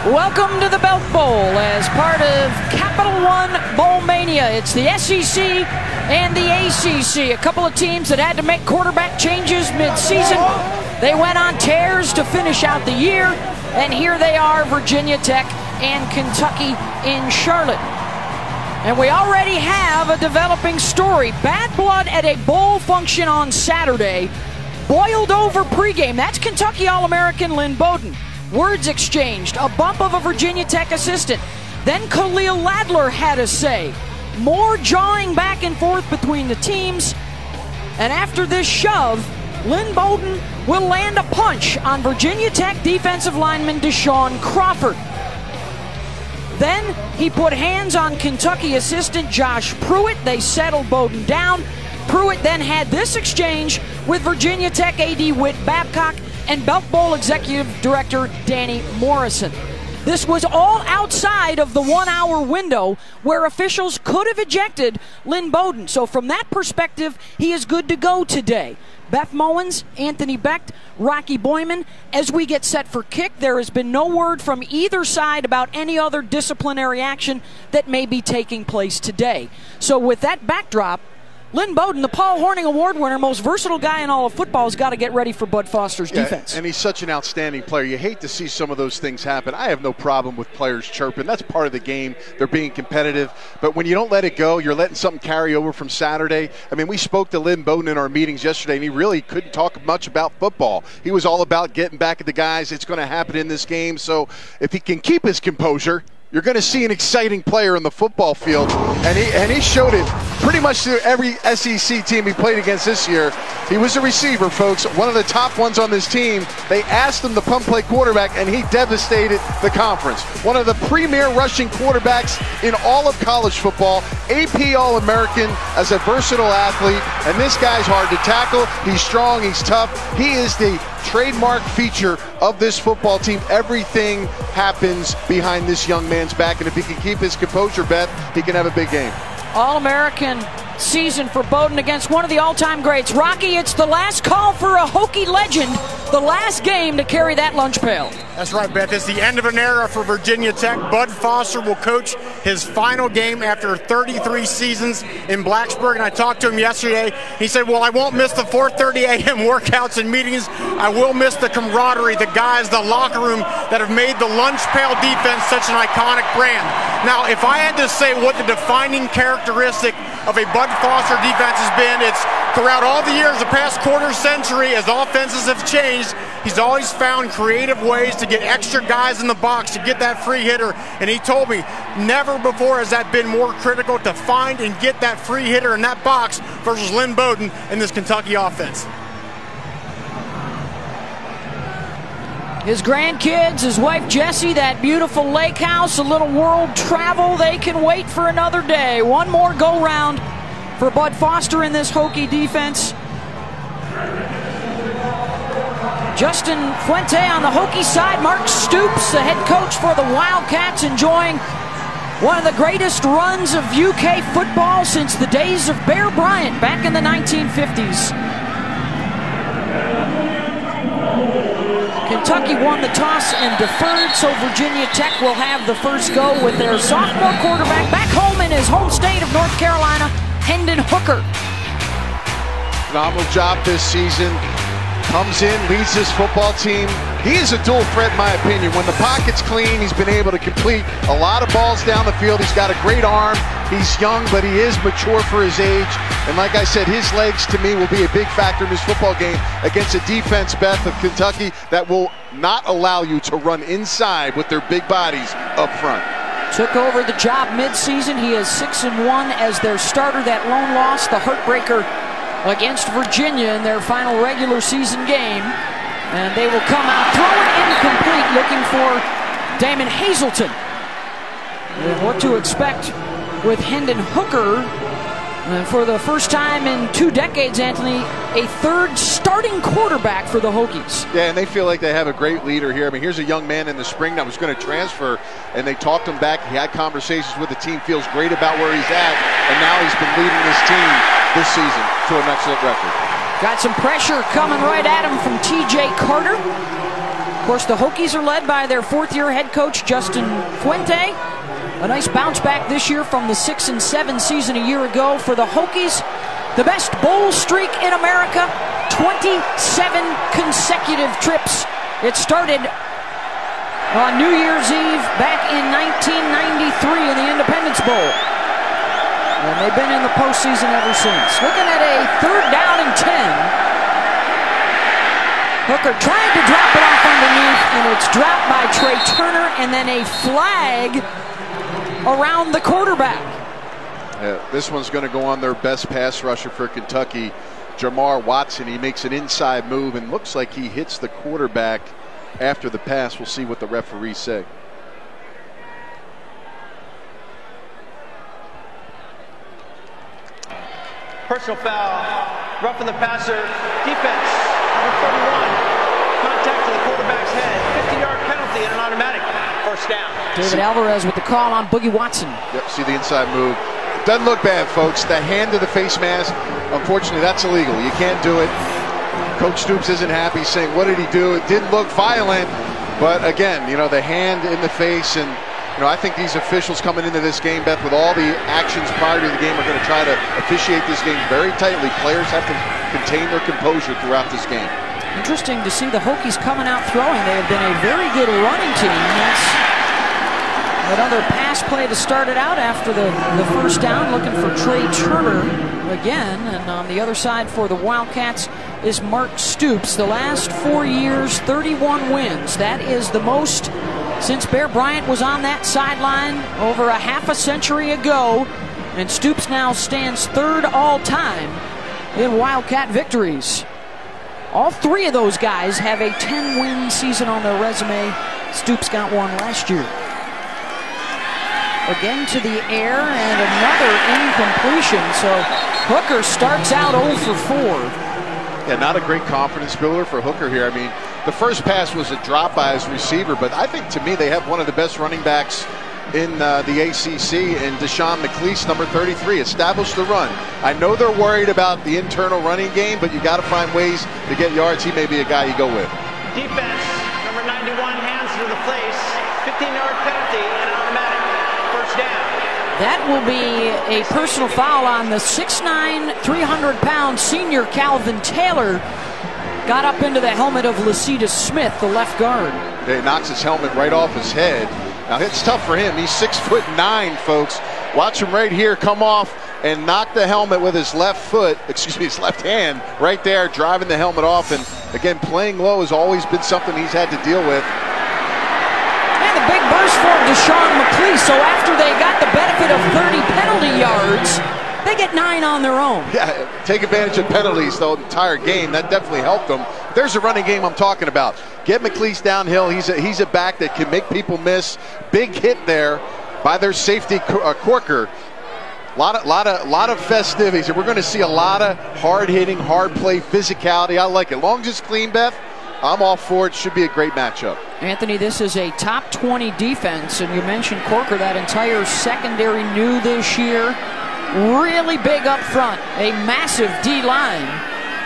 Welcome to the Belk Bowl as part of Capital One Bowl Mania. It's the SEC and the ACC, a couple of teams that had to make quarterback changes mid-season. They went on tears to finish out the year, and here they are, Virginia Tech and Kentucky in Charlotte. And we already have a developing story. Bad blood at a bowl function on Saturday, boiled over pregame. That's Kentucky All-American Lynn Bowden. Words exchanged, a bump of a Virginia Tech assistant. Then Khalil Ladler had a say. More jawing back and forth between the teams. And after this shove, Lynn Bowden will land a punch on Virginia Tech defensive lineman Deshaun Crawford. Then he put hands on Kentucky assistant Josh Pruitt. They settled Bowden down. Pruitt then had this exchange with Virginia Tech AD Whit Babcock and Belk Bowl Executive Director Danny Morrison. This was all outside of the 1 hour window where officials could have ejected Lynn Bowden. So from that perspective, he is good to go today. Beth Mowins, Anthony Becht, Rocky Boyman. As we get set for kick, there has been no word from either side about any other disciplinary action that may be taking place today. So with that backdrop, Lynn Bowden, the Paul Hornung Award winner, most versatile guy in all of football, has got to get ready for Bud Foster's defense. And he's such an outstanding player. You hate to see some of those things happen. I have no problem with players chirping. That's part of the game. They're being competitive. But when you don't let it go, you're letting something carry over from Saturday. I mean, we spoke to Lynn Bowden in our meetings yesterday, and he really couldn't talk much about football. He was all about getting back at the guys. It's going to happen in this game. So if he can keep his composure, you're going to see an exciting player in the football field, and he showed it pretty much to every SEC team he played against this year. He was a receiver, folks, one of the top ones on this team. They asked him to pump play quarterback, and he devastated the conference. One of the premier rushing quarterbacks in all of college football, AP All-American as a versatile athlete, and this guy's hard to tackle. He's strong, he's tough. He is the trademark feature of this football team. Everything happens behind this young man's back, and if he can keep his composure, Beth, he can have a big game. All-American season for Bowden against one of the all-time greats. Rocky, it's the last call for a Hokie legend, the last game to carry that lunch pail. That's right, Beth. It's the end of an era for Virginia Tech. Bud Foster will coach his final game after 33 seasons in Blacksburg, and I talked to him yesterday. He said, well, I won't miss the 4:30 a.m. workouts and meetings. I will miss the camaraderie, the guys, the locker room that have made the lunch pail defense such an iconic brand. Now, if I had to say what the defining characteristic of a Bud Foster defense has been, it's throughout all the years, the past quarter century, as offenses have changed, he's always found creative ways to get extra guys in the box to get that free hitter. And he told me never before has that been more critical to find and get that free hitter in that box versus Lynn Bowden in this Kentucky offense. His grandkids, his wife Jessie, that beautiful lake house, a little world travel. They can wait for another day. One more go-round for Bud Foster in this Hokie defense. Justin Fuente on the Hokie side. Mark Stoops, the head coach for the Wildcats, enjoying one of the greatest runs of UK football since the days of Bear Bryant back in the 1950s. Kentucky won the toss and deferred, so Virginia Tech will have the first go with their sophomore quarterback back home in his home state of North Carolina, Hendon Hooker. Phenomenal job this season. Comes in, leads this football team. He is a dual threat in my opinion. When the pocket's clean, he's been able to complete a lot of balls down the field. He's got a great arm. He's young, but he is mature for his age. And like I said, his legs to me will be a big factor in this football game against a defense, Beth, of Kentucky that will not allow you to run inside with their big bodies up front. Took over the job mid-season. He is 6-1 as their starter. That lone loss, the heartbreaker against Virginia in their final regular season game. And they will come out throwing incomplete, looking for Damon Hazelton. And what to expect with Hendon Hooker. For the first time in 2 decades, Anthony, a third starting quarterback for the Hokies. Yeah, and they feel like they have a great leader here. I mean, here's a young man in the spring that was going to transfer, and they talked him back. He had conversations with the team, feels great about where he's at, and now he's been leading this team this season to an excellent record. Got some pressure coming right at him from T.J. Carter. course, the Hokies are led by their fourth-year head coach, Justin Fuente. A nice bounce back this year from the 6-7 season a year ago for the Hokies. The best bowl streak in America, 27 consecutive trips. It started on New Year's Eve back in 1993 in the Independence Bowl. And they've been in the postseason ever since. Looking at a 3rd down and 10. Hooker trying to drop it off underneath, and it's dropped by Trey Turner, and then a flag around the quarterback. This one's going to go on their best pass rusher for Kentucky, Jamar Watson. He makes an inside move and looks like he hits the quarterback after the pass. We'll see what the referees say. Personal foul, roughing the passer, defense, number 31. Contact to the quarterback's head, 50-yard penalty and an automatic first down. David Alvarez with the call on Boogie Watson. Yep, see the inside move. Doesn't look bad, folks. The hand to the face mask, unfortunately, that's illegal. You can't do it. Coach Stoops isn't happy, saying, what did he do? It didn't look violent, but again, you know, the hand in the face, and you know, I think these officials coming into this game, Beth, with all the actions prior to the game, are going to try to officiate this game very tightly. Players have to contain their composure throughout this game. Interesting to see the Hokies coming out throwing. They have been a very good running team. That's another pass play to start it out after the first down, looking for Trey Turner again. And on the other side for the Wildcats is Mark Stoops. The last 4 years, 31 wins. That is the most since Bear Bryant was on that sideline over a half a century ago. And Stoops now stands 3rd all-time in Wildcat victories. All 3 of those guys have a 10-win season on their resume. Stoops got one last year. Again to the air and another incompletion. So Hooker starts out 0 for 4. Yeah, not a great confidence builder for Hooker here. I mean, the first pass was a drop by his receiver, but I think to me they have one of the best running backs in the ACC, and Deshaun McLeese, number 33, established the run. I know they're worried about the internal running game, but you got to find ways to get yards. He may be a guy you go with. Defense, number 91, hands to the place, 15-yard penalty and an automatic first down. That will be a personal foul on the 6'9", 300-pound senior Calvin Taylor. Got up into the helmet of Lacita Smith, the left guard. He knocks his helmet right off his head. Now, it's tough for him. He's 6'9", folks. Watch him right here come off and knock the helmet with his left foot, his left hand, right there, driving the helmet off. And again, playing low has always been something he's had to deal with. And the big burst for Deshaun McLeese. So after they got the benefit of 30 penalty yards, they get 9 on their own. Yeah, take advantage of penalties the entire game. That definitely helped them. There's a running game I'm talking about. Get McLeese downhill. He's a back that can make people miss. Big hit there by their safety Corker. Lot of festivities. And we're going to see a lot of hard hitting, hard play, physicality. I like it. Long as it's clean, Beth, I'm all for it. Should be a great matchup. Anthony, this is a top 20 defense, and you mentioned Corker. That entire secondary new this year. Really big up front. A massive D-line.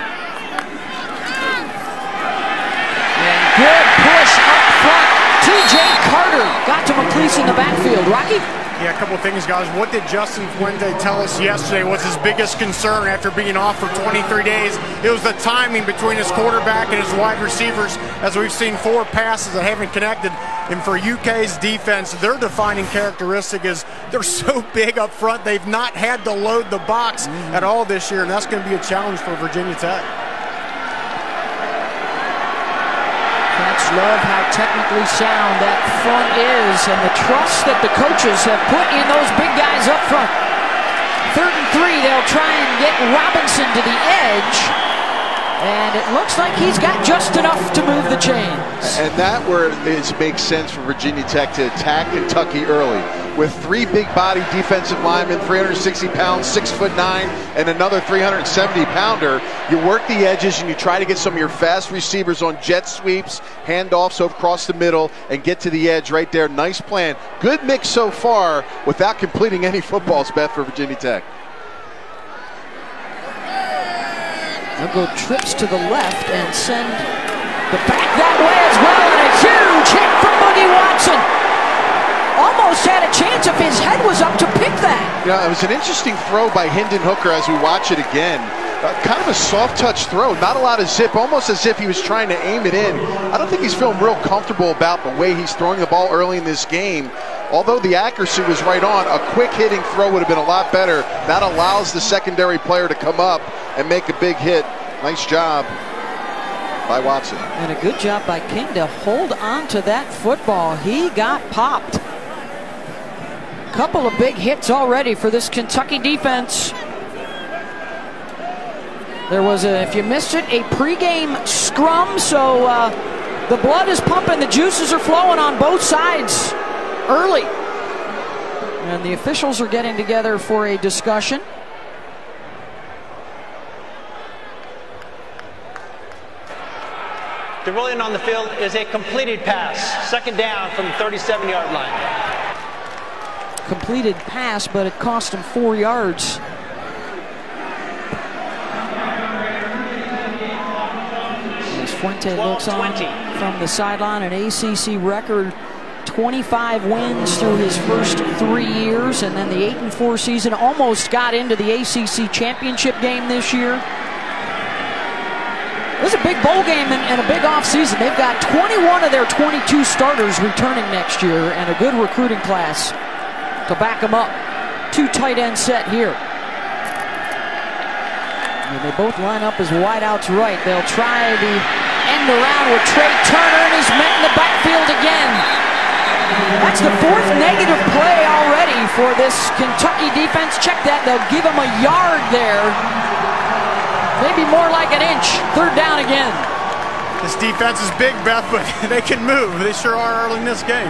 Good push up front. T.J. Carter got to McLeese in the backfield. Rocky? Yeah, a couple of things, guys. What did Justin Fuente tell us yesterday was his biggest concern after being off for 23 days? It was the timing between his quarterback and his wide receivers, as we've seen 4 passes that haven't connected. And for UK's defense, their defining characteristic is they're so big up front, they've not had to load the box at all this year, and that's going to be a challenge for Virginia Tech. Cats love how technically sound that front is and the trust that the coaches have put in those big guys up front. 3rd and 3, they'll try and get Robinson to the edge. And it looks like he's got just enough to move the chains. And that where it makes sense for Virginia Tech to attack Kentucky early. With 3 big body defensive linemen, 360 pounds, 6'9", and another 370-pounder, you work the edges and you try to get some of your fast receivers on jet sweeps, handoffs across the middle, and get to the edge right there. Nice plan. Good mix so far without completing any footballs, Beth, for Virginia Tech. They'll go trips to the left and send the back that way as well, and it's almost had a chance if his head was up to pick that. Yeah, it was an interesting throw by Hendon Hooker as we watch it again. Kind of a soft touch throw, not a lot of zip, almost as if he was trying to aim it in. I don't think he's feeling real comfortable about the way he's throwing the ball early in this game. Although the accuracy was right on, a quick hitting throw would have been a lot better. That allows the secondary player to come up and make a big hit. Nice job by Watson. And a good job by King to hold on to that football. He got popped. Couple of big hits already for this Kentucky defense. There was, if you missed it, a pregame scrum, so the blood is pumping, the juices are flowing on both sides early. And the officials are getting together for a discussion. The ruling on the field is a completed pass. Second down from the 37-yard line. Completed pass, but it cost him 4 yards. Fuente looks on from the sideline, an ACC record 25 wins through his first 3 years, and then the 8-4 season. Almost got into the ACC championship game this year. This is a big bowl game and a big offseason. They've got 21 of their 22 starters returning next year and a good recruiting class to back them up. 2 tight end set here. And they both line up as wideouts right. They'll try the end around with Trey Turner, and he's met in the backfield again. That's the 4th negative play already for this Kentucky defense. Check that, they'll give him a yard there. Maybe more like an inch. 3rd down again. This defense is big, Beth, but they can move. They sure are early in this game.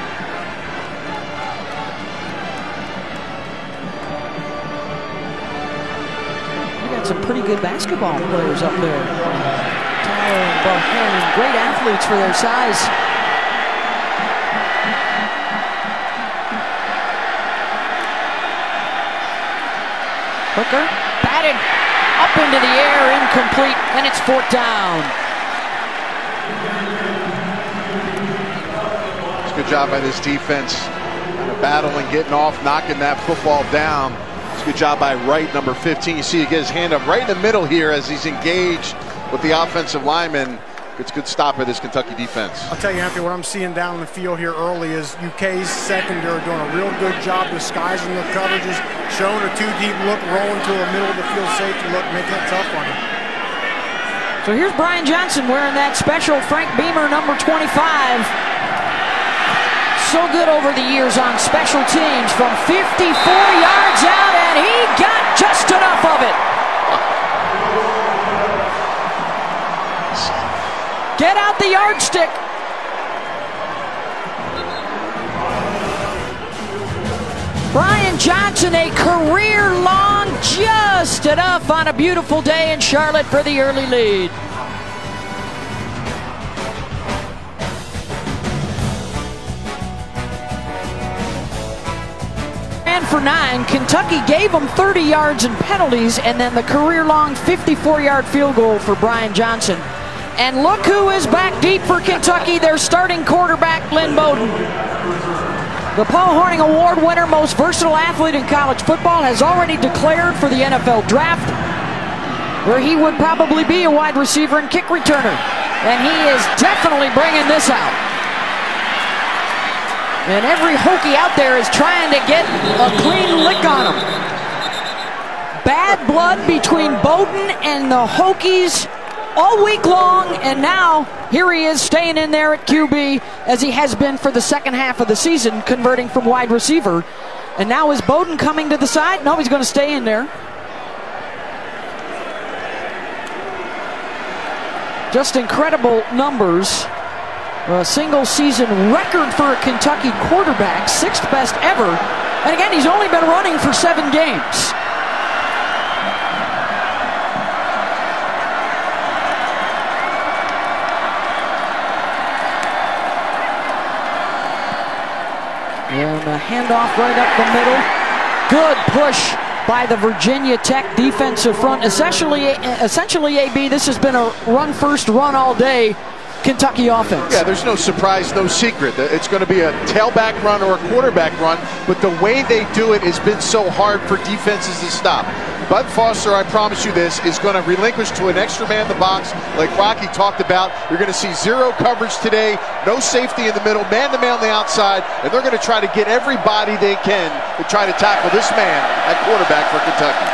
Some pretty good basketball players up there. Tyler and Buchanan, great athletes for their size. Hooker batted up into the air, incomplete, and it's 4th down. It's a good job by this defense. Kind of battling, getting off, knocking that football down. Good job by Wright, number 15. You see he gets his hand up right in the middle here as he's engaged with the offensive lineman. It's a good stop by this Kentucky defense. I'll tell you, Anthony, what I'm seeing down in the field here early is UK's secondary doing a real good job disguising their coverages, showing a 2-deep look, rolling to the middle of the field safety look, making it tough on him. So here's Brian Johnson wearing that special Frank Beamer number 25. So good over the years on special teams from 54 yards out, and he got just enough of it. Get out the yardstick. Brian Johnson, a career long, just enough on a beautiful day in Charlotte for the early lead. For 9, Kentucky gave them 30 yards in penalties, and then the career-long 54-yard field goal for Brian Johnson. And look who is back deep for Kentucky, their starting quarterback, Lynn Bowden. The Paul Hornung Award winner, most versatile athlete in college football, has already declared for the NFL draft, where he would probably be a wide receiver and kick returner. And he is definitely bringing this out. And every Hokie out there is trying to get a clean lick on him. Bad blood between Bowden and the Hokies all week long, and now here he is staying in there at QB as he has been for the second half of the season, converting from wide receiver. And now is Bowden coming to the side? No, he's going to stay in there. Just incredible numbers. A single season record for a Kentucky quarterback, 6th best ever. And again, he's only been running for 7 games. And a handoff right up the middle. Good push by the Virginia Tech defensive front. Essentially, AB, this has been a run first, run all day Kentucky offense. Yeah, there's no surprise, no secret. It's going to be a tailback run or a quarterback run, but the way they do it has been so hard for defenses to stop. Bud Foster, I promise you this, is going to relinquish to an extra man in the box like Rocky talked about. You're going to see zero coverage today, no safety in the middle, man-to-man on the outside, and they're going to try to get everybody they can to try to tackle this man at quarterback for Kentucky.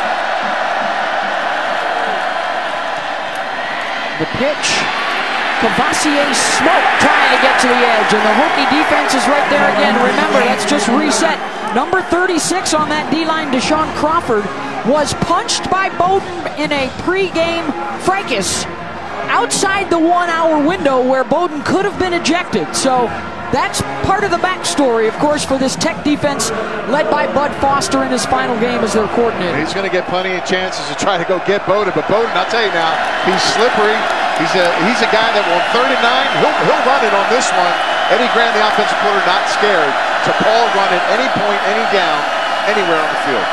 The pitch. Cavassier Smoke trying to get to the edge, and the Hokie defense is right there again. Remember, let's just reset. Number 36 on that D-line, Deshaun Crawford, was punched by Bowden in a pregame fracas outside the 1 hour window where Bowden could have been ejected. So that's part of the backstory, of course, for this Tech defense led by Bud Foster in his final game as their coordinator. He's going to get plenty of chances to try to go get Bowden, but Bowden, I'll tell you now, he's slippery. He's a guy that will 3rd and 9, he'll run it on this one. Eddie Graham, the offensive coordinator, not scared to call a run at any point, any down, anywhere on the field.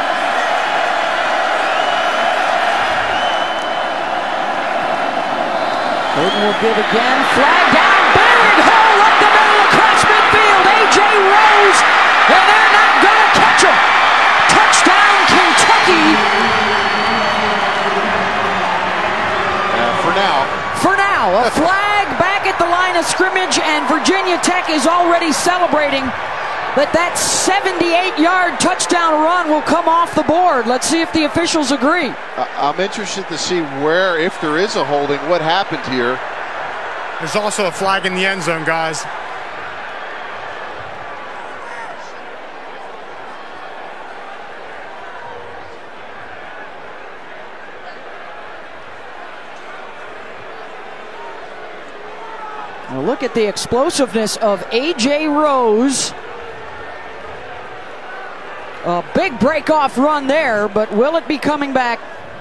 Bowden will give again. Flag down. Big hole up the middle across midfield. A.J. Rose. And they're not going to catch him. Touchdown, Kentucky. For now, a flag back at the line of scrimmage, and Virginia Tech is already celebrating that 78-yard touchdown run will come off the board. Let's see if the officials agree. I'm interested to see where, if there is a holding, what happened here. There's also a flag in the end zone, guys. Now look at the explosiveness of A.J. Rose. A big break-off run there, but will it be coming back?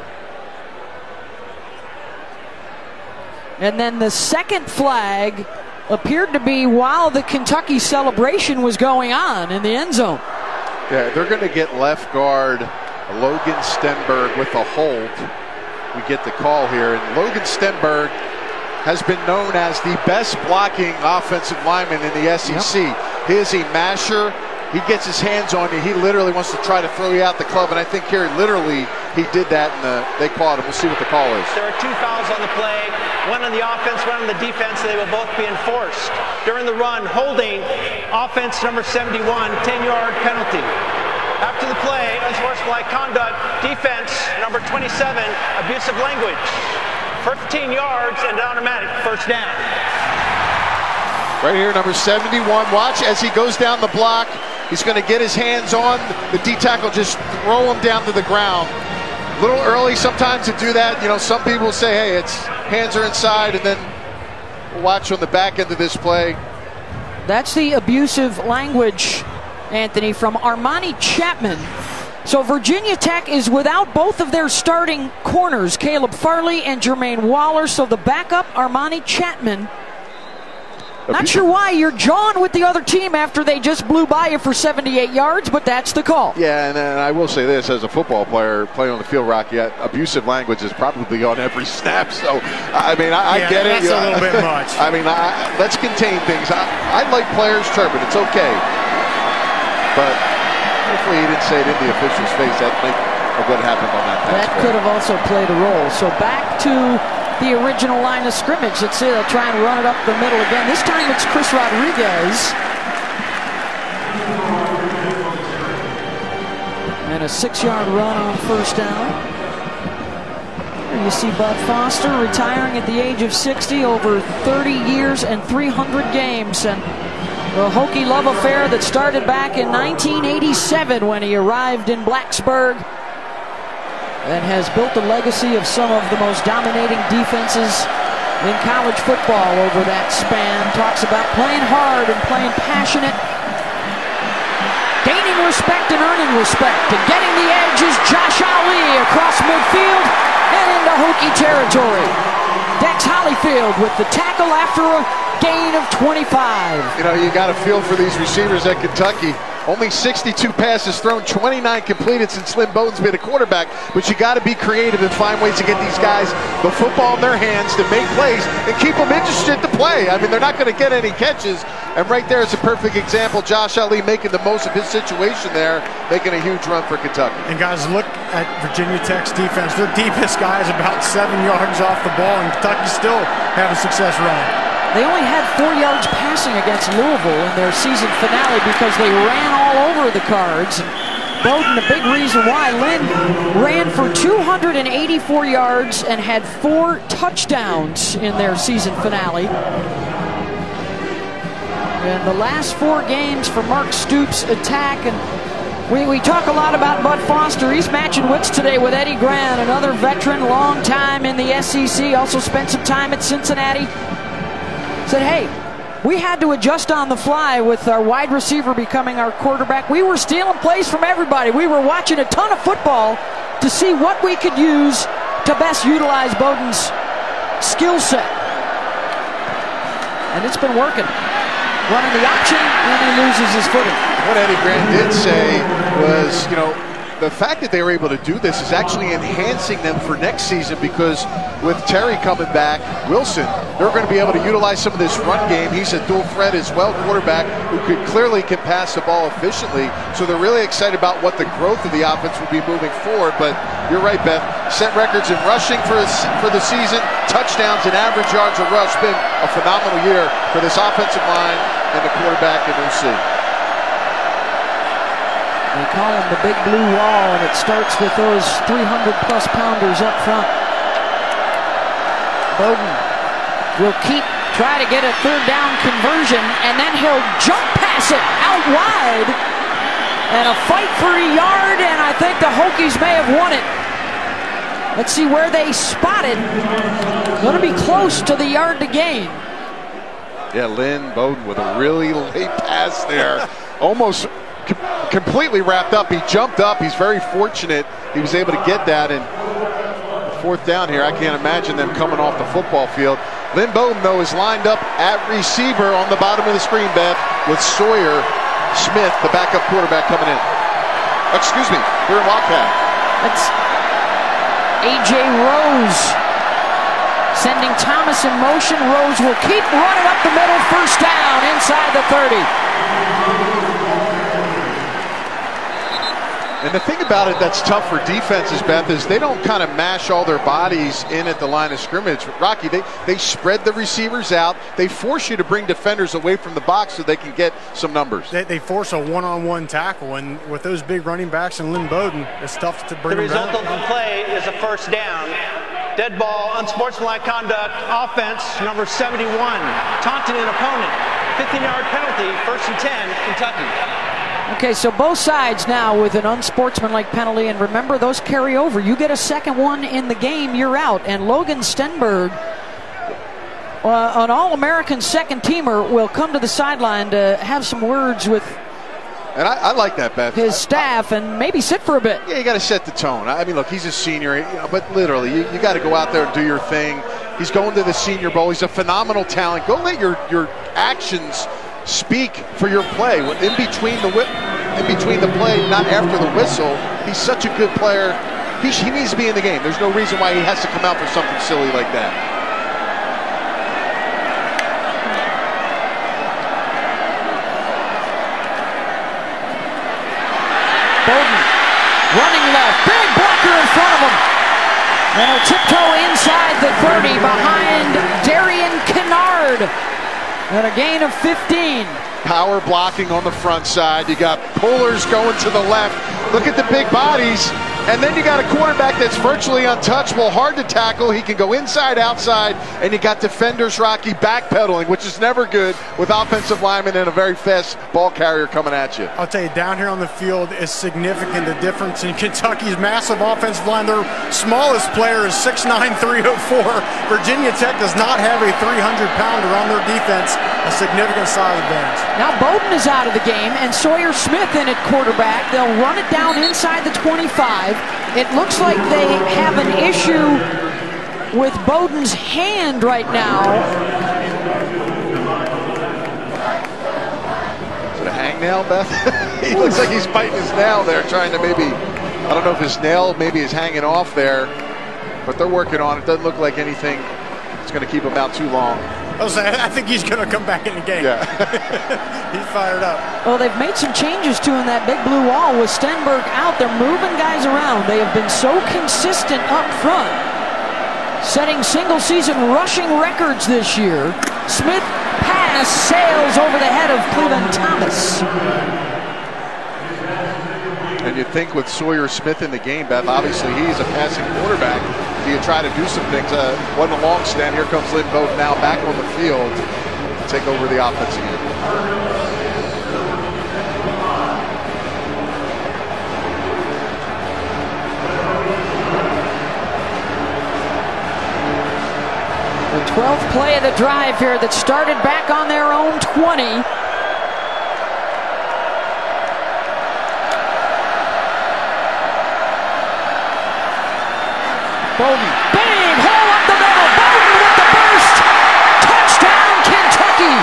And then the second flag appeared to be while the Kentucky celebration was going on in the end zone. Yeah, they're going to get left guard Logan Stenberg with a hold. We get the call here, and Logan Stenberg has been known as the best blocking offensive lineman in the SEC. Yep. He is a masher. He gets his hands on you. He literally wants to try to throw you out the club, and I think here literally he did that, and they caught him. We'll see what the call is. There are 2 fouls on the play, one on the offense, one on the defense. They will both be enforced. During the run, holding offense number 71, 10-yard penalty. After the play, unsportsmanlike conduct, defense number 27, abusive language. 15 yards and an automatic first down. Right here, number 71. Watch as he goes down the block. He's going to get his hands on the D-tackle, just throw him down to the ground. A little early sometimes to do that. You know, some people say, hey, it's hands are inside, and then watch on the back end of this play. That's the abusive language, Anthony, from Armani Chapman. So Virginia Tech is without both of their starting corners, Caleb Farley and Jermaine Waller. So the backup, Armani Chapman. Not sure why you're jawing with the other team after they just blew by you for 78 yards, but that's the call. Yeah, and I will say this, as a football player playing on the field, Rocky, abusive language is probably on every snap. So, I mean, I get it. That's a little bit much. I mean, let's contain things. I like players chirping. It's okay. But hopefully he didn't say it in the official's face. That might have what happened on that pass. That could have also played a role. So back to the original line of scrimmage. Let's see, they'll try and run it up the middle again. This time it's Chris Rodriguez. And a 6-yard run on first down. And you see Bud Foster retiring at the age of 60, over 30 years and 300 games. And the Hokie love affair that started back in 1987 when he arrived in Blacksburg, and has built a legacy of some of the most dominating defenses in college football over that span. Talks about playing hard and playing passionate, gaining respect and earning respect. And getting the edge is Josh Ali across midfield and into Hokie territory. Dex Holyfield with the tackle after a gain of 25. You know, you got to feel for these receivers at Kentucky. Only 62 passes thrown, 29 completed since Lynn Bowden's been a quarterback. But you got to be creative and find ways to get these guys the football in their hands to make plays and keep them interested to play. I mean, they're not going to get any catches. And right there is a perfect example. Josh Ali making the most of his situation there, making a huge run for Kentucky. And guys, look at Virginia Tech's defense. Their deepest guy is about 7 yards off the ball, and Kentucky's still having success running. They only had 4 yards passing against Louisville in their season finale because they ran all over the Cards. Bowden, a big reason why. Lynn ran for 284 yards and had 4 touchdowns in their season finale. And the last 4 games for Mark Stoops' attack, and we talk a lot about Bud Foster. He's matching wits today with Eddie Grant, another veteran, long time in the SEC, also spent some time at Cincinnati. Said, hey, we had to adjust on the fly with our wide receiver becoming our quarterback. We were stealing plays from everybody. We were watching a ton of football to see what we could use to best utilize Bowden's skill set. And it's been working. Running the option, and he loses his footing. What Eddie Grant did say was, you know, the fact that they were able to do this is actually enhancing them for next season, because with Terry coming back, Wilson, they're going to be able to utilize some of this run game. He's a dual threat as well, quarterback who clearly can pass the ball efficiently. So they're really excited about what the growth of the offense will be moving forward. But you're right, Beth. Set records in rushing for the season, touchdowns and average yards of rush. Been a phenomenal year for this offensive line and the quarterback in OC. They call him the Big Blue Wall, and it starts with those 300-plus pounders up front. Bowden will try to get a 3rd down conversion, and then he'll jump pass it out wide. And a fight for a yard, and I think the Hokies may have won it. Let's see where they spotted. Going to be close to the yard to gain. Yeah, Lynn Bowden with a really late pass there. Almost completely wrapped up. He jumped up. He's very fortunate he was able to get that. And 4th down here, I can't imagine them coming off the football field. Lynn Bowden, though, is lined up at receiver on the bottom of the screen, Beth, with Sawyer Smith, the backup quarterback, coming in. Excuse me, here in Wildcat. That's A.J. Rose sending Thomas in motion. Rose will keep running up the middle. 1st down inside the 30. And the thing about it that's tough for defenses, Beth, is they don't kind of mash all their bodies in at the line of scrimmage. Rocky, they spread the receivers out. They force you to bring defenders away from the box so they can get some numbers. They force a one-on-one tackle, and with those big running backs and Lynn Bowden, it's tough to bring them down. The result of the play is a 1st down. Dead ball, unsportsmanlike conduct, offense, number 71, taunting an opponent. 15-yard penalty, 1st and 10, Kentucky. Okay, so both sides now with an unsportsmanlike penalty, and remember, those carry over. You get a second one in the game, you're out. And Logan Stenberg, an All-American second-teamer, will come to the sideline to have some words with And I like that, Beth. His staff, and maybe sit for a bit. Yeah, you got to set the tone. I mean, look, he's a senior, but literally, you got to go out there and do your thing. He's going to the Senior Bowl. He's a phenomenal talent. Go let your actions speak for your play. In between the play, not after the whistle. He's such a good player. He needs to be in the game. There's no reason why he has to come out for something silly like that. Bowden running left, big blocker in front of him, and a tiptoe inside the 30 behind Darian Kennard, and a gain of 15. Power blocking on the front side. You got pullers going to the left. Look at the big bodies. And then you got a quarterback that's virtually untouchable, hard to tackle. He can go inside, outside, and you got defenders, Rocky, backpedaling, which is never good with offensive linemen and a very fast ball carrier coming at you. I'll tell you, down here on the field is significant. The difference in Kentucky's massive offensive line. Their smallest player is 6'9", 304. Virginia Tech does not have a 300-pounder on their defense, a significant size advantage. Now Bowden is out of the game, and Sawyer Smith in at quarterback. They'll run it down inside the 25. It looks like they have an issue with Bowden's hand right now. Is it a hangnail, Beth? He looks like he's biting his nail there, trying to maybe, I don't know if his nail maybe is hanging off there, but they're working on it. Doesn't look like anything is going to keep him out too long. I think he's going to come back in the game. Yeah. He's fired up. Well, they've made some changes to in that big blue wall with Stenberg out. They're moving guys around. They have been so consistent up front, setting single-season rushing records this year. Smith pass sails over the head of Cleveland Thomas. And you'd think with Sawyer Smith in the game, Beth, obviously he's a passing quarterback. You try to do some things. Wasn't a long stand. Here comes Lynn Bowden now back on the field to take over the offense again. The 12th play of the drive here that started back on their own 20. Bowden, bang, hole up the middle. Bowden with the burst. Touchdown, Kentucky.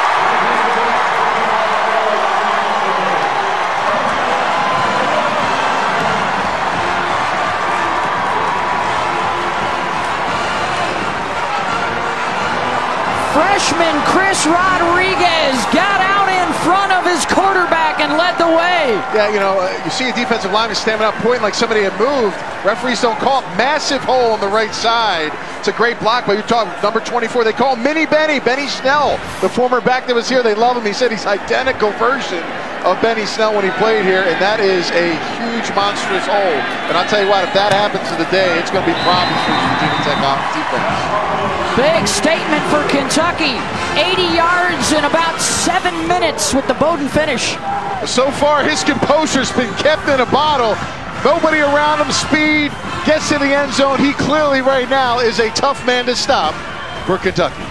Freshman Chris Rodriguez got out in front of his quarterback and led the way. Yeah, you know, you see a defensive lineman standing up, pointing like somebody had moved. Referees don't call it. Massive hole on the right side. It's a great block, but you're talking number 24. They call him Mini Benny, Benny Snell, the former back that was here. They love him. He said he's identical version of Benny Snell when he played here, and that is a huge, monstrous hole. And I'll tell you what, if that happens to the day, it's going to be problems for the Virginia Tech defense. Big statement for Kentucky. 80 yards in about 7 minutes with the Bowden finish. So far, his composure's been kept in a bottle. Nobody around him, speed, gets to the end zone. He clearly right now is a tough man to stop for Kentucky.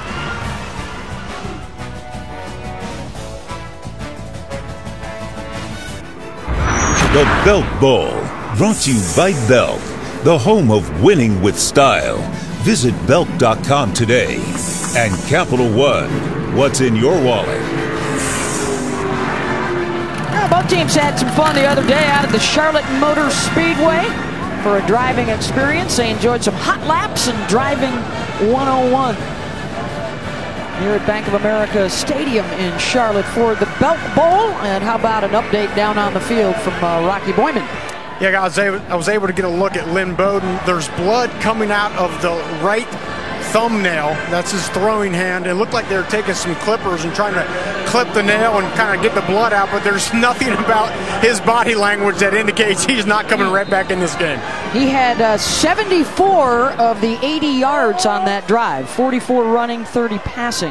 The Belk Bowl, brought to you by Belk, the home of winning with style. Visit Belk.com today. And Capital One, what's in your wallet? Both teams had some fun the other day out at the Charlotte Motor Speedway for a driving experience. They enjoyed some hot laps and driving 101 here at Bank of America Stadium in Charlotte for the Belk Bowl. And how about an update down on the field from Rocky Boyman? Yeah, guys, I was able to get a look at Lynn Bowden. There's blood coming out of the right thumbnail. That's his throwing hand. It looked like they were taking some clippers and trying to clip the nail and kind of get the blood out, but there's nothing about his body language that indicates he's not coming right back in this game. He had 74 of the 80 yards on that drive, 44 running, 30 passing.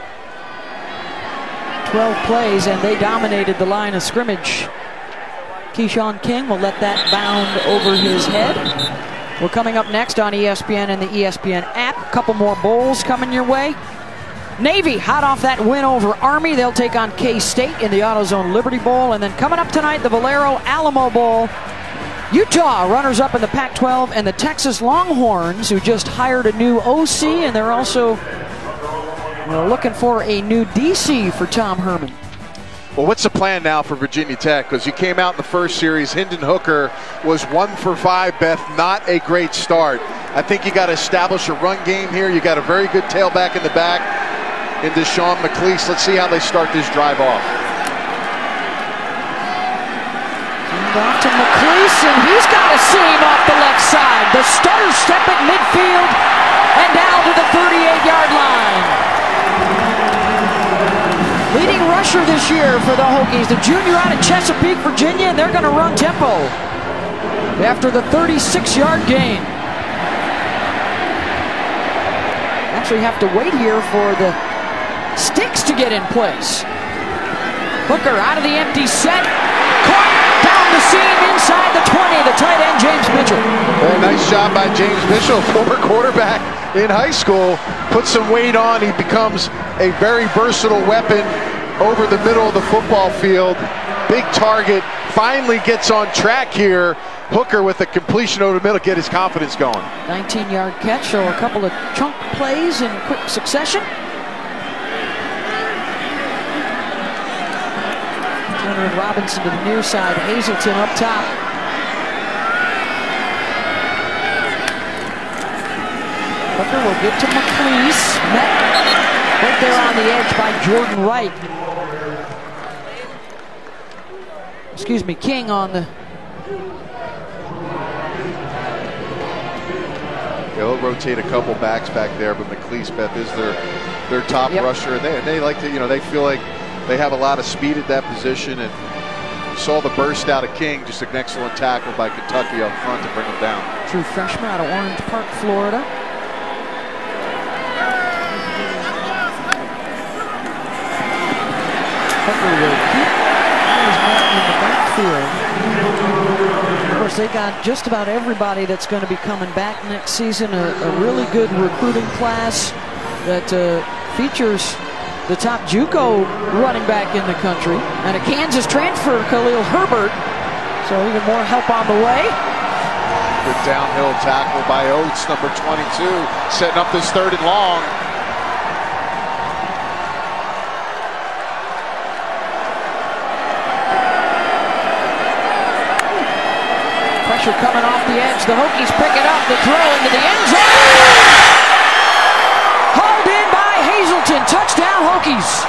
12 plays, and they dominated the line of scrimmage. Keyshawn King will let that bound over his head. We're coming up next on ESPN and the ESPN app. A couple more bowls coming your way. Navy hot off that win over Army. They'll take on K-State in the AutoZone Liberty Bowl. And then coming up tonight, the Valero Alamo Bowl. Utah runners up in the Pac-12, and the Texas Longhorns, who just hired a new OC, and they're also looking for a new DC for Tom Herman. Well, what's the plan now for Virginia Tech? Because you came out in the first series, Hendon Hooker was 1 for 5, Beth. Not a great start. I think you got to establish a run game here. You got a very good tailback in the back in Deshaun McLeese. Let's see how they start this drive off. And off to McLeese, and he's got a seam off the left side. The stutter step at midfield and down to the 38-yard line. Leading rusher this year for the Hokies, the junior out of Chesapeake, Virginia, and they're going to run tempo after the 36-yard gain. Actually have to wait here for the sticks to get in place. Hooker out of the empty set, caught down the seam inside the 20, the tight end James Mitchell. Nice job by James Mitchell, former quarterback in high school. Put some weight on, he becomes a very versatile weapon over the middle of the football field. Big target, finally gets on track here. Hooker with a completion over the middle, get his confidence going. 19-yard catch, so a couple of chunk plays in quick succession. Centering Robinson to the near side. Hazelton up top. Hooker will get to McLeese. Met right there on the edge by Jordan Wright. Excuse me, King on the... They'll rotate a couple backs back there, but McLeese, Beth, is their top rusher. And they like to, they feel like they have a lot of speed at that position. And you saw the burst out of King, just an excellent tackle by Kentucky up front to bring him down. True freshman out of Orange Park, Florida. Hooker will keep his man in the backfield. Of course, they got just about everybody that's going to be coming back next season. A really good recruiting class that features the top JUCO running back in the country. And a Kansas transfer, Khalil Herbert. So even more help on the way. Good downhill tackle by Oates, number 22, setting up this 3rd and long. Pressure coming off the edge. The Hokies pick it up. The throw into the end zone. Hauled in by Hazelton. Touchdown, Hokies.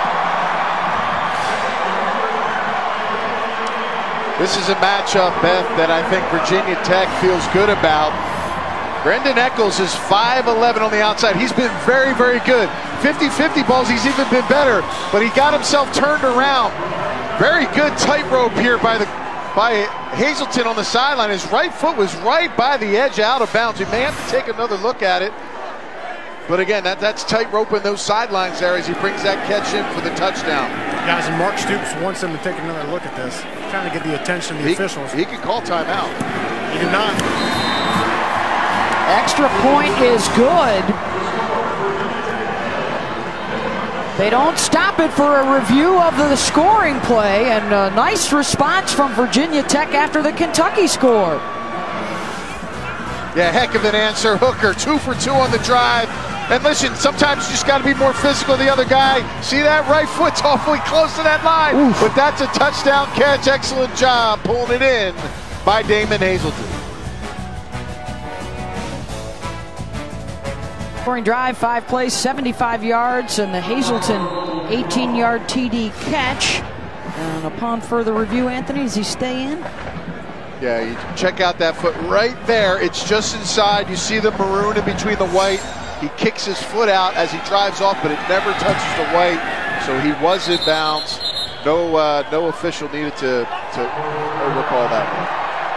This is a matchup, Beth, that I think Virginia Tech feels good about. Brendan Eccles is 5'11" on the outside. He's been very, very good. 50-50 balls, he's even been better. But he got himself turned around. Very good tightrope here by Hazelton on the sideline. His right foot was right by the edge, out of bounds. We may have to take another look at it. But again, that's tightrope in those sidelines there as he brings that catch in for the touchdown. Guys, and Mark Stoops wants him to take another look at this. Trying to get the attention of the officials. He can call timeout. He did not. Extra point is good. They don't stop it for a review of the scoring play, and a nice response from Virginia Tech after the Kentucky score. Yeah, heck of an answer. Hooker, 2 for 2 on the drive. And listen, sometimes you just got to be more physical than the other guy. See that right foot's awfully close to that line. Oof. But that's a touchdown catch. Excellent job pulling it in by Damon Hazelton. Scoring drive, 5 plays, 75 yards, and the Hazelton 18-yard TD catch. And upon further review, Anthony, does he stay in? Yeah, you check out that foot right there. It's just inside. You see the maroon in between the white. He kicks his foot out as he drives off, but it never touches the white. So he was in bounds. No official needed to overcall that one.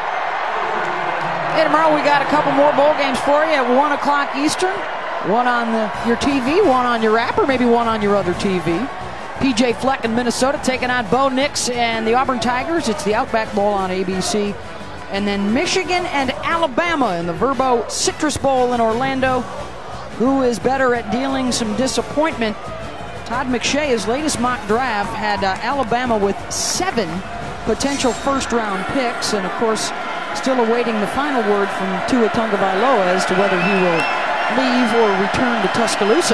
Hey, tomorrow we got a couple more bowl games for you at 1 o'clock Eastern. One on your TV, one on your app, or maybe one on your other TV. PJ Fleck in Minnesota taking on Bo Nix and the Auburn Tigers. It's the Outback Bowl on ABC. And then Michigan and Alabama in the Verbo Citrus Bowl in Orlando. Who is better at dealing some disappointment? Todd McShay, his latest mock draft, had Alabama with 7 potential first-round picks. And, of course, still awaiting the final word from Tua Tagovailoa as to whether he will leave or return to Tuscaloosa.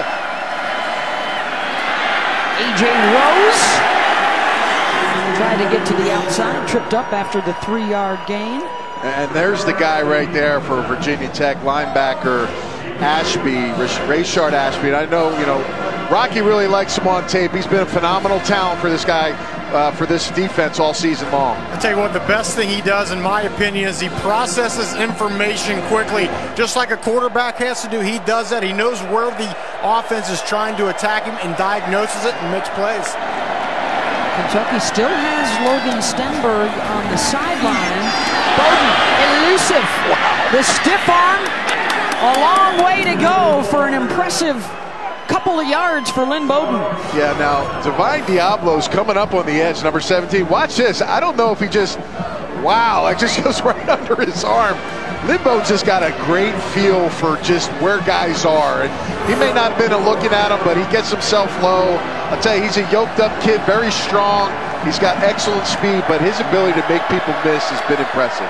A.J. Rose tried to get to the outside, tripped up after the 3-yard gain. And there's the guy right there for Virginia Tech, linebacker Ashby, Rayshard Ashby. And I know, Rocky really likes him on tape. He's been a phenomenal talent for this guy, for this defense all season long. I'll tell you what, the best thing he does, in my opinion, is he processes information quickly. Just like a quarterback has to do, he does that. He knows where the offense is trying to attack him and diagnoses it and makes plays. Kentucky still has Logan Stenberg on the sideline. Bowden, elusive. Wow. The stiff arm, a long way to go for an impressive couple of yards for Lynn Bowden. Yeah, now, Divine Diablo's coming up on the edge, number 17. Watch this. I don't know if he just, wow, it just goes right under his arm. Lynn Bowden's just got a great feel for just where guys are. And he may not have been looking at him, but he gets himself low. I'll tell you, he's a yoked-up kid, very strong. He's got excellent speed, but his ability to make people miss has been impressive.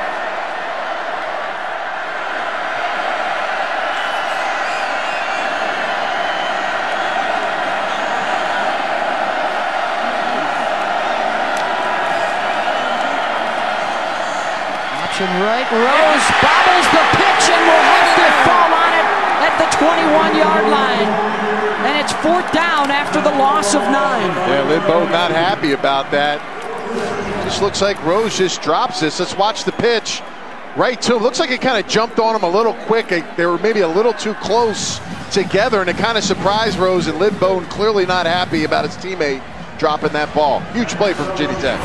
Motion right. Rose bobbles the pitch and will have to fall on it at the 21-yard line. And it's 4th down after the loss of 9. Yeah, Lidbo not happy about that. Just looks like Rose just drops this. Let's watch the pitch. Right to him. Looks like it kind of jumped on him a little quick. They were maybe a little too close together, and it kind of surprised Rose, and Lidbone clearly not happy about his teammate dropping that ball. Huge play for Virginia Tech.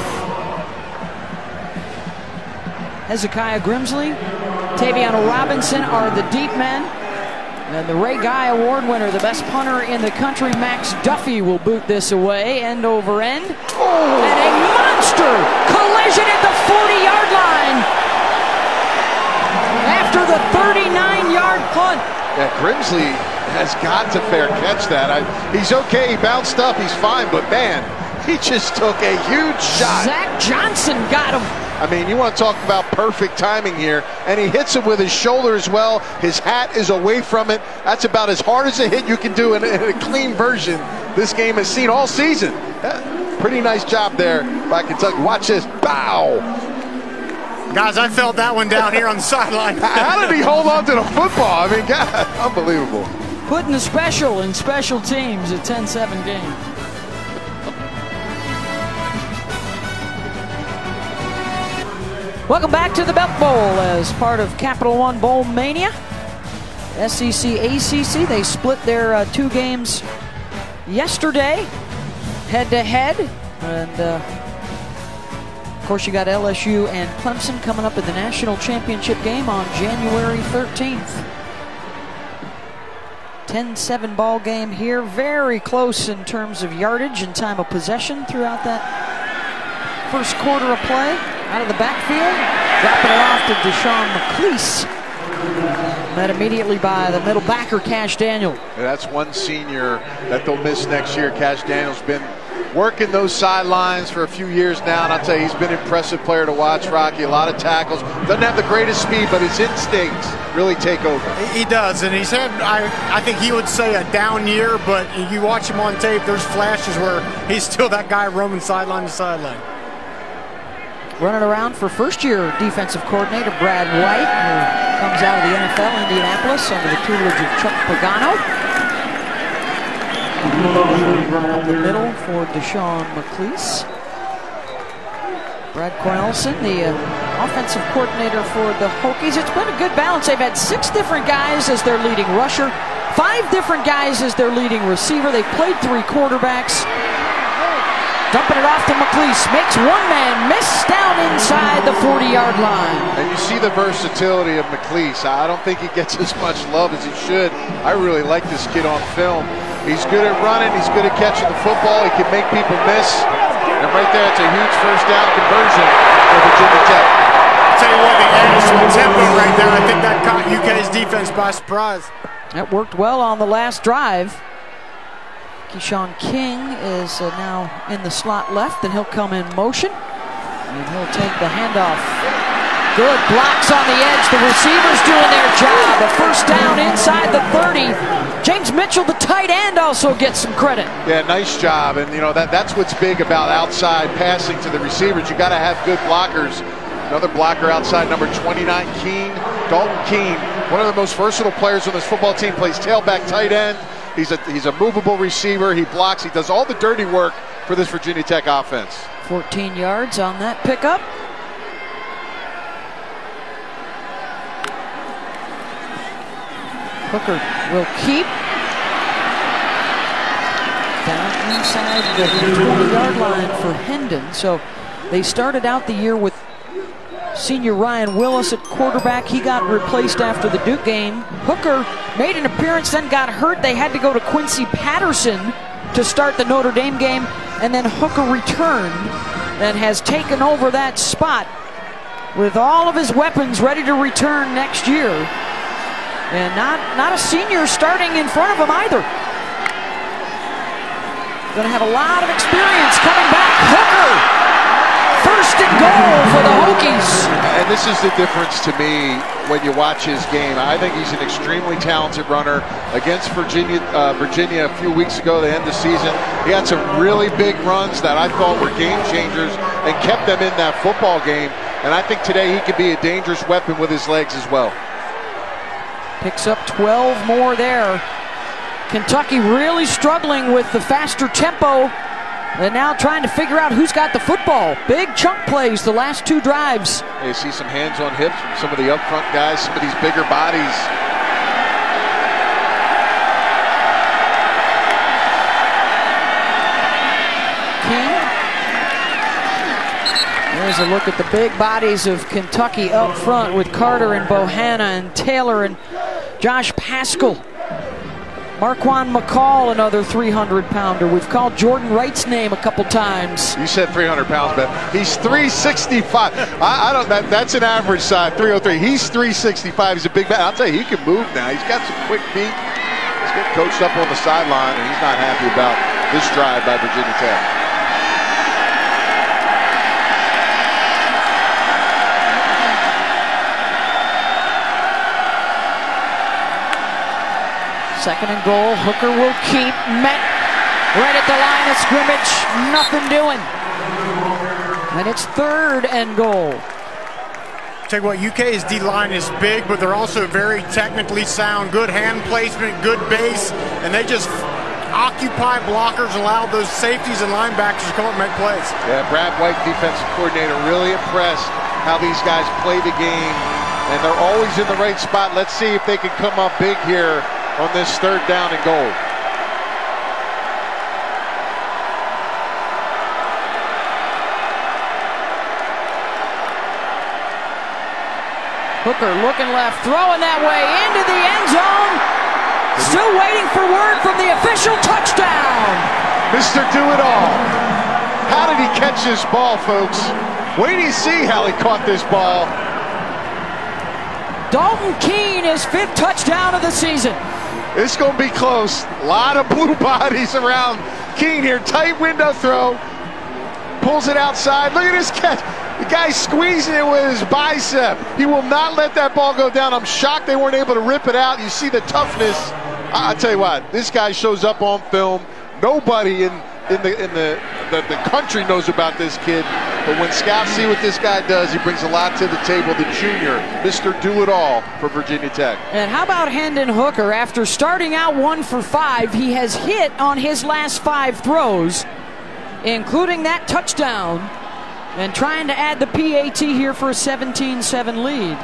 Hezekiah Grimsley, Taviano Robinson are the deep men. And the Ray Guy Award winner, the best punter in the country, Max Duffy, will boot this away, end over end. Oh. And a monster collision at the 40-yard line after the 39-yard punt. Yeah, Grimsley has got to fair catch that. He's okay, he bounced up, he's fine, but man, he just took a huge shot. Zach Johnson got him. I mean, you want to talk about perfect timing here, and he hits it with his shoulder as well. His hat is away from it. That's about as hard as a hit you can do in a clean version this game has seen all season. Pretty nice job there by Kentucky. Watch this. Bow. Guys, I felt that one down here on the sideline. How did he hold on to the football? I mean, God, unbelievable. Putting the special in special teams, a 10-7 game. Welcome back to the Belk Bowl as part of Capital One Bowl Mania. SEC, ACC, they split their 2 games yesterday, head-to-head. And, of course, you got LSU and Clemson coming up in the national championship game on January 13th. 10-7 ball game here. Very close in terms of yardage and time of possession throughout that first quarter of play. Out of the backfield, dropping it off to Deshaun McCleese. Met immediately by the middle backer, Cash Daniel. Yeah, that's one senior that they'll miss next year. Cash Daniel's been working those sidelines for a few years now, and I'll tell you, he's been an impressive player to watch, Rocky. A lot of tackles. Doesn't have the greatest speed, but his instincts really take over. He does, and he's had, I think he would say, a down year, but you watch him on tape, there's flashes where he's still that guy roaming sideline to sideline. Running around for first-year defensive coordinator Brad White, who comes out of the NFL, Indianapolis, under the tutelage of Chuck Pagano. Up the middle for Deshaun McCleese. Brad Cornelison, the offensive coordinator for the Hokies. It's been a good balance. They've had 6 different guys as their leading rusher, 5 different guys as their leading receiver. They've played 3 quarterbacks. Dumping it off to McCleese, makes one man miss down inside the 40-yard line. And you see the versatility of McCleese. I don't think he gets as much love as he should. I really like this kid on film. He's good at running, he's good at catching the football, he can make people miss. And right there, it's a huge first down conversion for Virginia Tech. I'll tell you what, they added some tempo right there. I think that caught UK's defense by surprise. That worked well on the last drive. Keyshawn King is now in the slot left, and he'll come in motion. And he'll take the handoff. Good blocks on the edge. The receivers doing their job. A first down inside the 30. James Mitchell, the tight end, also gets some credit. Yeah, nice job. And, you know, that's what's big about outside passing to the receivers. You got to have good blockers. Another blocker outside, number 29, Keene. Dalton Keene, one of the most versatile players on this football team, plays tailback tight end. He's a movable receiver. He blocks. He does all the dirty work for this Virginia Tech offense. 14 yards on that pickup. Hooker will keep. Down inside the 20-yard line for Hendon. So they started out the year with senior Ryan Willis at quarterback. He got replaced after the Duke game. Hooker made an appearance, then got hurt. They had to go to Quincy Patterson to start the Notre Dame game, and then Hooker returned and has taken over that spot with all of his weapons ready to return next year. And not a senior starting in front of him either. Going to have a lot of experience coming back. Hooker! First and goal for the Hokies. And this is the difference to me when you watch his game. I think he's an extremely talented runner. Against Virginia a few weeks ago, the end of the season, he had some really big runs that I thought were game changers and kept them in that football game. And I think today he could be a dangerous weapon with his legs as well. Picks up 12 more there. Kentucky really struggling with the faster tempo. And now trying to figure out who's got the football. Big chunk plays the last 2 drives. You see some hands on hips from some of the up front guys, some of these bigger bodies. King. There's a look at the big bodies of Kentucky up front with Carter and Bohanna and Taylor and Josh Paschal. Marquand McCall, another 300-pounder. We've called Jordan Wright's name a couple times. You said 300 pounds, but he's 365. I don't. That's an average size, 303. He's 365. He's a big man. I'll tell you, he can move now. He's got some quick feet. He's getting coached up on the sideline, and he's not happy about this drive by Virginia Tech. Second and goal, Hooker will keep, met right at the line of scrimmage, nothing doing. And it's 3rd and goal. Tell you what, UK's D-line is big, but they're also very technically sound, good hand placement, good base, and they just occupy blockers and allow those safeties and linebackers to come up and make plays. Yeah, Brad White, defensive coordinator, really impressed how these guys play the game, and they're always in the right spot. Let's see if they can come up big here on this 3rd down and goal. Hooker looking left, throwing that way into the end zone. Still waiting for word from the official. Touchdown. Mr. Do-It-All. How did he catch this ball, folks? Wait till you see how he caught this ball. Dalton Keene, his 5th touchdown of the season. It's going to be close. A lot of blue bodies around Keene here. Tight window throw. Pulls it outside. Look at this catch. The guy's squeezing it with his bicep. He will not let that ball go down. I'm shocked they weren't able to rip it out. You see the toughness. I'll tell you what, this guy shows up on film. Nobody in the country knows about this kid. But when scouts see what this guy does, he brings a lot to the table. The junior, Mr. Do-It-All for Virginia Tech. And how about Hendon Hooker? After starting out 1 for 5, he has hit on his last 5 throws, including that touchdown, and trying to add the PAT here for a 17-7 lead.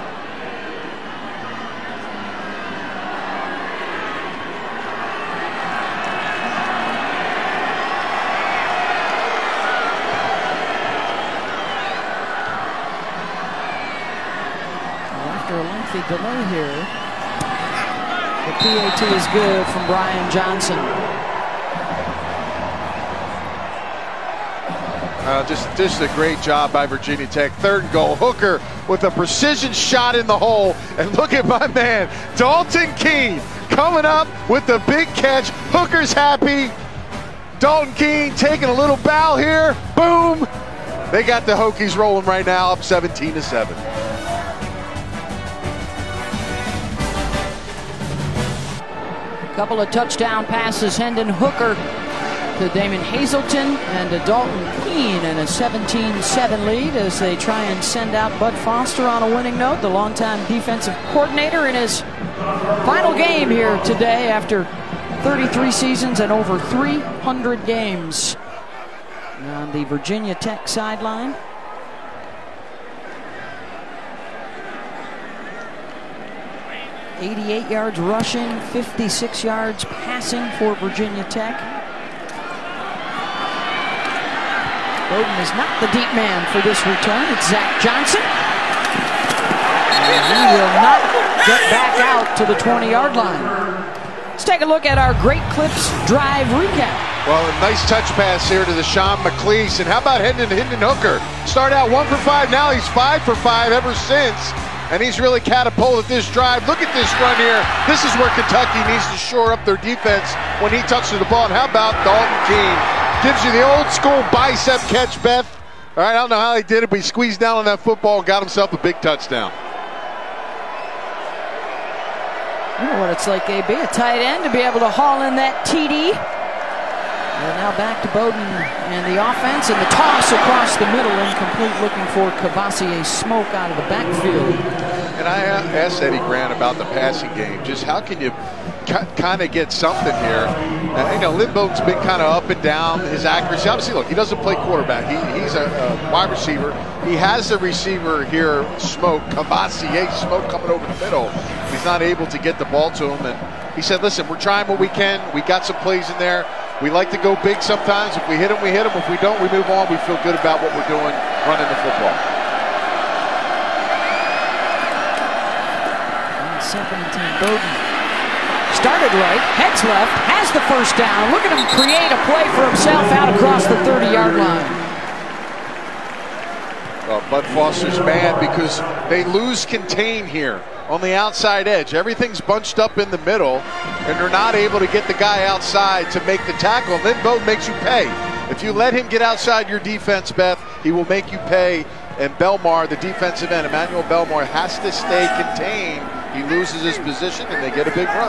After a lengthy delay here, the PAT is good from Brian Johnson. Just a great job by Virginia Tech. 3rd goal. Hooker with a precision shot in the hole. And look at my man, Dalton Keene, coming up with the big catch. Hooker's happy. Dalton Keene taking a little bow here. Boom. They got the Hokies rolling right now, up 17-7. Couple of touchdown passes. Hendon Hooker to Damon Hazelton and to Dalton Keene, and a 17-7 lead as they try and send out Bud Foster on a winning note, the longtime defensive coordinator, in his final game here today after 33 seasons and over 300 games. On the Virginia Tech sideline, '88 yards rushing, 56 yards passing for Virginia Tech. Bowden is not the deep man for this return. It's Zach Johnson. And he will not get back out to the 20-yard line. Let's take a look at our Great Clips drive recap. Well, a nice touch pass here to the Sean McLeese. And how about Hendon Hooker? Start out 1 for 5. Now he's 5 for 5 ever since. And he's really catapulted this drive. Look at this run here. This is where Kentucky needs to shore up their defense when he touches the ball. And how about Dalton Keene? Gives you the old school bicep catch, Beth. All right, I don't know how he did it, but he squeezed down on that football and got himself a big touchdown. You know what it's like, AB, a tight end to be able to haul in that TD. And now back to Bowden and the offense, and the toss across the middle, incomplete, looking for Cavassier Smoke out of the backfield. And I asked Eddie Grant about the passing game. Just how can you kind of get something here? You know, Lynn Bowden's been kind of up and down. His accuracy, obviously, look, he doesn't play quarterback. He's a wide receiver. He has the receiver here, Smoke, Cavassier Smoke, coming over the middle. He's not able to get the ball to him. And he said, listen, we're trying what we can. We got some plays in there. We like to go big sometimes. If we hit them, we hit them. If we don't, we move on. We feel good about what we're doing, running the football. 2nd and 10. Bowden started right, heads left, has the first down. Look at him create a play for himself out across the 30-yard line. Well, Bud Foster's mad because they lose contain here on the outside edge. Everything's bunched up in the middle, and they're not able to get the guy outside to make the tackle. Then Bowden makes you pay. If you let him get outside your defense, Beth, he will make you pay. And Belmar, the defensive end, Emmanuel Belmar, has to stay contained. He loses his position, and they get a big run.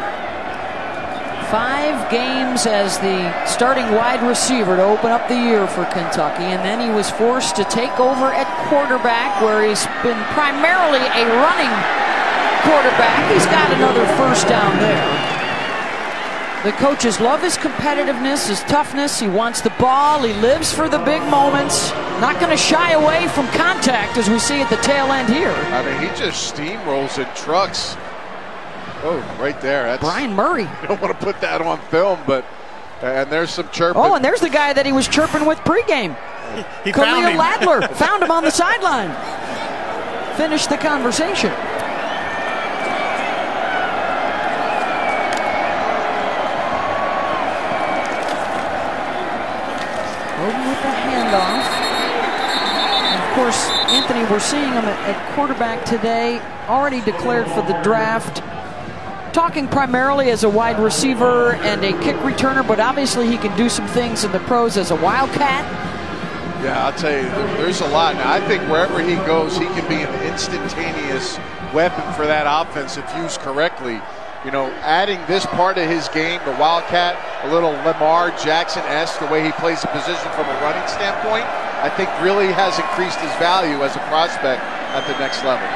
5 games as the starting wide receiver to open up the year for Kentucky, and then he was forced to take over at quarterback, where he's been primarily a running quarterback. He's got another first down there. The coaches love his competitiveness, his toughness. He wants the ball. He lives for the big moments. Not going to shy away from contact, as we see at the tail end here. I mean, he just steamrolls and trucks. Oh, right there. That's, Brian Murray. You don't want to put that on film, but and there's some chirping. Oh, and there's the guy that he was chirping with pregame. He Khalil found him. Ladler found him on the sideline. Finished the conversation. Bowden with the handoff. And of course, Anthony, we're seeing him at quarterback today, already declared for the draft. Talking primarily as a wide receiver and a kick returner, but obviously he can do some things in the pros as a wildcat. Yeah, I'll tell you, there's a lot. Now, I think wherever he goes, he can be an instantaneous weapon for that offense if used correctly. You know, adding this part of his game, the wildcat, a little Lamar Jackson-esque, the way he plays the position from a running standpoint, I think really has increased his value as a prospect at the next level.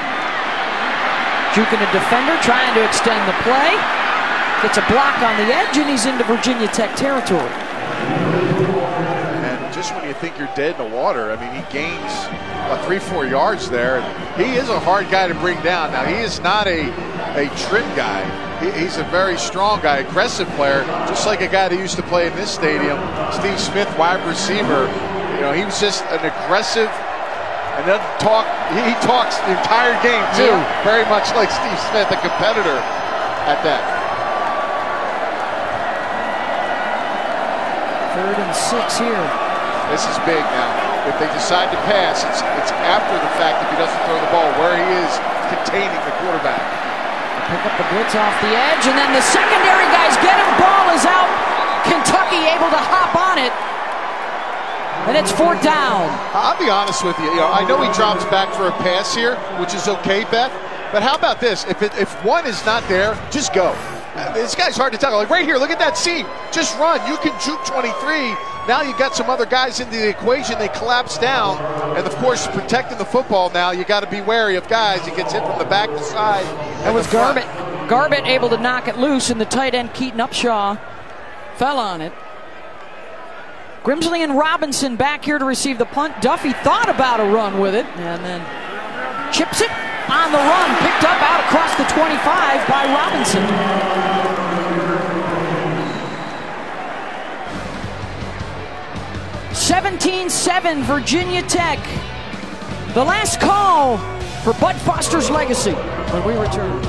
Juking a defender, trying to extend the play. Gets a block on the edge, and he's into Virginia Tech territory. And just when you think you're dead in the water, I mean, he gains about 3-4 yards there. He is a hard guy to bring down. Now, he is not a trim guy. He's a very strong guy, aggressive player, just like a guy that used to play in this stadium, Steve Smith, wide receiver. You know, he was just an aggressive, and then he talks the entire game too, very much like Steve Smith, a competitor at that. 3rd and 6 here. This is big now. If they decide to pass, it's after the fact if he doesn't throw the ball, where he is containing the quarterback. Pick up the blitz off the edge, and then the secondary guys get him. Ball is out. Kentucky able to hop on it. And it's 4th down. I'll be honest with you. I know he drops back for a pass here, which is okay, Beth. But how about this? If one is not there, just go. This guy's hard to tackle. Like right here, look at that seam. Just run. You can juke 23. Now you got some other guys into the equation. They collapse down. And, of course, protecting the football now, you got to be wary of guys. He gets hit from the back, the side. That was Garbett. Garbett able to knock it loose, and the tight end, Keaton Upshaw, fell on it. Grimsley and Robinson back here to receive the punt. Duffy thought about a run with it, and then chips it on the run. Picked up out across the 25 by Robinson. (17-7) Virginia Tech. The last call for Bud Foster's legacy when we return.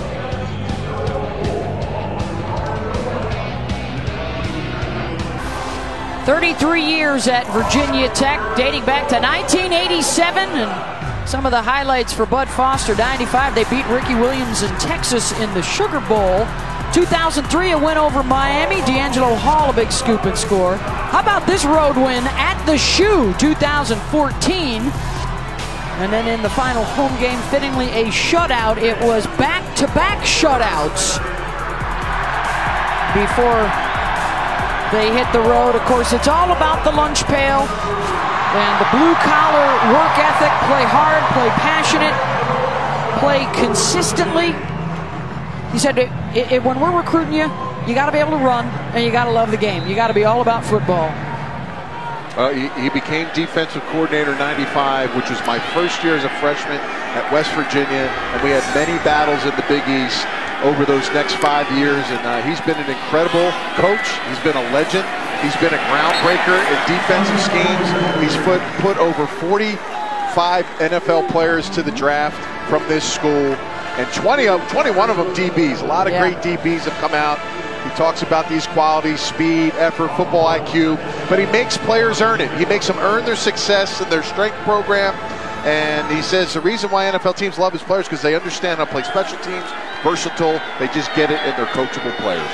"33 years at Virginia Tech, dating back to 1987, and some of the highlights for Bud Foster. 95, they beat Ricky Williams in Texas in the Sugar Bowl. 2003, a win over Miami. D'Angelo Hall, a big scoop and score. How about this road win at the Shoe, 2014? And then in the final home game, fittingly a shutout. It was back-to-back shutouts before They hit the road. Of course, it's all about the lunch pail and the blue-collar work ethic. Play hard, play passionate, play consistently. He said, when we're recruiting you, you got to be able to run, and you got to love the game. You got to be all about football. He became defensive coordinator in '95, which was my first year as a freshman at West Virginia, and we had many battles in the Big East over those next 5 years, and he's been an incredible coach. He's been a legend. He's been a groundbreaker in defensive schemes. He's put over 45 NFL players to the draft from this school, and 21 of them DBs. A lot of great DBs have come out. He talks about these qualities: speed, effort, football IQ, but he makes players earn it. He makes them earn their success in their strength program. And he says the reason why NFL teams love his players because they understand how to play special teams, versatile. They just get it, and they're coachable players.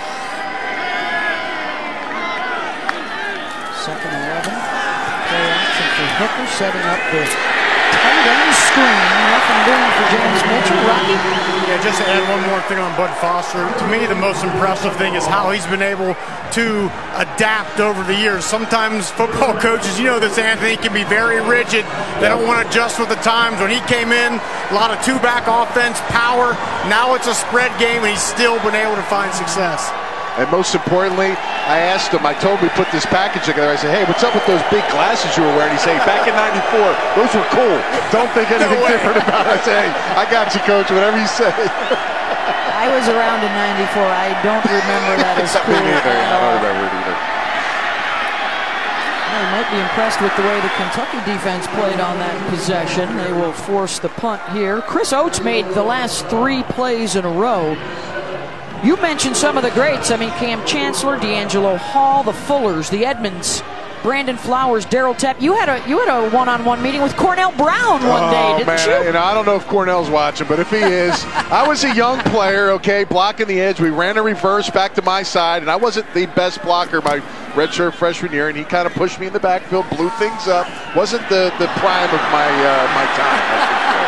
Second 11. Play action for Hooker, setting up the tight end screen. Nothing doing for James Mitchell. Rocky? Yeah, just to add one more thing on Bud Foster. To me, the most impressive thing is how he's been able to adapt over the years. Sometimes football coaches, you know this, Anthony, can be very rigid. They don't want to adjust with the times. When he came in, a lot of two-back offense, power. Now it's a spread game, and he's still been able to find success. And most importantly, I asked him, I told him we put this package together. I said, hey, what's up with those big glasses you were wearing? He said, back in '94, those were cool. Don't think anything different about it. I said, hey, I got you, coach, whatever you say. I was around in '94. I don't remember that as cool. Me neither. I don't remember it either. Well, you might be impressed with the way the Kentucky defense played on that possession. They will force the punt here. Chris Oates made the last 3 plays in a row. You mentioned some of the greats. I mean, Cam Chancellor, D'Angelo Hall, the Fullers, the Edmonds, Brandon Flowers, Darryl Tepp. You had a one-on-one meeting with Cornell Brown one day, didn't you? You know, I don't know if Cornell's watching, but if he is, I was a young player, okay, blocking the edge. We ran a reverse back to my side, and I wasn't the best blocker my redshirt freshman year, and he kind of pushed me in the backfield, blew things up. Wasn't the prime of my time.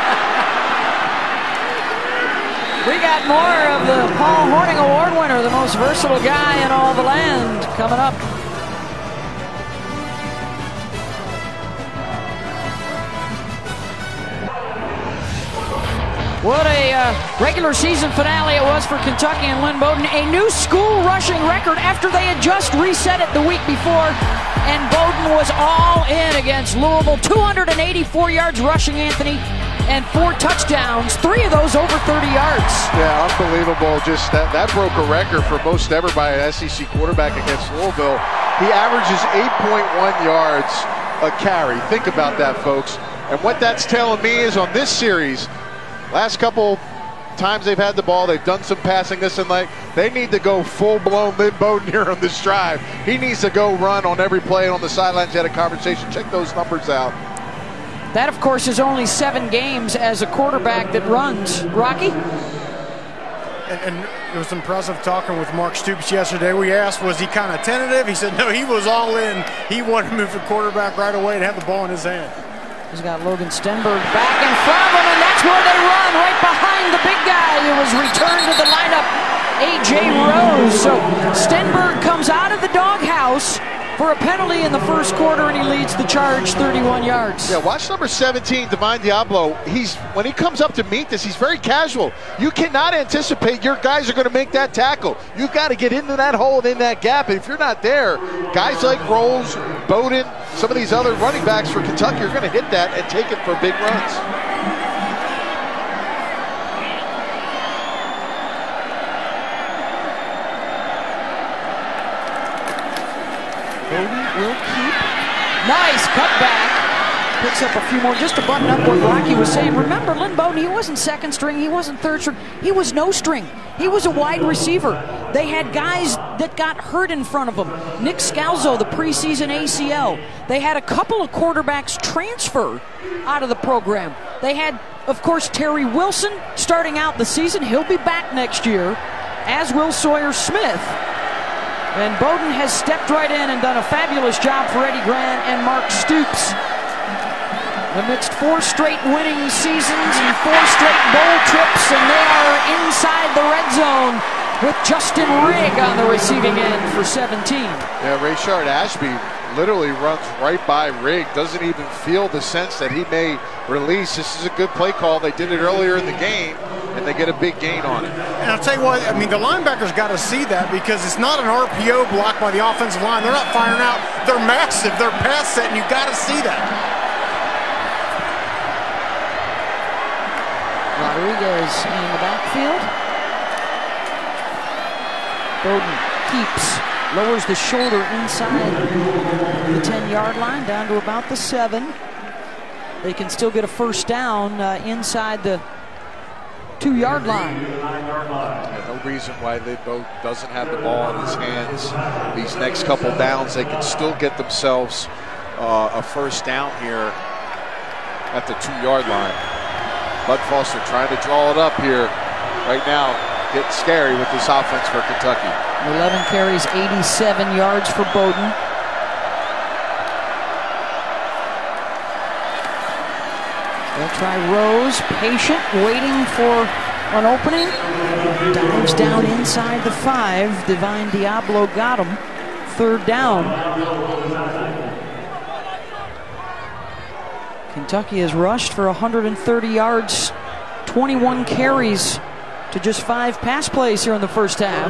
We got more of the Paul Hornung Award winner, the most versatile guy in all the land, coming up. What a regular season finale it was for Kentucky and Lynn Bowden. A new school rushing record after they had just reset it the week before. And Bowden was all in against Louisville. 284 yards rushing, Anthony, and 4 touchdowns. 3 of those over 30 yards. Yeah, unbelievable. Just that broke a record for most ever by an SEC quarterback against Louisville. He averages 8.1 yards a carry. Think about that, folks. And what that's telling me is on this series, last couple times they've had the ball, they've done some passing this and that. They need to go full-blown Lynn Bowden here on this drive. He needs to go run on every play. On the sidelines, he had a conversation. Check those numbers out. That, of course, is only 7 games as a quarterback that runs. Rocky? And it was impressive talking with Mark Stoops yesterday. We asked, was he kind of tentative? He said, no, he was all in. He wanted to move the quarterback right away and have the ball in his hand. He's got Logan Stenberg back in front of him, and that's where they run, right behind the big guy who was returned to the lineup, A.J. Rose. So Stenberg comes out of the doghouse for a penalty in the first quarter, and he leads the charge 31 yards. Yeah, watch number 17, Divine Diablo. When he comes up to meet this, he's very casual. You cannot anticipate your guys are going to make that tackle. You've got to get into that hole and in that gap. And if you're not there, guys like Rolls, Bowden, some of these other running backs for Kentucky are going to hit that and take it for big runs. Bowden will keep. Nice cutback. Picks up a few more just to button up what Rocky was saying. Remember, Lynn Bowden, he wasn't second string. He wasn't third string. He was no string. He was a wide receiver. They had guys that got hurt in front of him. Nick Scalzo, the preseason ACL. They had a couple of quarterbacks transfer out of the program. They had, of course, Terry Wilson starting out the season. He'll be back next year, as will Sawyer Smith. And Bowden has stepped right in and done a fabulous job for Eddie Grant and Mark Stoops. Amidst 4 straight winning seasons and 4 straight bowl trips, and they are inside the red zone with Justin Rigg on the receiving end for 17. Yeah, Rayshard Ashby literally runs right by Rigg, doesn't even feel the sense that he may release. This is a good play call. They did it earlier in the game, and they get a big gain on it. And I'll tell you what, I mean, the linebackers got to see that, because it's not an RPO block by the offensive line. They're not firing out. They're massive. They're pass set, and you got to see that. Rodriguez in the backfield. Bowden keeps, lowers the shoulder inside the 10-yard line down to about the 7. They can still get a first down inside the 2-yard line. Yeah, no reason why Lidbo doesn't have the ball in his hands. These next couple downs, they can still get themselves a first down here at the 2-yard line. Bud Foster trying to draw it up here right now. Getting scary with this offense for Kentucky. 11 carries, 87 yards for Bowden. They'll try Rose, patient, waiting for an opening. Dives down inside the 5. Divine Diablo got him. 3rd down. Kentucky has rushed for 130 yards, 21 carries to just 5 pass plays here in the first half.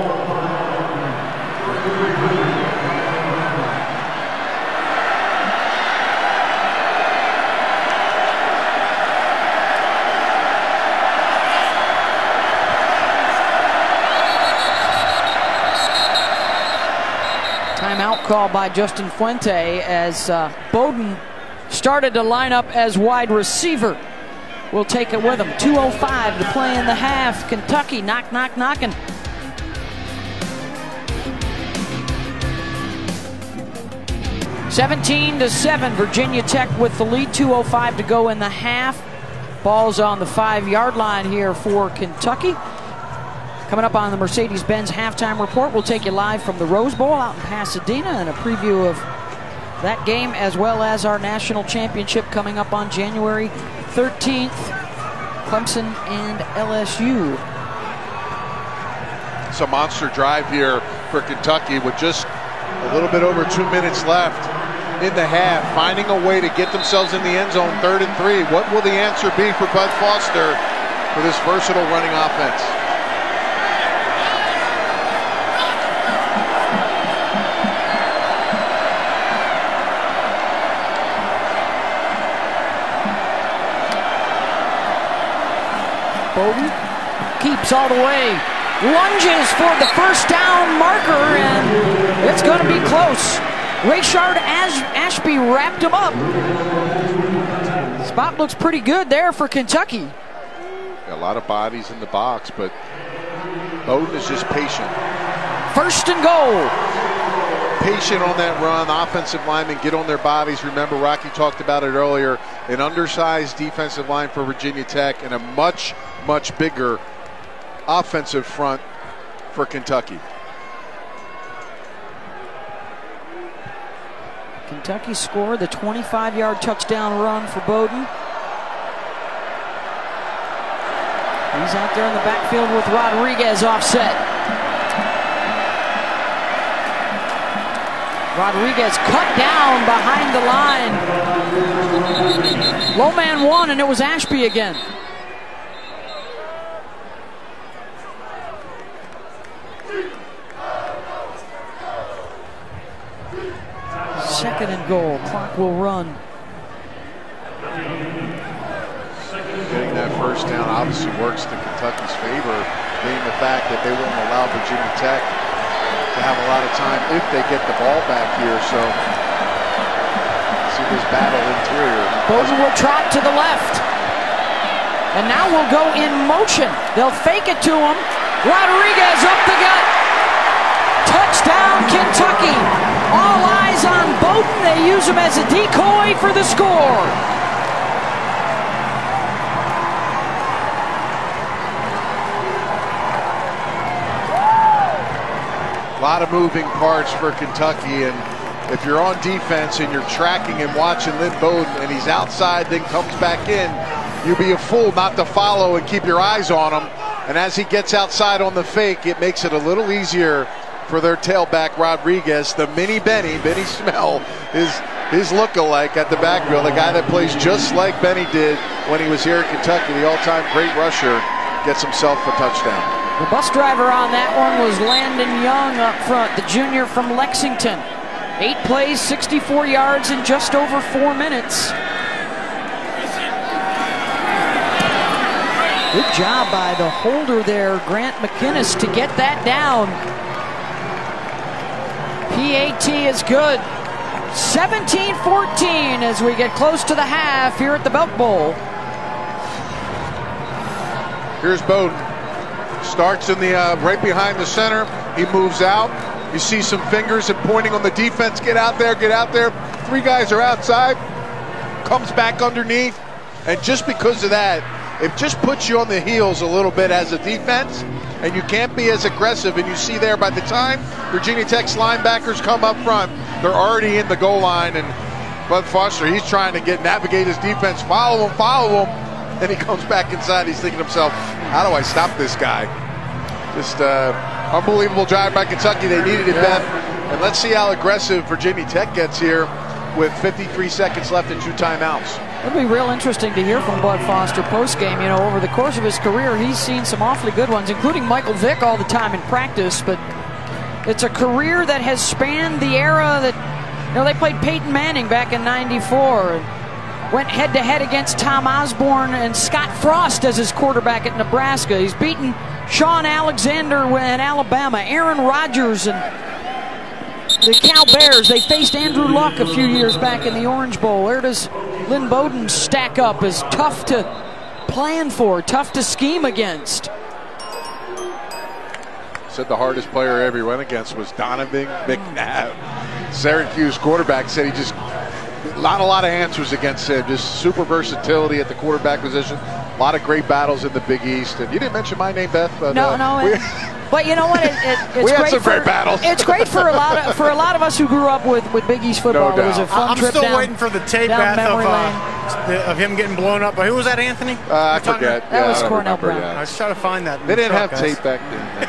Timeout call by Justin Fuente as Bowden started to line up as wide receiver. We'll take it with him. 2:05 to play in the half. Kentucky knocking. (17-7). Virginia Tech with the lead. 2:05 to go in the half. Ball's on the 5-yard line here for Kentucky. Coming up on the Mercedes-Benz halftime report, we'll take you live from the Rose Bowl out in Pasadena and a preview of that game, as well as our national championship coming up on January 13th, Clemson and LSU. It's a monster drive here for Kentucky with just a little bit over 2 minutes left in the half, finding a way to get themselves in the end zone. 3rd and 3. What will the answer be for Bud Foster for this versatile running offense? Bowden keeps all the way, lunges for the first down marker, and it's going to be close. Rayshard Ashby wrapped him up. Spot looks pretty good there for Kentucky. A lot of bodies in the box, but Bowden is just patient. 1st and goal. Patient on that run. Offensive linemen get on their bodies. Remember, Rocky talked about it earlier. An undersized defensive line for Virginia Tech and a much bigger offensive front for Kentucky. Kentucky scored the 25-yard touchdown run for Bowden. He's out there in the backfield with Rodriguez offset. Rodriguez cut down behind the line. Low man 1, and it was Ashby again. Second and goal. Clock will run. Getting that first down obviously works to Kentucky's favor, being the fact that they won't allow Virginia Tech to have a lot of time if they get the ball back here. So see this battle interior. Bowden will trot to the left. And now we'll go in motion. They'll fake it to him. Rodriguez up the gut. Touchdown, Kentucky. All eyes on Bowden. They use him as a decoy for the score. A lot of moving parts for Kentucky, and if you're on defense and you're tracking and watching Lynn Bowden and he's outside then comes back in, you'd be a fool not to follow and keep your eyes on him. And as he gets outside on the fake, it makes it a little easier for their tailback, Rodriguez. The mini Benny Smell, his look-alike at the backfield, the guy that plays just like Benny did when he was here in Kentucky, the all-time great rusher, gets himself a touchdown. The bus driver on that one was Landon Young up front, the junior from Lexington. 8 plays, 64 yards in just over 4 minutes. Good job by the holder there, Grant McInnes, to get that down. PAT is good. 17-14 as we get close to the half here at the Belk Bowl. Here's Bowden. Starts in the right behind the center. He moves out. You see some fingers and pointing on the defense. Get out there, get out there. 3 guys are outside. Comes back underneath. And just because of that, it just puts you on the heels a little bit as a defense. And you can't be as aggressive. And you see there, by the time Virginia Tech's linebackers come up front, they're already in the goal line. And Bud Foster, he's trying to navigate his defense. Follow him. Then he comes back inside. He's thinking to himself, how do I stop this guy? Just unbelievable drive by Kentucky. They needed it, Beth. And let's see how aggressive Virginia Tech gets here with 53 seconds left and 2 timeouts. It'll be real interesting to hear from Bud Foster postgame. You know, over the course of his career, he's seen some awfully good ones, including Michael Vick all the time in practice. But it's a career that has spanned the era that, you know, they played Peyton Manning back in '94 and went head-to-head against Tom Osborne and Scott Frost as his quarterback at Nebraska. He's beaten Sean Alexander in Alabama, Aaron Rodgers, and the Cal Bears. They faced Andrew Luck a few years back in the Orange Bowl. Where does Lynn Bowden stack up as tough to plan for, tough to scheme against? Said the hardest player I ever went against was Donovan McNabb. Syracuse quarterback said he just, not a lot of answers against him, just super versatility at the quarterback position. A lot of great battles in the Big East. And you didn't mention my name, Beth. But, but you know what? It's we had great some great battles. It's great for a lot of us who grew up with Big East football. No It was a fun trip I'm still waiting for the tape, Beth, of him getting blown up. But who was that, Anthony? I forget. That was Cornell Brown. I was trying to find that. They didn't have tape back then.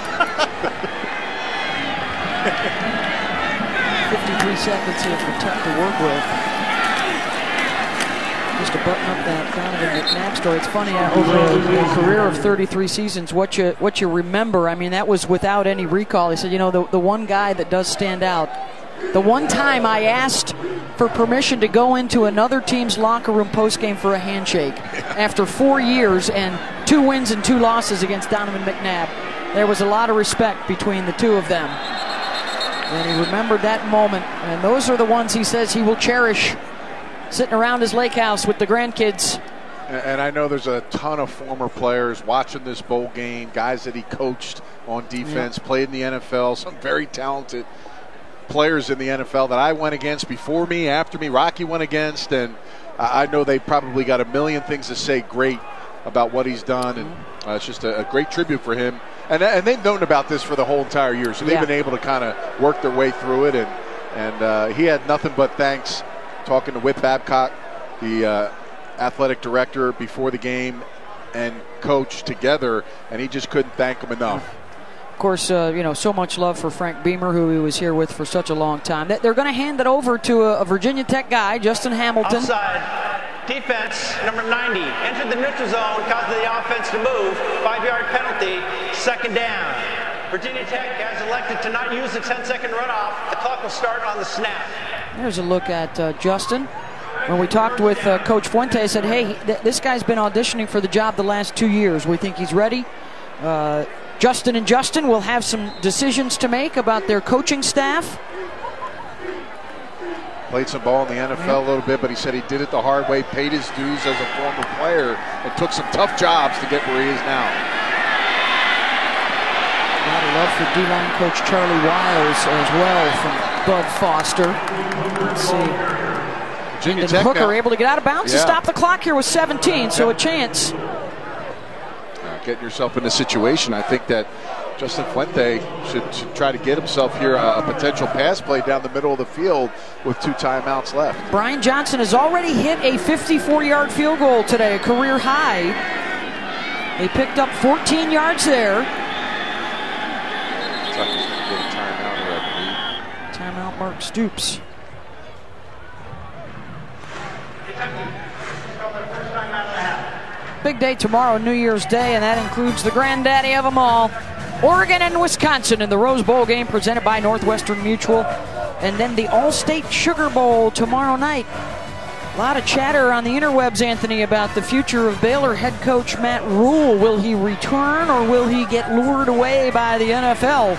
53 seconds here for Tech to work with. Just to button up that Donovan McNabb story. It's funny, over a career of 33 seasons, what you remember. I mean, that was without any recall. He said, you know, the one guy that does stand out, the one time I asked for permission to go into another team's locker room postgame for a handshake after 4 years and 2 wins and 2 losses against Donovan McNabb. There was a lot of respect between the two of them. And he remembered that moment. And those are the ones he says he will cherish, sitting around his lake house with the grandkids. And I know there's a ton of former players watching this bowl game, guys that he coached on defense, played in the NFL, some very talented players in the NFL that I went against before me, after me, Rocky went against, and I know they probably got a million things to say great about what he's done, and it's just a great tribute for him. And they've known about this for the whole entire year, so they've been able to kind of work their way through it, and he had nothing but thanks talking to Whit Babcock, the athletic director, before the game, and coach together, and he just couldn't thank him enough. Of course, you know, so much love for Frank Beamer, who he was here with for such a long time. They're going to hand it over to a Virginia Tech guy, Justin Hamilton. Offside. Defense, number 90, entered the neutral zone, caused the offense to move. 5-yard penalty, 2nd down. Virginia Tech has elected to not use the 10-second runoff. The clock will start on the snap. There's a look at Justin. When we talked with Coach Fuente, I said, hey, this guy's been auditioning for the job the last 2 years. We think he's ready. Justin and Justin will have some decisions to make about their coaching staff. Played some ball in the NFL a little bit, but he said he did it the hard way, paid his dues as a former player, and took some tough jobs to get where he is now. A lot of love for D-line coach Charlie Wiles as well from Bud Foster. Let's see. Virginia And Tech Hooker now able to get out of bounds to stop the clock here with 17, so a chance. Getting yourself in a situation, I think that Justin Fuente should try to get himself here a potential pass play down the middle of the field with 2 timeouts left. Brian Johnson has already hit a 54-yard field goal today, a career high. They picked up 14 yards there. Kentucky's going to get a timeout here, I believe. Timeout, Mark Stoops. Big day tomorrow, New Year's Day, and that includes the granddaddy of them all, Oregon and Wisconsin in the Rose Bowl game presented by Northwestern Mutual. And then the All-State Sugar Bowl tomorrow night. A lot of chatter on the interwebs, Anthony, about the future of Baylor head coach Matt Rule. Will he return or will he get lured away by the NFL?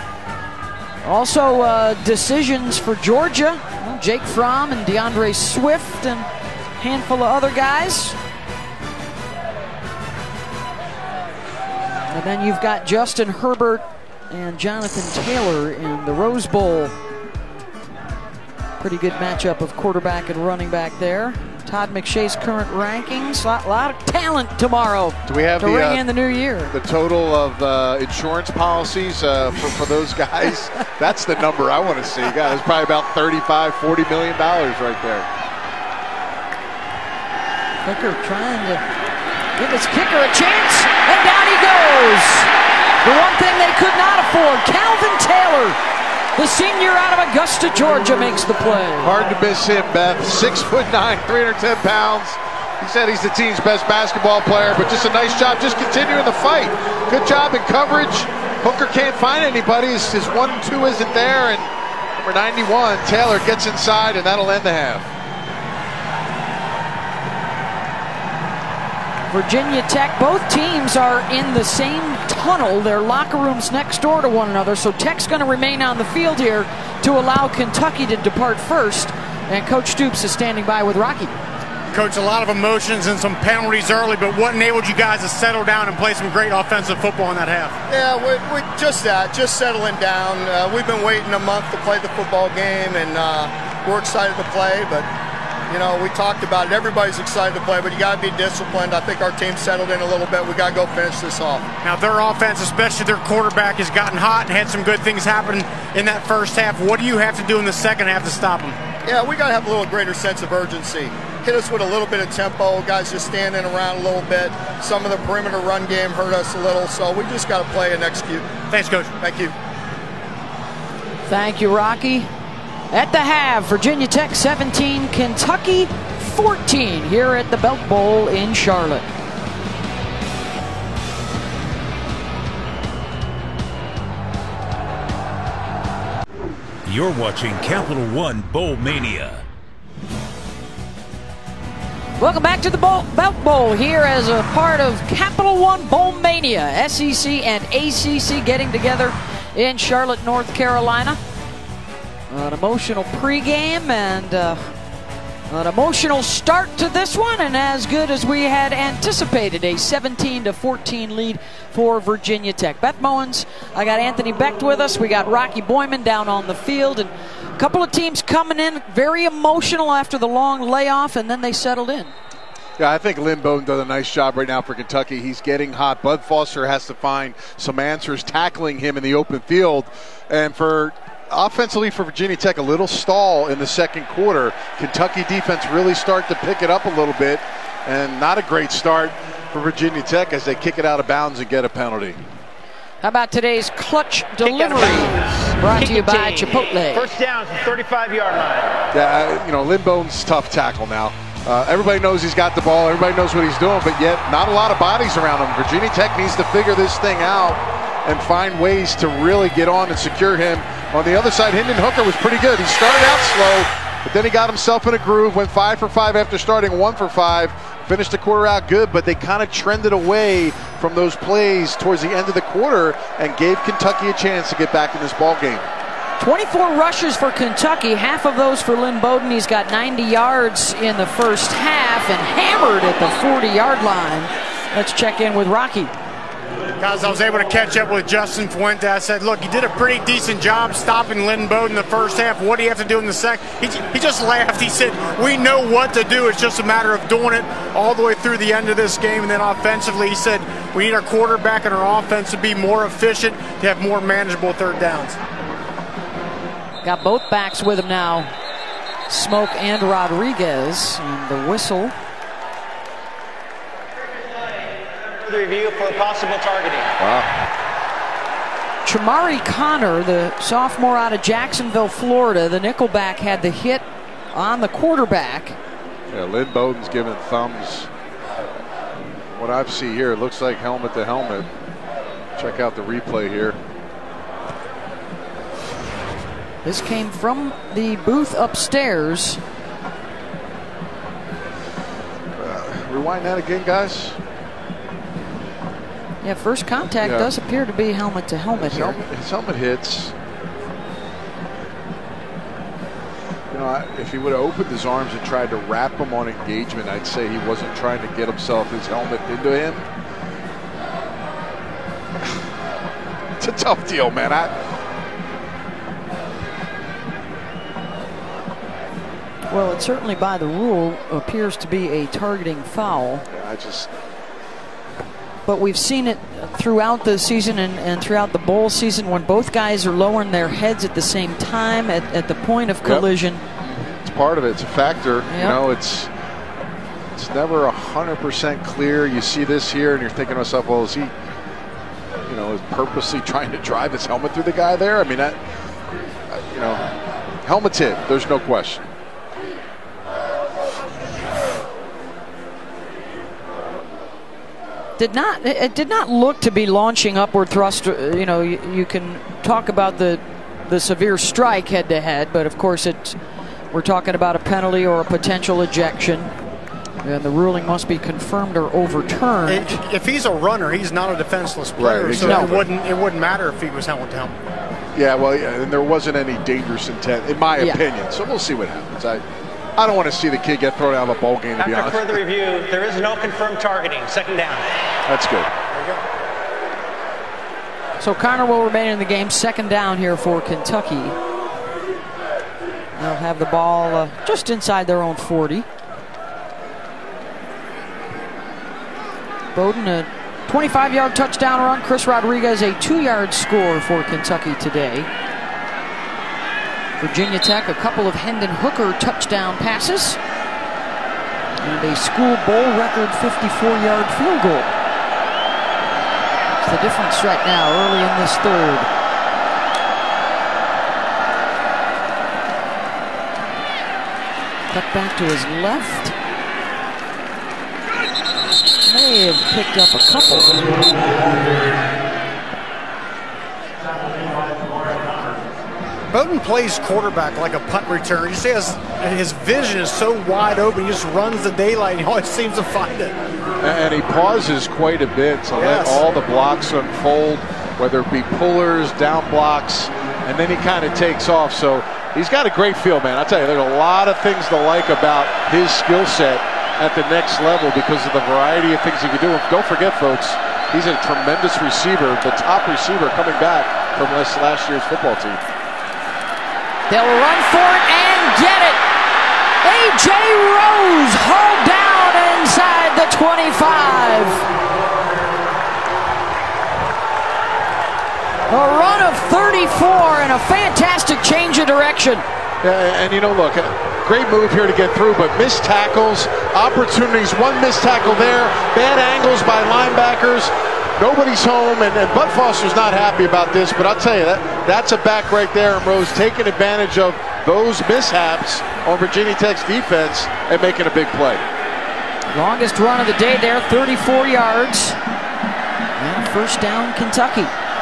Also, decisions for Georgia. Well, Jake Fromm and DeAndre Swift and a handful of other guys. And then you've got Justin Herbert and Jonathan Taylor in the Rose Bowl. Pretty good matchup of quarterback and running back there. Todd McShay's current rankings. A lot of talent tomorrow. Do we have to ring in the new year? The total of insurance policies for those guys? That's the number I want to see. God, it's probably about $35–40 million right there. Hooker trying to give his kicker a chance, and down he goes. The one thing they could not afford, Calvin Taylor, the senior out of Augusta, Georgia, makes the play. Hard to miss him, Beth. 6'9", 310 pounds. He said he's the team's best basketball player, but just a nice job just continuing the fight. Good job in coverage. Hooker can't find anybody. His 1-2 isn't there, and number 91, Taylor, gets inside, and that'll end the half. Virginia Tech, both teams are in the same tunnel. Their locker rooms next door to one another, so Tech's going to remain on the field here to allow Kentucky to depart first. And Coach Stoops is standing by with Rocky. Coach, a lot of emotions and some penalties early, but what enabled you guys to settle down and play some great offensive football in that half? Yeah, we just settling down. We've been waiting a month to play the football game, and we're excited to play, but you know, we talked about it. Everybody's excited to play, but you got to be disciplined. I think our team settled in a little bit. We got to go finish this off. Now, their offense, especially their quarterback, has gotten hot and had some good things happen in that first half. What do you have to do in the second half to stop them? Yeah, we got to have a little greater sense of urgency. Hit us with a little bit of tempo. Guys just standing around a little bit. Some of the perimeter run game hurt us a little, so we just got to play and execute. Thanks, Coach. Thank you. Thank you, Rocky. At the half, Virginia Tech 17, Kentucky 14 here at the Belk Bowl in Charlotte. You're watching Capital One Bowl Mania. Welcome back to the Belk Bowl here as a part of Capital One Bowl Mania. SEC and ACC getting together in Charlotte, North Carolina. An emotional pregame and an emotional start to this one, and as good as we had anticipated, a 17-14 lead for Virginia Tech. Beth Mowens, I got Anthony Becht with us. We got Rocky Boyman down on the field, and a couple of teams coming in very emotional after the long layoff, and then they settled in. Yeah, I think Lynn Bowden does a nice job right now for Kentucky. He's getting hot. Bud Foster has to find some answers tackling him in the open field, and offensively for Virginia Tech, a little stall in the second quarter. Kentucky defense really start to pick it up a little bit, and not a great start for Virginia Tech as they kick it out of bounds and get a penalty. How about today's clutch delivery? Brought to you by Chipotle. First down from 35-yard line. Yeah, you know, Lynn Bowden's tough tackle now. Everybody knows he's got the ball. Everybody knows what he's doing, but yet not a lot of bodies around him. Virginia Tech needs to figure this thing out and find ways to really get on and secure him. On the other side, Hendon Hooker was pretty good. He started out slow, but then he got himself in a groove, went 5 for 5 after starting 1 for 5, finished the quarter out good, but they kind of trended away from those plays towards the end of the quarter and gave Kentucky a chance to get back in this ball game. 24 rushes for Kentucky, half of those for Lynn Bowden. He's got 90 yards in the first half and hammered at the 40-yard line. Let's check in with Rocky. Guys, I was able to catch up with Justin Fuente. I said, look, you did a pretty decent job stopping Lynn Bowden in the first half. What do you have to do in the second? He just laughed. He said, we know what to do. It's just a matter of doing it all the way through the end of this game. And then offensively, he said, we need our quarterback and our offense to be more efficient, to have more manageable third downs. Got both backs with him now, Smoke and Rodriguez, and the whistle. further review for possible targeting. Wow. Chamari Connor, the sophomore out of Jacksonville, Florida, the nickelback, had the hit on the quarterback. Yeah, Lynn Bowden's giving thumbs. What I see here, it looks like helmet to helmet. Check out the replay here. This came from the booth upstairs. Rewind that again, guys. Yeah, first contact does appear to be helmet to helmet here. His helmet hits. You know, if he would have opened his arms and tried to wrap him on engagement, I'd say he wasn't trying to get his helmet into him. It's a tough deal, man. Well, it certainly by the rule appears to be a targeting foul. Yeah, But we've seen it throughout the season and throughout the bowl season when both guys are lowering their heads at the same time at the point of collision. Yep. It's part of it. It's a factor. Yep. You know, it's never 100% clear. You see this here and you're thinking to yourself, well, is he, you know, is purposely trying to drive his helmet through the guy there? I mean, that, you know, helmet's hit. There's no question. It did not look to be launching upward thrust. You know, you can talk about the severe strike head to head, but of course we're talking about a penalty or a potential ejection, and the ruling must be confirmed or overturned. If he's a runner, he's not a defenseless player, right, exactly. So it wouldn't matter if he was helmet to helmet. Yeah, well, and there wasn't any dangerous intent, in my opinion. So we'll see what happens. I don't want to see the kid get thrown out of a bowl game, to be honest. After further review, there is no confirmed targeting. Second down. That's good. There you go. So Connor will remain in the game. Second down here for Kentucky. They'll have the ball just inside their own 40. Bowden, a 25-yard touchdown run. Chris Rodriguez, a 2-yard score for Kentucky today. Virginia Tech, a couple of Hendon Hooker touchdown passes. And a school bowl record 54-yard field goal. It's the difference right now, early in this third. Cut back to his left. May have picked up a couple. Bowden plays quarterback like a punt return. You see his vision is so wide open. He just runs the daylight and he always seems to find it. And he pauses quite a bit to let all the blocks unfold, whether it be pullers, down blocks, and then he kind of takes off. So he's got a great feel, man. I'll tell you, there's a lot of things to like about his skill set at the next level because of the variety of things he can do. And don't forget, folks, he's a tremendous receiver, the top receiver coming back from last year's football team. They'll run for it and get it. A.J. Rose hauled down inside the 25. A run of 34 and a fantastic change of direction. And you know, look, great move here to get through, but missed tackles, opportunities, one missed tackle there, bad angles by linebackers. Nobody's home, and Bud Foster's not happy about this, but I'll tell you, that's a back right there, and Rose taking advantage of those mishaps on Virginia Tech's defense and making a big play. Longest run of the day there, 34 yards. And first down, Kentucky.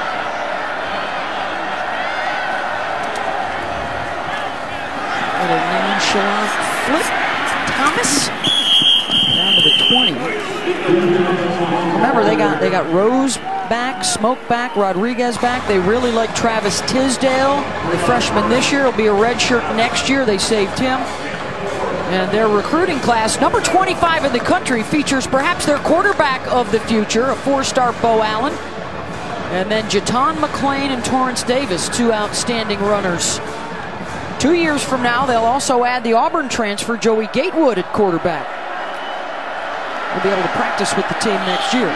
Little nonchalant flip. Thomas down to the 20. Remember, they got Rose back, Smoke back, Rodriguez back. They really like Travis Tisdale, the freshman this year. Will be a redshirt next year. They saved him. And their recruiting class, number 25 in the country, features perhaps their quarterback of the future, a 4-star Bo Allen. And then Jaton McClain and Torrance Davis, two outstanding runners. 2 years from now, they'll also add the Auburn transfer, Joey Gatewood, at quarterback. We'll be able to practice with the team next year.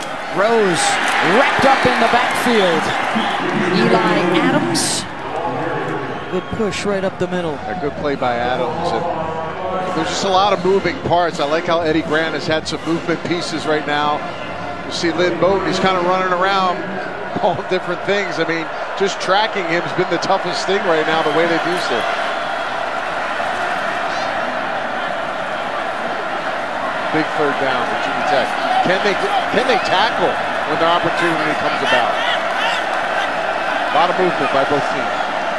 Rose wrapped up in the backfield. Eli Adams Good push right up the middle. A good play by Adams. And there's just a lot of moving parts. I like how Eddie Grant has had some movement pieces right now. You see Lynn Bowden, he's kind of running around all different things. I mean, just tracking him has been the toughest thing right now, the way they've used it. Big third down, Virginia Tech. Can they tackle when their opportunity comes about? A lot of movement by both teams.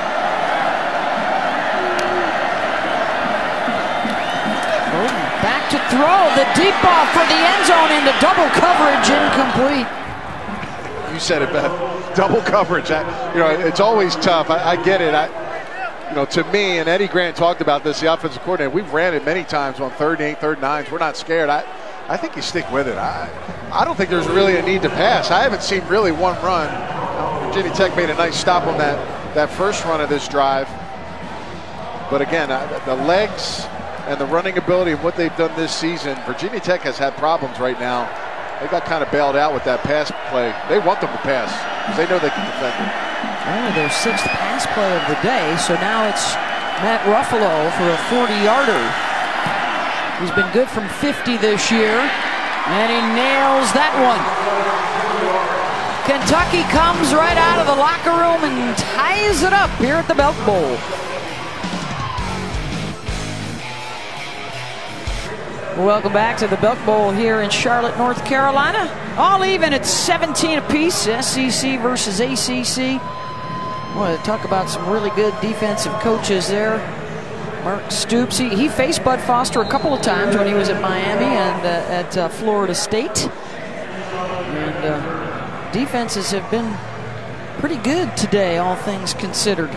Back to throw, the deep ball for the end zone into double coverage, incomplete. You said it, Beth. Double coverage. It's always tough. I get it. To me, and Eddie Grant talked about this, the offensive coordinator, we've ran it many times on 3rd and 8, 3rd and 9s. We're not scared. I think you stick with it. I don't think there's really a need to pass. I haven't seen really one run. Virginia Tech made a nice stop on that first run of this drive. But again, the legs and the running ability of what they've done this season, Virginia Tech has had problems right now. They got kind of bailed out with that pass play. They want them to pass because they know they can defend it. Only their 6th pass play of the day, so now it's Matt Ruffalo for a 40-yarder. He's been good from 50 this year, and he nails that one. Kentucky comes right out of the locker room and ties it up here at the Belk Bowl. Welcome back to the Belk Bowl here in Charlotte, North Carolina. All even at 17 apiece, SEC versus ACC. I want to talk about some really good defensive coaches there. Mark Stoops, he faced Bud Foster a couple of times when he was at Miami and at Florida State. And defenses have been pretty good today, all things considered.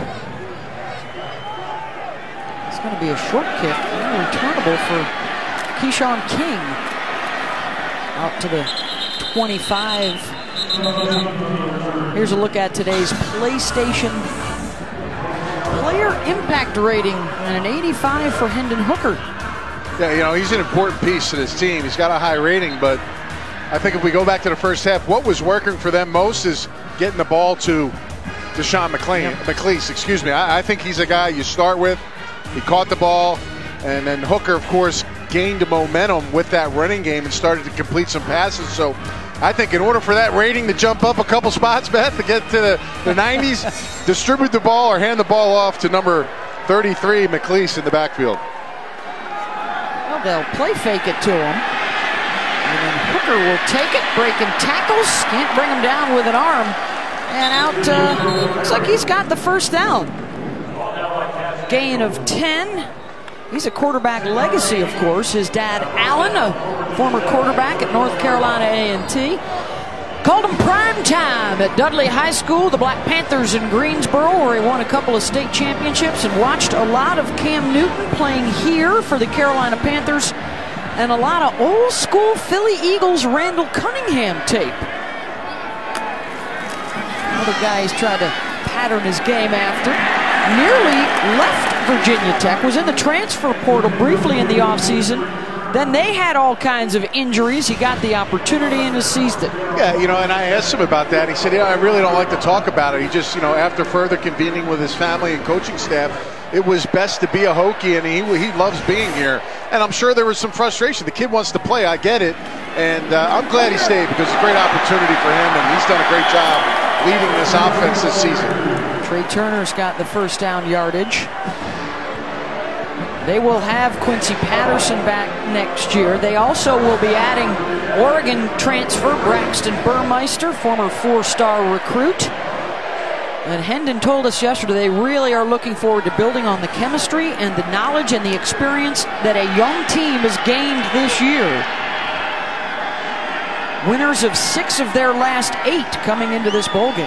It's going to be a short kick, returnable for Keyshawn King out to the 25. Here's a look at today's PlayStation player impact rating and an 85 for Hendon Hooker. Yeah, he's an important piece to this team. He's got a high rating, but I think if we go back to the first half, what was working for them most is getting the ball to Deshaun McClease. Excuse me. I think he's a guy you start with. He caught the ball, and then Hooker, of course, gained momentum with that running game and started to complete some passes. So I think in order for that rating to jump up a couple spots, Beth, to get to the 90s, distribute the ball or hand the ball off to number 33, McClease, in the backfield. Well, they'll play fake it to him. And then Hooker will take it, breaking tackles, can't bring him down with an arm. And out, looks like he's got the first down. Gain of 10. He's a quarterback legacy, of course. His dad, Allen, a former quarterback at North Carolina A&T. Called him prime time at Dudley High School, the Black Panthers in Greensboro, where he won a couple of state championships, and watched a lot of Cam Newton playing here for the Carolina Panthers, and a lot of old school Philly Eagles Randall Cunningham tape. Another guy he's tried to pattern his game after. Nearly left Virginia Tech, was in the transfer portal briefly in the offseason. Then they had all kinds of injuries. He got the opportunity and has seized it. Yeah, and I asked him about that. He said, I really don't like to talk about it. He just, after further convening with his family and coaching staff, it was best to be a Hokie, and he loves being here. And I'm sure there was some frustration. The kid wants to play. I get it. And I'm glad he stayed because it's a great opportunity for him, and he's done a great job leading this offense this season. Trey Turner's got the first down yardage. They will have Quincy Patterson back next year. They also will be adding Oregon transfer Braxton Burmeister, former 4-star recruit. And Hendon told us yesterday they really are looking forward to building on the chemistry and the knowledge and the experience that a young team has gained this year. Winners of 6 of their last 8 coming into this bowl game.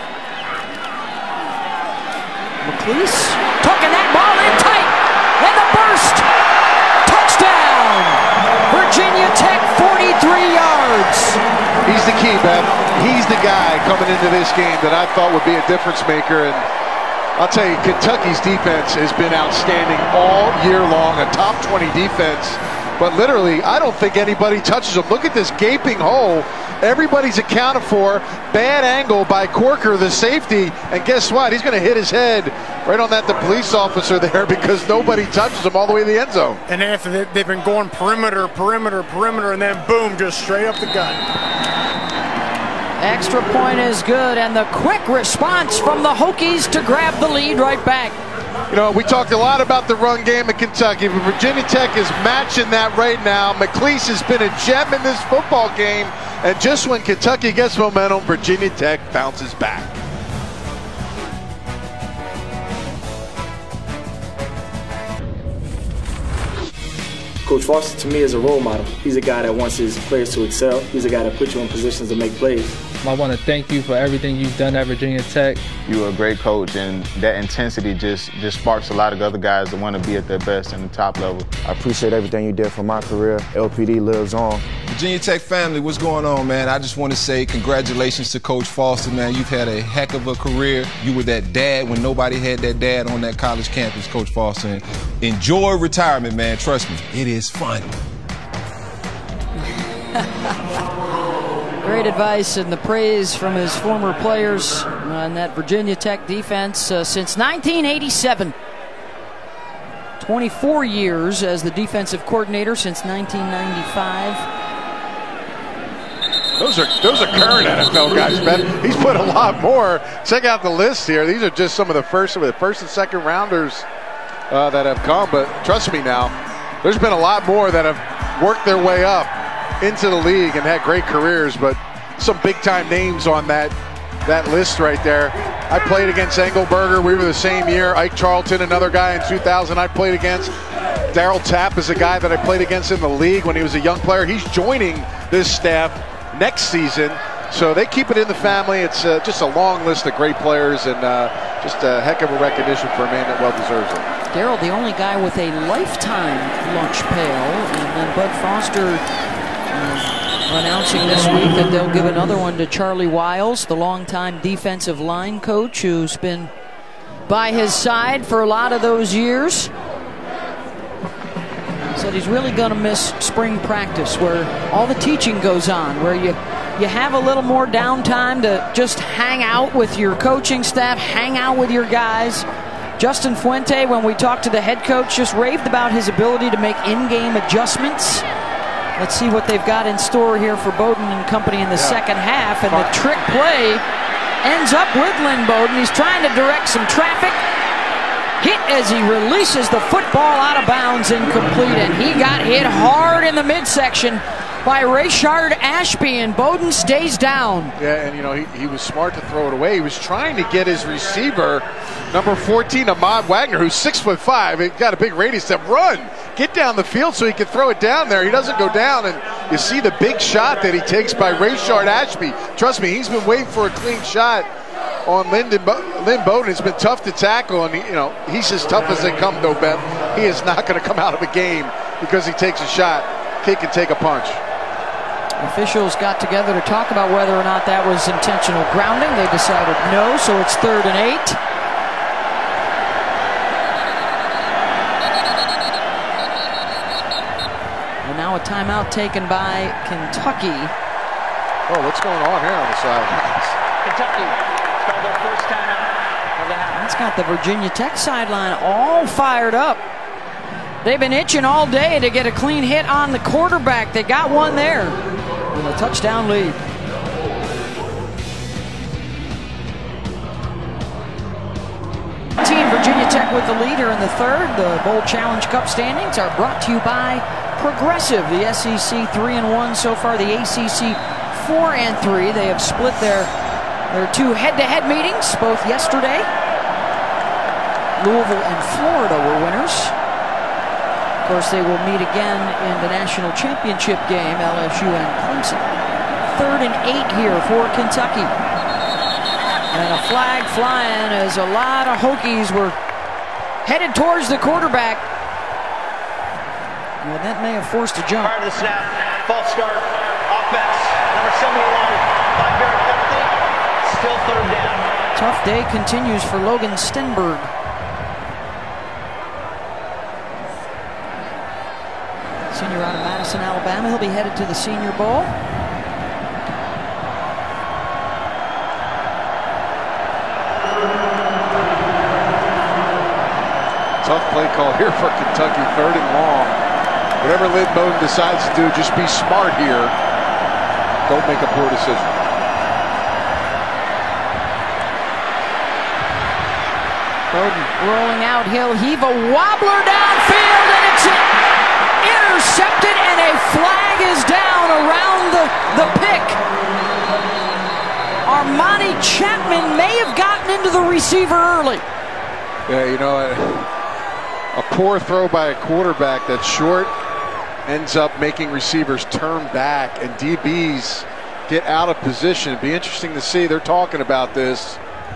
McClease tucking that ball in tight, and the burst, touchdown, Virginia Tech, 43 yards. He's the key, Beth. He's the guy coming into this game that I thought would be a difference maker, and I'll tell you, Kentucky's defense has been outstanding all year long, a top 20 defense. But literally, I don't think anybody touches him. Look at this gaping hole. Everybody's accounted for. Bad angle by Corker, the safety. And guess what? He's going to hit his head right on that the police officer there because nobody touches him all the way to the end zone. And after they've been going perimeter, and then boom, just straight up the gut. Extra point is good, and the quick response from the Hokies to grab the lead right back. You know, we talked a lot about the run game in Kentucky, but Virginia Tech is matching that right now. McLeese has been a gem in this football game, and just when Kentucky gets momentum, Virginia Tech bounces back. Coach Foster, to me, is a role model. He's a guy that wants his players to excel. He's a guy that puts you in positions to make plays. I want to thank you for everything you've done at Virginia Tech. You were a great coach, and that intensity just sparks a lot of other guys that want to be at their best in the top level. I appreciate everything you did for my career. LPD lives on. Virginia Tech family, what's going on, man? I just want to say congratulations to Coach Foster, man. You've had a heck of a career. You were that dad when nobody had that dad on that college campus, Coach Foster. And enjoy retirement, man. Trust me, it is fun. Great advice and the praise from his former players on that Virginia Tech defense since 1987. 24 years as the defensive coordinator since 1995. Those are current NFL guys, Ben. He's put a lot more. Check out the list here. These are just some of the first and second rounders that have come. But trust me now, there's been a lot more that have worked their way up into the league and had great careers, but some big-time names on that list right there. I played against Engelberger. We were the same year. Ike Charlton, another guy in 2000 I played against. Darryl Tapp is a guy that I played against in the league when he was a young player. He's joining this staff next season, so they keep it in the family. It's just a long list of great players and just a heck of a recognition for a man that well deserves it. Darryl, the only guy with a lifetime lunch pail, and then Bud Foster announcing this week that they'll give another one to Charlie Wiles, the longtime defensive line coach who's been by his side for a lot of those years. Said he's really going to miss spring practice where all the teaching goes on, where you have a little more downtime to just hang out with your coaching staff, hang out with your guys. Justin Fuente, when we talked to the head coach, just raved about his ability to make in-game adjustments. Let's see what they've got in store here for Bowden and company in the second half. And the trick play ends up with Lynn Bowden. He's trying to direct some traffic. Hit as he releases the football out of bounds, incomplete. And he got hit hard in the midsection by Rayshard Ashby, and Bowden stays down. Yeah, and you know, he was smart to throw it away. He was trying to get his receiver, number 14, Ahmad Wagner, who's 6'5", he got a big radius, to run. Get down the field so he can throw it down there. He doesn't go down, and you see the big shot that he takes by Rayshard Ashby. Trust me, he's been waiting for a clean shot on Lynn Bowden. It's been tough to tackle, and he's as tough as they come, though, Ben. He is not going to come out of a game because he takes a shot. Kid can take a punch. Officials got together to talk about whether or not that was intentional grounding. They decided no, so it's 3rd and 8. And now a timeout taken by Kentucky. Oh, what's going on here on the sidelines? Kentucky called their first timeout of the half. That's got the Virginia Tech sideline all fired up. They've been itching all day to get a clean hit on the quarterback. They got one there. And a touchdown lead. Virginia Tech with the leader in the third. The Bowl Challenge Cup standings are brought to you by Progressive. The SEC 3-1 so far. The ACC 4-3. They have split their two head-to-head meetings, both yesterday. Louisville and Florida were winners. Of course, they will meet again in the national championship game, LSU and Clemson. 3rd and 8 here for Kentucky. And a flag flying as a lot of Hokies were headed towards the quarterback. Well, that may have forced a jump. Prior to the snap, false start, offense, number 71, 5-yard penalty, still 3rd down. Tough day continues for Logan Stenberg. Senior out of Madison, Alabama. He'll be headed to the Senior Bowl. play call here for Kentucky, 3rd and long. Whatever Lynn Bowden decides to do, just be smart here. Don't make a poor decision. Bowden rolling out, he'll heave a wobbler downfield, and it's intercepted, and a flag is down around the pick. Armani Chapman may have gotten into the receiver early. Yeah, you know, a poor throw by a quarterback that's short ends up making receivers turn back, and DBs get out of position. It'd be interesting to see. They're talking about this.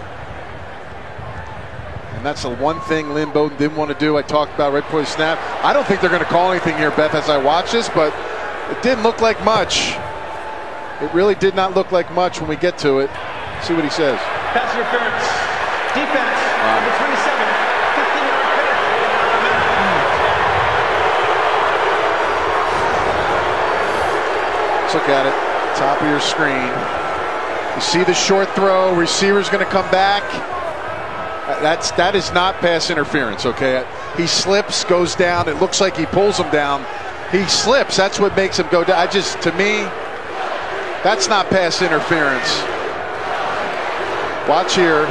And that's the one thing Lynn Bowden didn't want to do. I talked about right before the snap. I don't think they're going to call anything here, Beth, as I watch this, but it didn't look like much. It really did not look like much when we get to it. See what he says. Pass interference. Defense. Number 27. 15-yard penalty. Let's look at it. Top of your screen. You see the short throw. Receiver's going to come back. That is not pass interference, okay? He slips, goes down. It looks like he pulls him down. He slips. That's what makes him go down. To me, that's not pass interference. Watch here.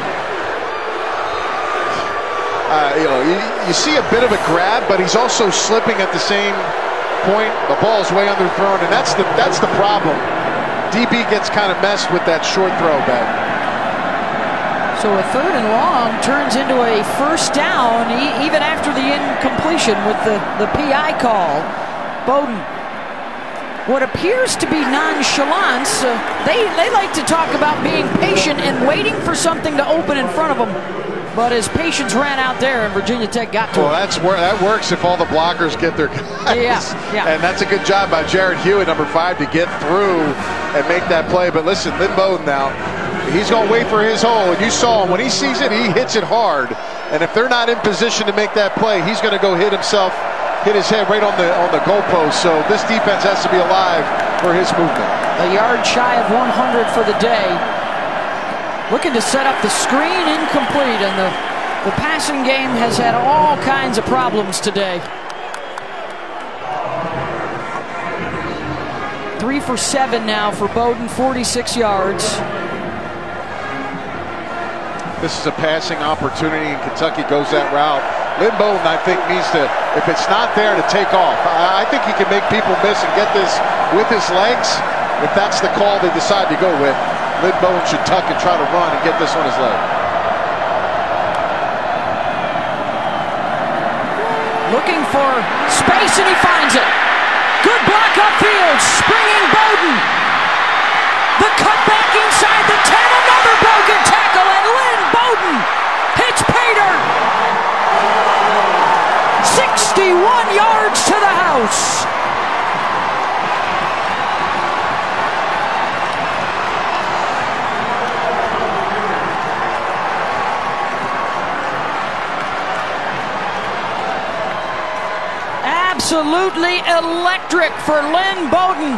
You see a bit of a grab, but he's also slipping at the same point. The ball's way underthrown, and that's the problem. DB gets kind of messed with that short throw back. So a 3rd and long turns into a 1st down, even after the incompletion with the PI call. Bowden, what appears to be nonchalance, they like to talk about being patient and waiting for something to open in front of them. But his patience ran out there, and Virginia Tech got to him. Well, that works if all the blockers get their guys. Yeah. And that's a good job by Jared Hewitt, number 5, to get through and make that play. But listen, Lynn Bowden now, he's going to wait for his hole. And you saw him. When he sees it, he hits it hard. And if they're not in position to make that play, he's going to go hit his head right on the goalpost. So this defense has to be alive for his movement. A yard shy of 100 for the day. Looking to set up the screen, incomplete, and the passing game has had all kinds of problems today. 3 for 7 now for Bowden, 46 yards. This is a passing opportunity, and Kentucky goes that route. Lynn Bowden, I think, needs to, if it's not there, to take off. I think he can make people miss and get this with his legs. If that's the call they decide to go with, Lynn Bowden should tuck and try to run and get this on his leg. Looking for space, and he finds it. Good block upfield, springing Bowden. The cutback inside the 10, another broken tackle, and Lynn Bowden hits pay dirt. 61 yards to the house. Absolutely electric for Lynn Bowden.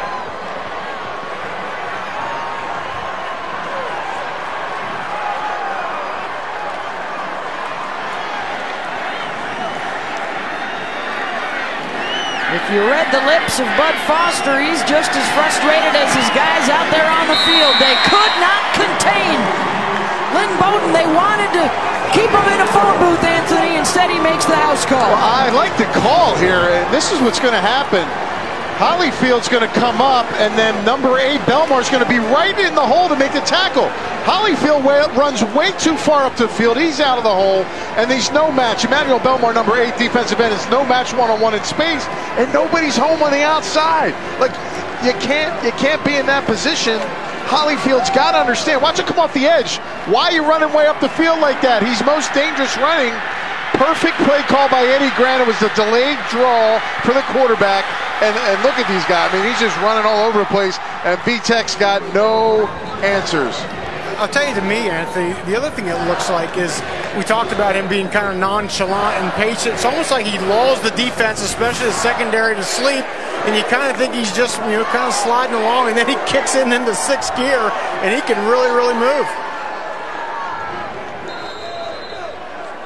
If you read the lips of Bud Foster, he's just as frustrated as his guys out there on the field. They could not contain Lynn Bowden. They wanted to keep him in a phone booth, Anthony. Instead, he makes the house call. Well, I like the call here, and this is what's going to happen. Holyfield's going to come up, and then number 8, Belmar's going to be right in the hole to make the tackle. Holyfield runs way too far up the field. He's out of the hole, and he's no match. Emmanuel Belmar, number 8 defensive end, is no match one-on-one in space, and nobody's home on the outside. Like, you can't be in that position. Holyfield's got to understand. Watch him come off the edge. Why are you running way up the field like that? He's most dangerous running. Perfect play call by Eddie Grant. It was the delayed draw for the quarterback. And look at these guys. I mean, he's just running all over the place. And VTech's got no answers. I'll tell you, to me, Anthony, the other thing it looks like is we talked about him being kind of nonchalant and patient. It's almost like he lulls the defense, especially the secondary, to sleep. And you kind of think he's just, kind of sliding along. And then he kicks in into 6th gear, and he can really, really move.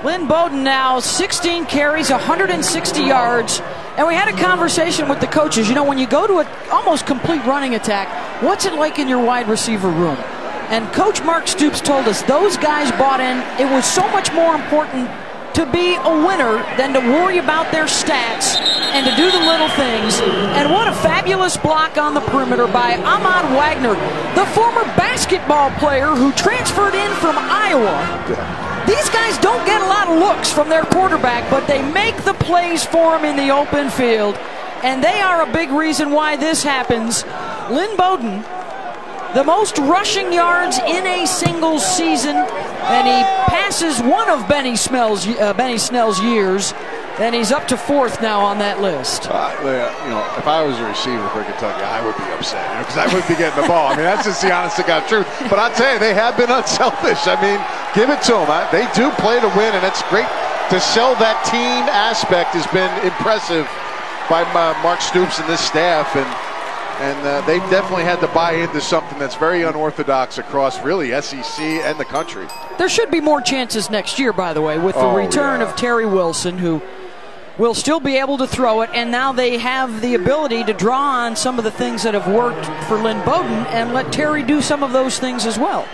Lynn Bowden now 16 carries, 160 yards. And we had a conversation with the coaches. You know, when you go to an almost complete running attack, what's it like in your wide receiver room? And Coach Mark Stoops told us those guys bought in. It was so much more important to be a winner than to worry about their stats and to do the little things. And what a fabulous block on the perimeter by Ahmad Wagner, the former basketball player who transferred in from Iowa. These guys don't get a lot of looks from their quarterback, but they make the plays for him in the open field, and they are a big reason why this happens. Lynn Bowden, the most rushing yards in a single season, and he passes one of Benny Snell's years, and he's up to 4th now on that list. You know, if I was a receiver for Kentucky, I would be upset, because I wouldn't be getting the ball. I mean, that's just the honest to God truth. But I'll tell you, they have been unselfish. I mean, give it to them. They do play to win, and it's great to sell that team aspect has been impressive by Mark Stoops and this staff, and they've definitely had to buy into something that's very unorthodox across really SEC and the country. There should be more chances next year, by the way, with the return of Terry Wilson, who will still be able to throw it, and now they have the ability to draw on some of the things that have worked for Lynn Bowden and let Terry do some of those things as well.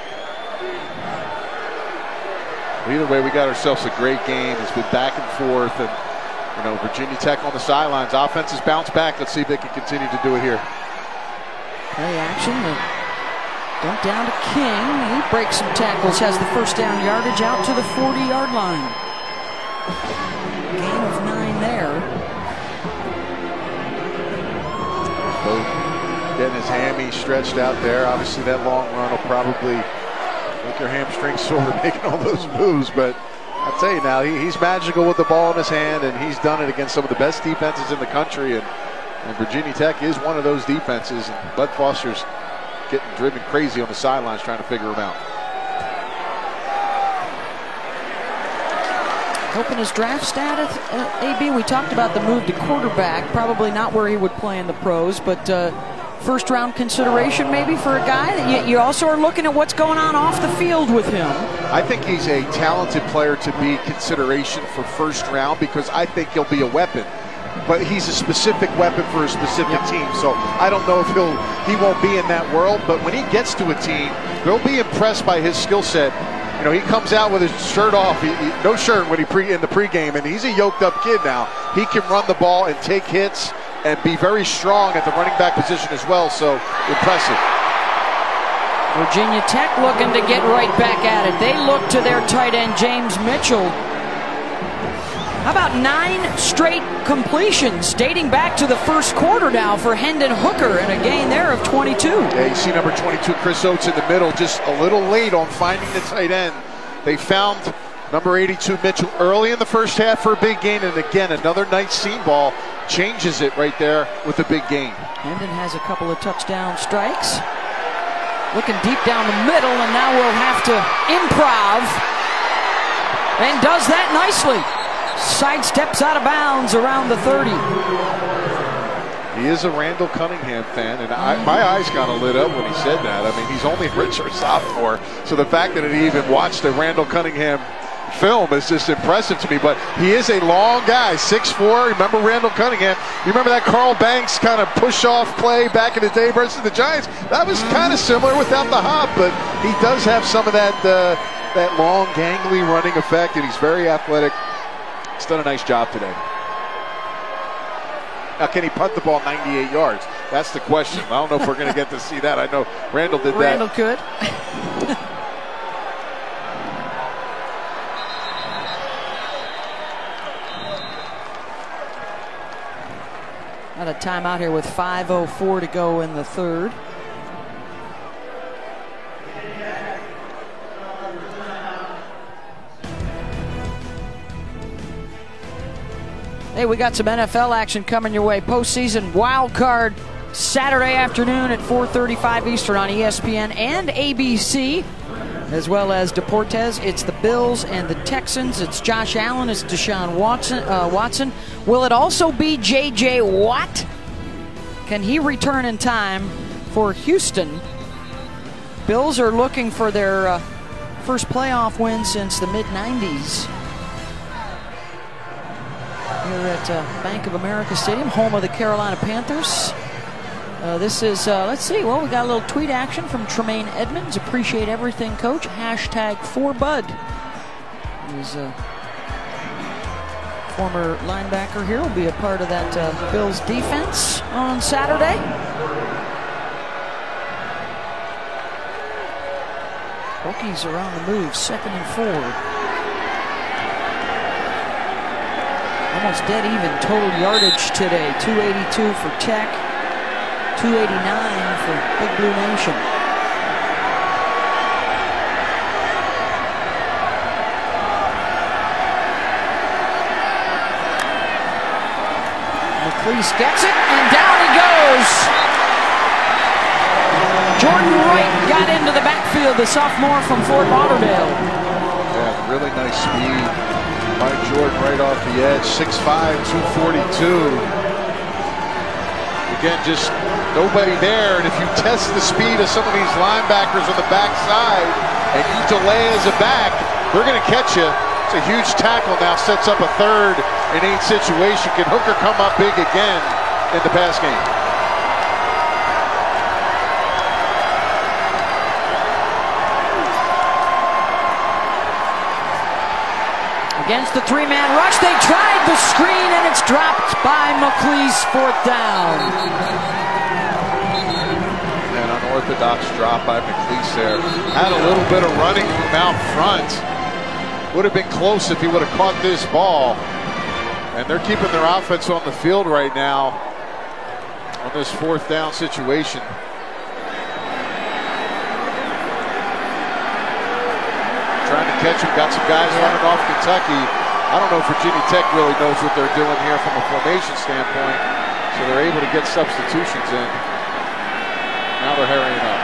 Either way, we got ourselves a great game. It's been back and forth, and you know, Virginia Tech on the sidelines. Offense has bounced back. Let's see if they can continue to do it here. Play action. Dump down to King. He breaks some tackles, has the first down yardage out to the 40-yard line. Gain of 9 there. Getting his hammy stretched out there. Obviously, that long run will probably make your hamstring sore making all those moves, but I'll tell you now, he's magical with the ball in his hand, and he's done it against some of the best defenses in the country, and Virginia Tech is one of those defenses, and Bud Foster's getting driven crazy on the sidelines trying to figure him out. Open his draft status, AB. We talked about the move to quarterback, probably not where he would play in the pros, but first-round consideration maybe for a guy that you also are looking at what's going on off the field with him. I think he's a talented player to be consideration for first round, because I think he'll be a weapon. But he's a specific weapon for a specific team, so I don't know if he won't be in that world. But when he gets to a team, they'll be impressed by his skill set. You know, he comes out with his shirt off, no shirt when in the pregame, and he's a yoked-up kid now. He can run the ball and take hits and be very strong at the running back position as well, so impressive. Virginia Tech looking to get right back at it. They look to their tight end, James Mitchell. How about 9 straight completions dating back to the first quarter now for Hendon Hooker, and a gain there of 22. Yeah, you see number 22, Chris Oates, in the middle, just a little late on finding the tight end. They found number 82, Mitchell, early in the first half for a big gain, and again, another nice seam ball changes it right there with a big gain. Hendon has a couple of touchdown strikes. Looking deep down the middle, and now we'll have to improv, and does that nicely. Sidesteps out of bounds around the 30. He is a Randall Cunningham fan, and my eyes kind of lit up when he said that. I mean, he's only a redshirt sophomore, so the fact that he even watched the Randall Cunningham film is just impressive to me. But he is a long guy, 6'4". Remember Randall Cunningham? You remember that Carl Banks kind of push-off play back in the day versus the Giants? That was kind of similar without the hop, but he does have some of that long, gangly running effect, and he's very athletic. He's done a nice job today. Now, can he punt the ball 98 yards? That's the question. I don't know if we're going to get to see that. I know Randall did that. Randall could. Got a timeout here with 5:04 to go in the third. Hey, we got some NFL action coming your way. Postseason wild card Saturday afternoon at 4:35 Eastern on ESPN and ABC, as well as Deportes. It's the Bills and the Texans. It's Josh Allen. It's Deshaun Watson. Will it also be J.J. Watt? Can he return in time for Houston? Bills are looking for their first playoff win since the mid-90s. here at Bank of America Stadium, home of the Carolina Panthers. This is, let's see, well, we got a little tweet action from Tremaine Edmonds. Appreciate everything, Coach. #4Bud. He's a former linebacker here. Will be a part of that Bills defense on Saturday. Hokies are on the move, 2nd and 4. Almost dead even total yardage today. 282 for Tech, 289 for Big Blue Nation. McLeese gets it, and down he goes. Jordan Wright got into the backfield, the sophomore from Fort Lauderdale. Yeah, really nice speed by Jordan right off the edge. 6'5", 242. Again, just nobody there, and if you test the speed of some of these linebackers on the backside and you delay as a back, they're going to catch you. It's a huge tackle now, sets up a 3rd and 8 situation. Can Hooker come up big again in the pass game? Against the 3-man rush, they tried the screen, and it's dropped by McLeese, 4th down. An unorthodox drop by McLeese there. Had a little bit of running room out front. Would have been close if he would have caught this ball. And they're keeping their offense on the field right now on this 4th down situation. Trying to catch him, got some guys running off Kentucky. I don't know if Virginia Tech really knows what they're doing here from a formation standpoint, so they're able to get substitutions in. Now they're hurrying up.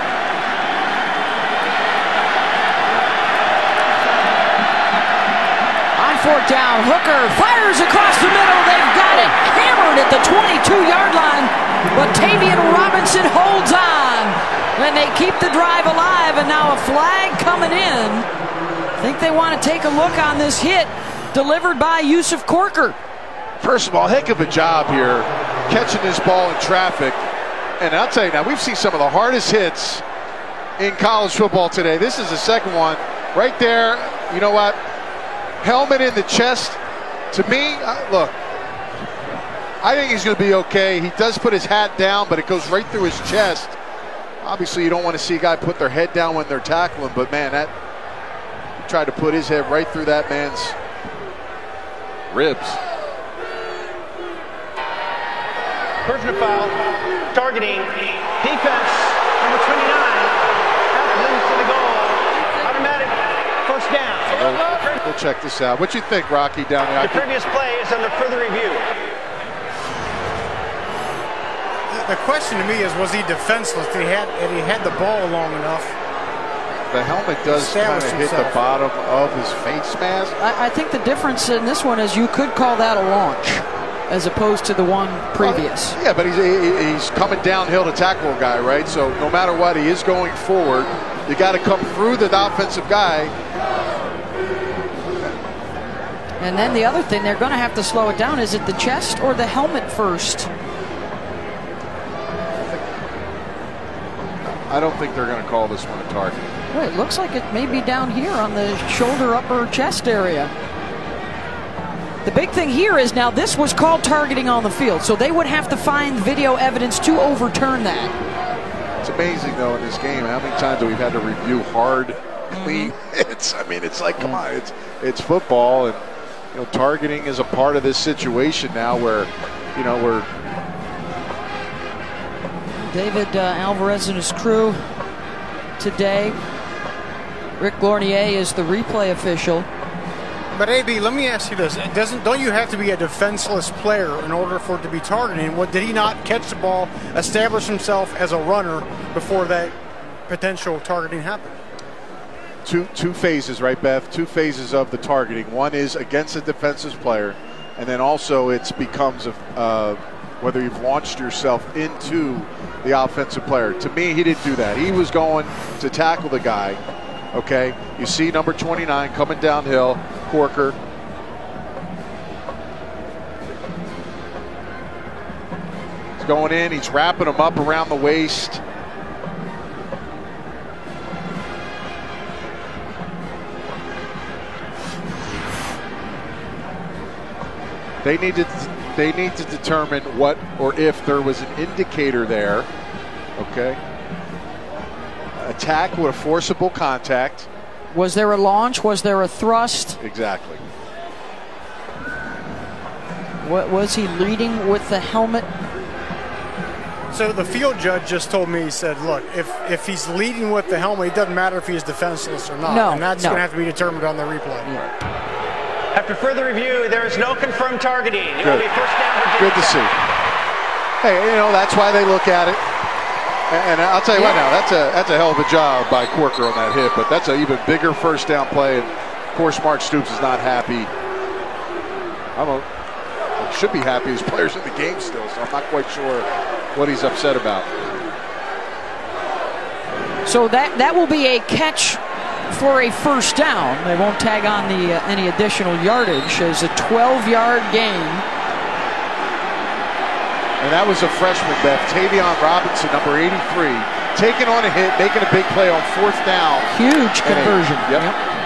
On 4th down, Hooker fires across the middle. They've got it hammered at the 22-yard line, but Tavian Robinson holds on. And they keep the drive alive, and now a flag coming in. I think they want to take a look on this hit delivered by Yusuf Corker. First of all, heck of a job here catching this ball in traffic. And I'll tell you now, we've seen some of the hardest hits in college football today. This is the second one. Right there, you know what? Helmet in the chest. To me, look, I think he's going to be okay. He does put his hat down, but it goes right through his chest. Obviously, you don't want to see a guy put their head down when they're tackling, but man, that he tried to put his head right through that man's ribs. Personal foul, targeting, defense, number 29, passes into the goal, automatic 1st down. We'll check this out. What you think, Rocky, down there? The previous play is under further review. The question to me is, was he defenseless? Had he had the ball long enough? The helmet does kind of hit the bottom of his face mask. I think the difference in this one is you could call that a launch as opposed to the one previous. Yeah, but he's coming downhill to tackle a guy, right? So no matter what, he is going forward. You got to come through the offensive guy. And then the other thing, they're going to have to slow it down. Is it the chest or the helmet first? I don't think they're going to call this one a target. Well, it looks like it may be down here on the shoulder, upper chest area. The big thing here is now this was called targeting on the field, so they would have to find video evidence to overturn that. It's amazing, though, in this game, how many times we've had to review hard, clean hits. I mean, it's like, come on, it's football, and you know, targeting is a part of this situation now where, you know, we're David Alvarez and his crew today. Rick Glornier is the replay official. But AB, let me ask you this: don't you have to be a defenseless player in order for it to be targeting? What, did he not catch the ball, establish himself as a runner before that potential targeting happened? Two phases, right, Beth? 2 phases of the targeting. One is against a defensive player, and then also it becomes whether you've launched yourself into the offensive player. To me, he didn't do that. He was going to tackle the guy. Okay, you see number 29 coming downhill, Corker. going in. He's wrapping him up around the waist. They need to determine what or if there was an indicator there. Okay. Attack with a forcible contact. Was there a launch? Was there a thrust? Exactly. What was he leading with the helmet? So the field judge just told me, he said, look, if he's leading with the helmet, it doesn't matter if he's defenseless or not. No, and that's going to have to be determined on the replay. Yeah. After further review, there is no confirmed targeting. It will be first down. Good to see. Hey, you know, that's why they look at it. And I'll tell you what now, that's a hell of a job by Corker on that hit, but that's an even bigger first down play. And of course, Mark Stoops is not happy. Should be happy. His players in the game still, so I'm not quite sure what he's upset about. So that will be a catch for a first down. They won't tag on any additional yardage as a 12-yard gain. And that was a freshman, Beth. Tavion Robinson, number 83, taking on a hit, making a big play on fourth down. Huge conversion. Yep.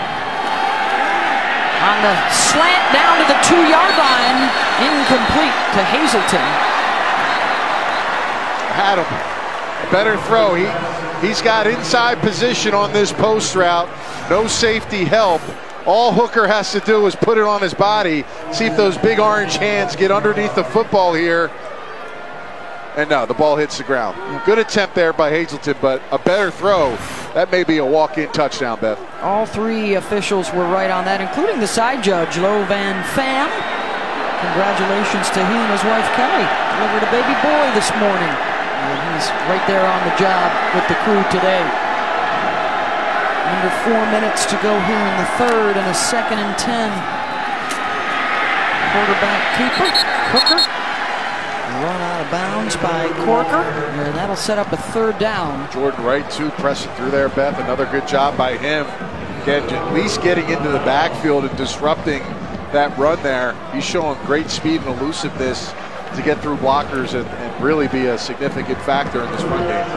On the slant down to the 2-yard line, incomplete to Hazelton. Had him. A better throw. He's got inside position on this post route. No safety help. All Hooker has to do is put it on his body. See if those big orange hands get underneath the football here. And no, the ball hits the ground. Good attempt there by Hazelton, but a better throw. That may be a walk-in touchdown, Beth. All three officials were right on that, including the side judge, Lo Van Pham. Congratulations to he and his wife, Kelly. Delivered a baby boy this morning. And he's right there on the job with the crew today. Under 4 minutes to go here in the third, and a 2nd and 10. Quarterback keeper, Hooker. Run out of bounds by Corker, and that'll set up a third down. Jordan Wright, too, pressing through there, Beth. Another good job by him. Again, at least getting into the backfield and disrupting that run there. He's showing great speed and elusiveness to get through blockers and really be a significant factor in this run game.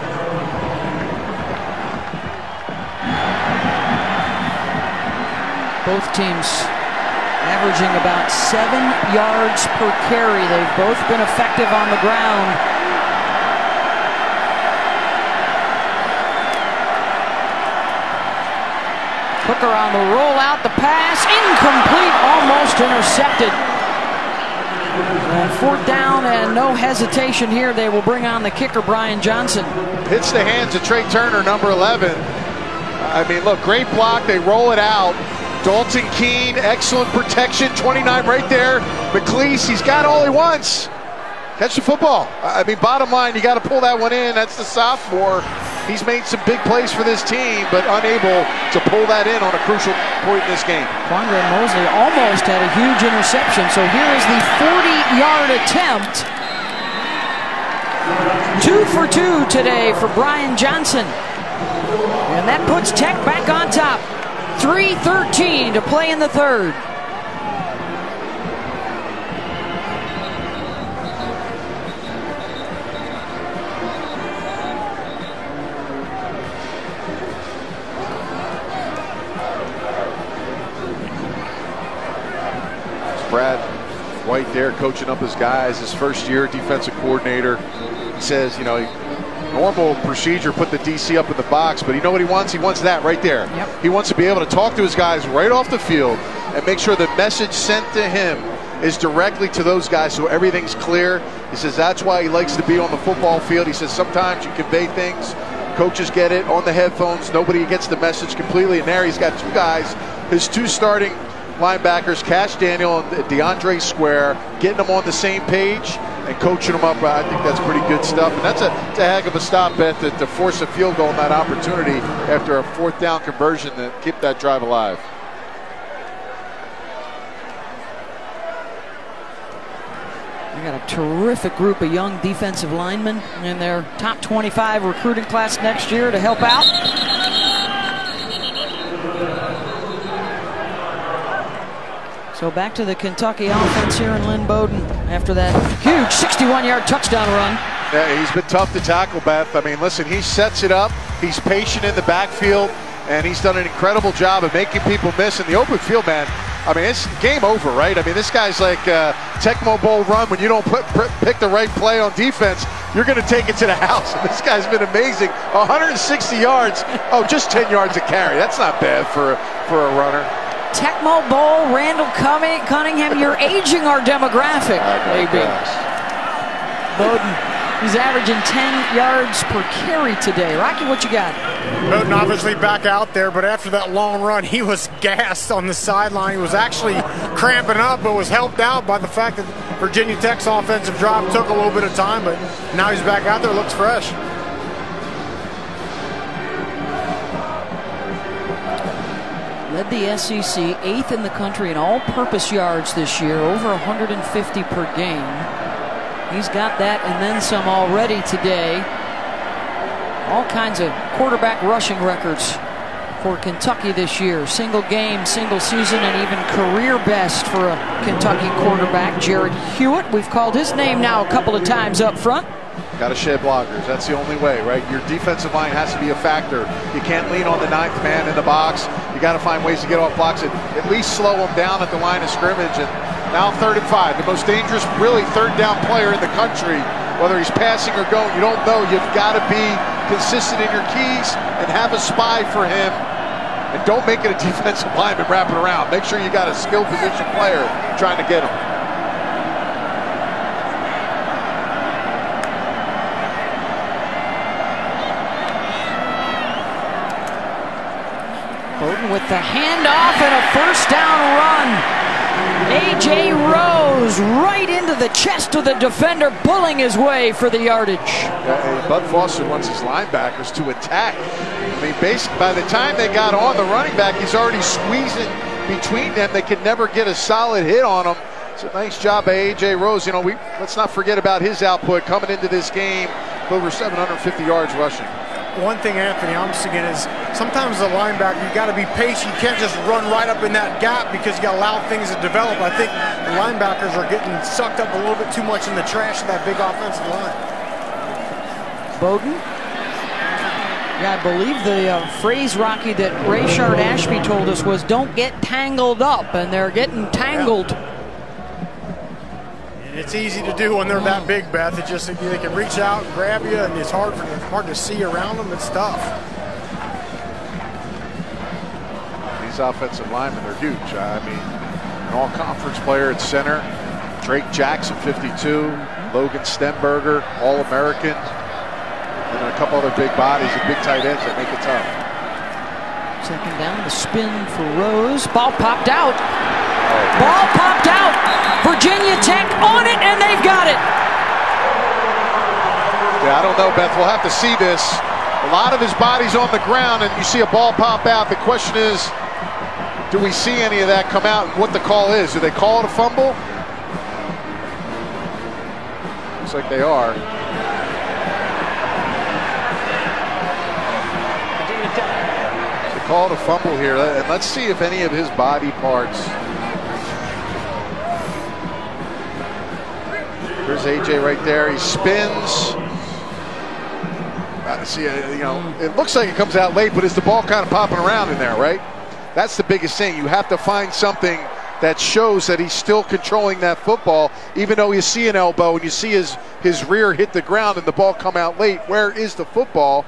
Both teams averaging about 7 yards per carry. They've both been effective on the ground. Hooker on the rollout, the pass, incomplete, almost intercepted. And fourth down and no hesitation here. They will bring on the kicker, Brian Johnson. Hits the hands of Trey Turner, number 11. I mean, look, great block. They roll it out. Dalton Keene, excellent protection, 29 right there. McLeese, he's got all he wants. Catch the football. I mean, bottom line, you got to pull that one in. That's the sophomore. He's made some big plays for this team, but unable to pull that in on a crucial point in this game. Quandre Mosley almost had a huge interception, so here is the 40-yard attempt. 2 for 2 today for Brian Johnson. And that puts Tech back on top. 3:13 to play in the third. Brad White there coaching up his guys, his first year defensive coordinator. He says, you know, normal procedure, put the DC up in the box, but you know what he wants? He wants that right there. Yep. He wants to be able to talk to his guys right off the field and make sure the message sent to him is directly to those guys so everything's clear. He says that's why he likes to be on the football field. He says sometimes you convey things, coaches get it on the headphones, nobody gets the message completely, and there he's got two guys, his two starting linebackers, Cash Daniel and DeAndre Square, getting them on the same page and coaching them up. I think that's pretty good stuff. And that's a heck of a stop, Beth, to force a field goal in that opportunity after a fourth down conversion to keep that drive alive. They got a terrific group of young defensive linemen in their top 25 recruiting class next year to help out. So back to the Kentucky offense here in Lynn Bowden after that huge 61-yard touchdown run. Yeah, he's been tough to tackle, Beth. I mean, listen, he sets it up. He's patient in the backfield, and he's done an incredible job of making people miss in the open field, man. I mean, it's game over, right? I mean, this guy's like Tecmo Bowl run. When you don't pick the right play on defense, you're going to take it to the house. And this guy's been amazing. 160 yards. Oh, just 10 yards a carry. That's not bad for a runner. Tecmo Bowl, Randall Cunningham, you're aging our demographic, baby. Bowden, he's averaging 10 yards per carry today. Rocky, what you got? Bowden obviously back out there, but after that long run, he was gassed on the sideline. He was actually cramping up, but was helped out by the fact that Virginia Tech's offensive drive took a little bit of time, but now he's back out there, looks fresh. Led the SEC 8th in the country in all-purpose yards this year, over 150 per game. He's got that and then some already today. All kinds of quarterback rushing records for Kentucky this year. Single game, single season, and even career best for a Kentucky quarterback. Jared Hewitt, we've called his name now a couple of times up front. Got to shed blockers. That's the only way, right? Your defensive line has to be a factor. You can't lean on the 9th man in the box. You got to find ways to get off blocks and at least slow them down at the line of scrimmage. And now 3rd and 5, the most dangerous, really, 3rd down player in the country. Whether he's passing or going, you don't know. You've got to be consistent in your keys and have a spy for him. And don't make it a defensive lineman wrapping around. Make sure you got a skilled position player trying to get him. Bowden with the handoff and a 1st down run. A.J. Rose right into the chest of the defender, pulling his way for the yardage. Bud Foster wants his linebackers to attack. I mean, basically, by the time they got on the running back, he's already squeezing between them. They could never get a solid hit on him. It's a nice job by A.J. Rose. You know, let's not forget about his output coming into this game, over 750 yards rushing. One thing, Anthony, I'm thinking is sometimes as a linebacker, you got to be patient. You can't just run right up in that gap because you got to allow things to develop. I think the linebackers are getting sucked up a little bit too much in the trash of that big offensive line. Bowden? Yeah, I believe the phrase, Rocky, that Rayshard Ashby told us was don't get tangled up, and they're getting tangled. Yeah. It's easy to do when they're that big, Beth. It just they can reach out and grab you, and it's hard to see around them. It's tough. These offensive linemen are huge. I mean, an all-conference player at center, Drake Jackson, 52, Logan Stenberger, All-American, and a couple other big bodies and big tight ends that make it tough. 2nd down, the spin for Rose. Ball popped out. Ball popped out. Virginia Tech on it, and they've got it. Yeah, I don't know, Beth. We'll have to see this. A lot of his body's on the ground, and you see a ball pop out. The question is, do we see any of that come out, and what the call is? Do they call it a fumble? Looks like they are. They call it a fumble here, and let's see if any of his body parts. There's AJ right there. He spins. See, you know, it looks like it comes out late, but is the ball kind of popping around in there, right? That's the biggest thing. You have to find something that shows that he's still controlling that football, even though you see an elbow and you see his rear hit the ground and the ball come out late. Where is the football?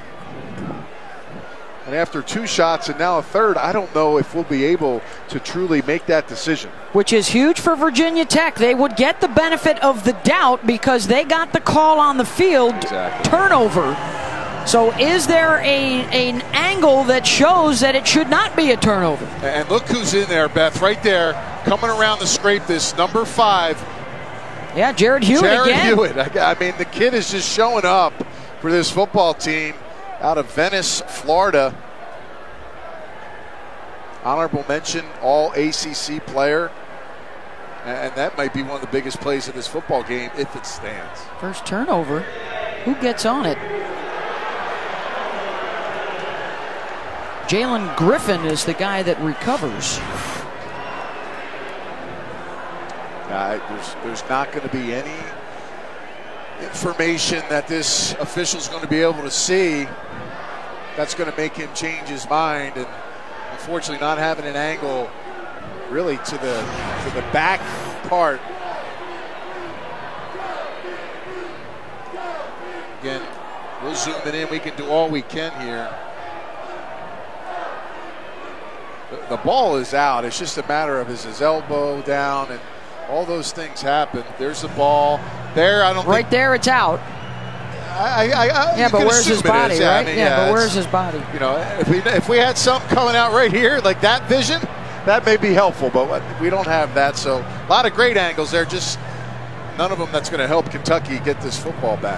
And after 2 shots and now a 3rd, I don't know if we'll be able to truly make that decision. Which is huge for Virginia Tech. They would get the benefit of the doubt because they got the call on the field. Exactly. Turnover. So is there an angle that shows that it should not be a turnover? And look who's in there, Beth, right there, coming around to scrape this, number 5. Yeah, Jared Hewitt again. Jared Hewitt. I mean, the kid is just showing up for this football team out of Venice, Florida. Honorable mention, all ACC player. And that might be one of the biggest plays of this football game if it stands. First turnover. Who gets on it? Jalen Griffin is the guy that recovers. There's not going to be any information that this official's going to be able to see that's going to make him change his mind. And unfortunately, not having an angle really to the back part. Again, we'll zoom it in. We can do all we can here. The ball is out. It's just a matter of is his elbow down, and all those things happen. There's the ball there. I don't right think, there. It's out. Yeah, but where's his body, right? I mean, but where's his body? You know, if we had something coming out right here like that vision, that may be helpful. But we don't have that. So a lot of great angles there. Just none of them that's going to help Kentucky get this football back.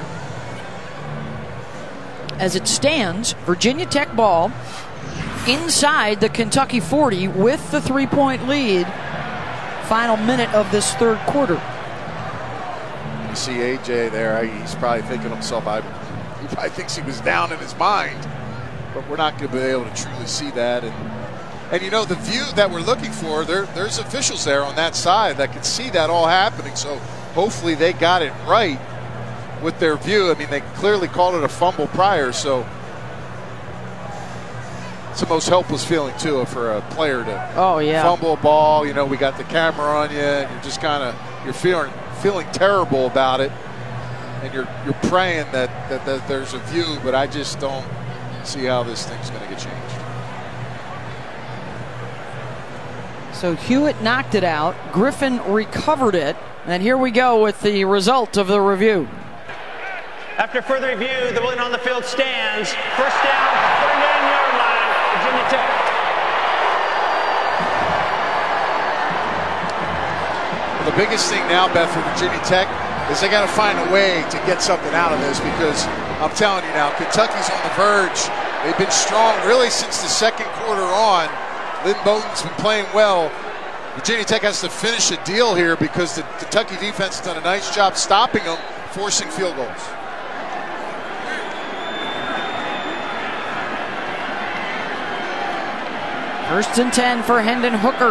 As it stands, Virginia Tech ball inside the Kentucky 40 with the 3-point lead. Final minute of this third quarter. You see AJ there. He's probably thinking to himself, he probably thinks he was down in his mind. But we're not going to be able to truly see that. And you know, the view that we're looking for, there's officials there on that side that can see that all happening. So hopefully they got it right with their view. I mean, they clearly called it a fumble prior, so it's the most helpless feeling too for a player to fumble a ball. You know, we got the camera on you, and you're just kind of feeling terrible about it, and you're praying that there's a view, but I just don't see how this thing's going to get changed. So Hewitt knocked it out. Griffin recovered it, and here we go with the result of the review. After further review, the ruling on the field stands. First down, 49-yard line, Virginia Tech. Well, the biggest thing now, Beth, for Virginia Tech is they got to find a way to get something out of this, because I'm telling you now, Kentucky's on the verge. They've been strong really since the second quarter on. Lynn Bowden's been playing well. Virginia Tech has to finish a deal here because the Kentucky defense has done a nice job stopping them, forcing field goals. First and 10 for Hendon Hooker.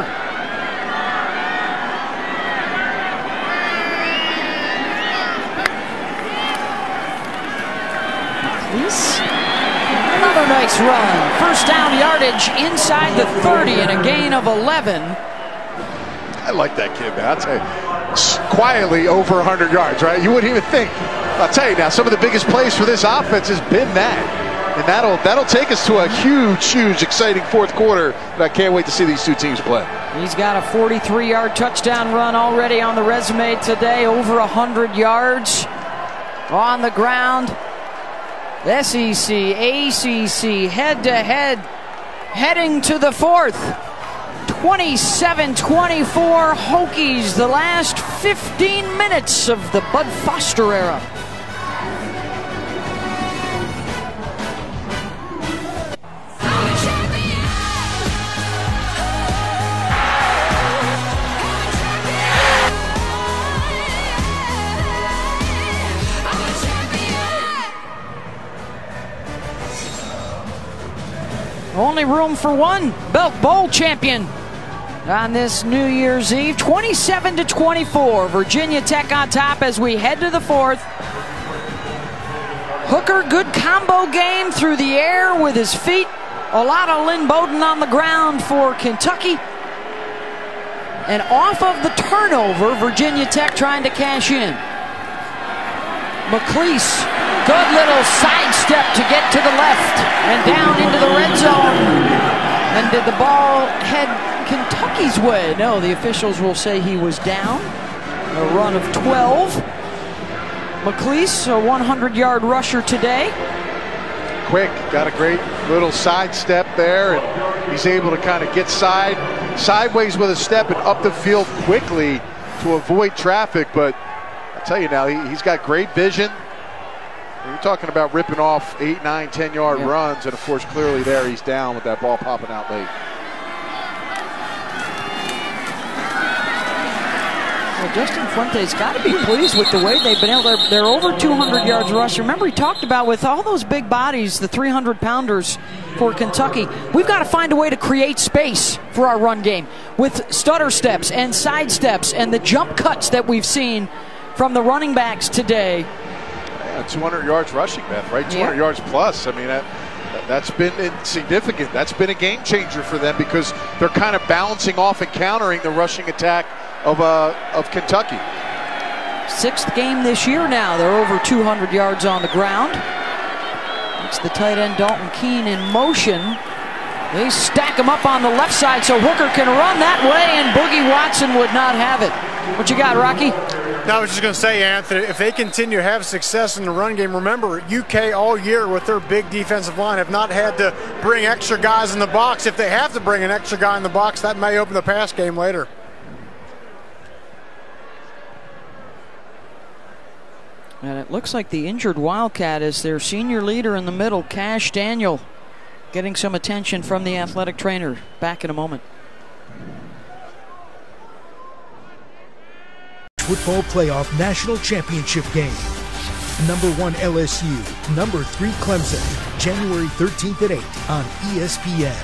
Another nice run. First down yardage inside the 30 and a gain of 11. I like that kid, man. I'll tell you, quietly over 100 yards, right? You wouldn't even think. I'll tell you now, some of the biggest plays for this offense has been that. And that'll take us to a huge, exciting fourth quarter that I can't wait to see these two teams play. He's got a 43-yard touchdown run already on the resume today, over 100 yards on the ground. SEC, ACC, head-to-head, heading to the fourth. 27-24 Hokies, the last 15 minutes of the Bud Foster era. Only room for one. Belk Bowl champion on this New Year's Eve. 27-24. Virginia Tech on top as we head to the fourth. Hooker, good combo game through the air with his feet. A lot of Lynn Bowden on the ground for Kentucky. And off of the turnover, Virginia Tech trying to cash in. McLeese, good little sidestep to get to the left and down into the red zone. And did the ball head Kentucky's way? No, the officials will say he was down. A run of 12. McLeese, a 100-yard rusher today. Quick, got a great little sidestep there, and he's able to kind of get sideways with a step and up the field quickly to avoid traffic. But I'll tell you now, he's got great vision. You're talking about ripping off 8, 9, 10-yard runs, and of course, clearly there he's down with that ball popping out late. Well, Justin Fuente's got to be pleased with the way they've been able to. They're over 200 yards rush. Remember, he talked about with all those big bodies, the 300-pounders for Kentucky, we've got to find a way to create space for our run game with stutter steps and side steps and the jump cuts that we've seen from the running backs today. Yeah, 200 yards rushing, Beth, right? 200 yards plus. I mean, that's been significant. That's been a game changer for them because they're kind of balancing off and countering the rushing attack of Kentucky. 6th game this year now. They're over 200 yards on the ground. It's the tight end Dalton Keene in motion. They stack him up on the left side so Hooker can run that way, and Boogie Watson would not have it. What you got, Rocky? No, I was just going to say, Anthony, if they continue to have success in the run game, remember, UK all year with their big defensive line have not had to bring extra guys in the box. If they have to bring an extra guy in the box, that may open the pass game later. And it looks like the injured Wildcat is their senior leader in the middle, Cash Daniel, getting some attention from the athletic trainer. Back in a moment. Football Playoff National Championship game. Number 1 LSU, number 3 Clemson, January 13th at 8 on ESPN.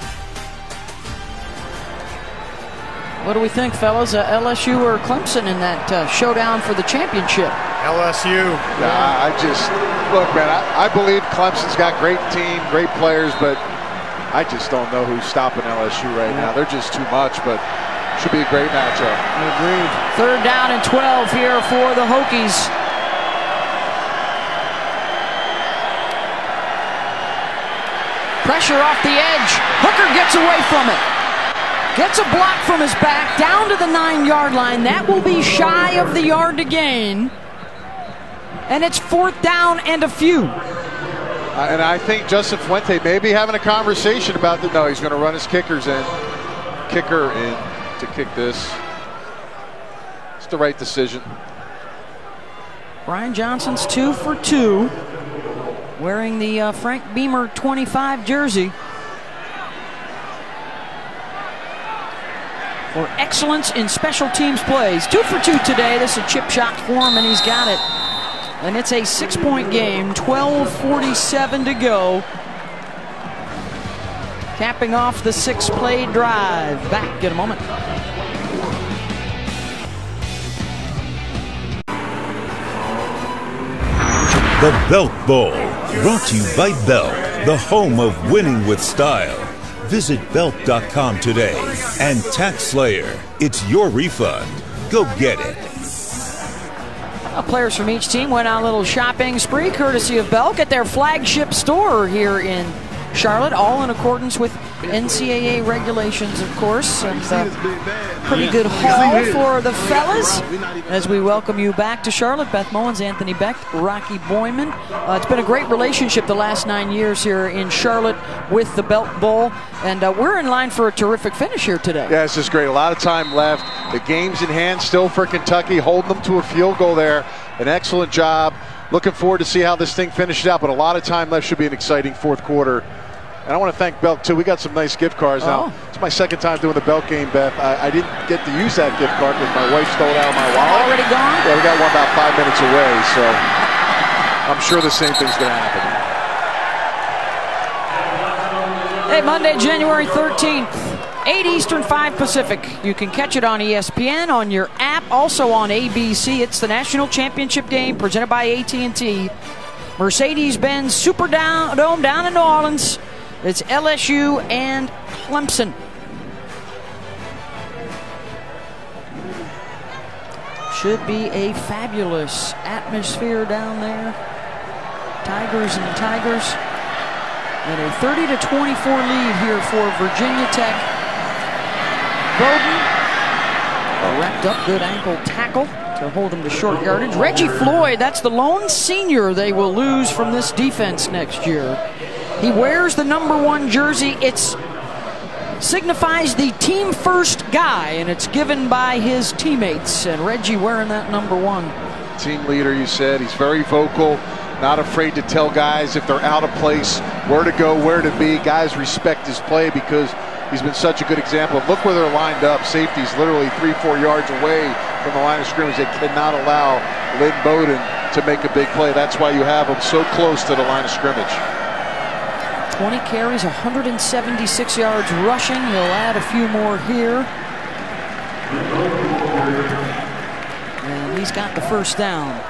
What do we think, fellas? LSU or Clemson in that showdown for the championship? LSU. Yeah, look, man, I believe Clemson's got great team, great players, but I just don't know who's stopping LSU right now. They're just too much, but should be a great matchup. Agreed. 3rd down and 12 here for the Hokies. Pressure off the edge. Hooker gets away from it. Gets a block from his back down to the 9-yard line. That will be shy of the yard to gain. And it's 4th down and a few. And I think Justin Fuente may be having a conversation about that. No, he's going to run his kicker in to kick this. It's the right decision. Brian Johnson's 2 for 2, wearing the Frank Beamer 25 jersey. For excellence in special teams plays. 2 for 2 today. This is a chip shot for him, and he's got it. And it's a 6-point game, 12:47 to go. Capping off the 6-play drive. Back in a moment. The Belk Bowl, brought to you by Belk, the home of winning with style. Visit Belk.com today. And Tax Slayer, it's your refund. Go get it. Players from each team went on a little shopping spree courtesy of Belk at their flagship store here in Charlotte, all in accordance with NCAA regulations, of course. And pretty good haul for the fellas as we welcome you back to Charlotte. Beth Mowins, Anthony Beck, Rocky Boyman. It's been a great relationship the last 9 years here in Charlotte with the Belk Bowl, and we're in line for a terrific finish here today. Yeah, it's just great. A lot of time left. The game's in hand still for Kentucky, holding them to a field goal there. An excellent job. Looking forward to see how this thing finishes out, but a lot of time left. Should be an exciting 4th quarter. And I want to thank Belk, too. We got some nice gift cards now. It's my 2nd time doing the Belk game, Beth. I didn't get to use that gift card because my wife stole it out of my wallet. Already gone? Yeah, we got one about 5 minutes away, so I'm sure the same thing's going to happen. Hey, Monday, January 13th, 8 Eastern, 5 Pacific. You can catch it on ESPN, on your app, also on ABC. It's the national championship game presented by AT&T. Mercedes-Benz Superdome down in New Orleans. It's LSU and Clemson. Should be a fabulous atmosphere down there. Tigers and Tigers. And a 30-24 lead here for Virginia Tech. Bowden, a wrapped up good ankle tackle to hold him to short yardage. Reggie Floyd, that's the lone senior they will lose from this defense next year. He wears the number 1 jersey. It signifies the team first guy, and it's given by his teammates. And Reggie wearing that number 1. Team leader, you said. He's very vocal, not afraid to tell guys if they're out of place, where to go, where to be. Guys respect his play because he's been such a good example. Look where they're lined up. Safety's literally 3-4 yards away from the line of scrimmage. They cannot allow Lynn Bowden to make a big play. That's why you have him so close to the line of scrimmage. 20 carries, 176 yards rushing. He'll add a few more here. And he's got the first down.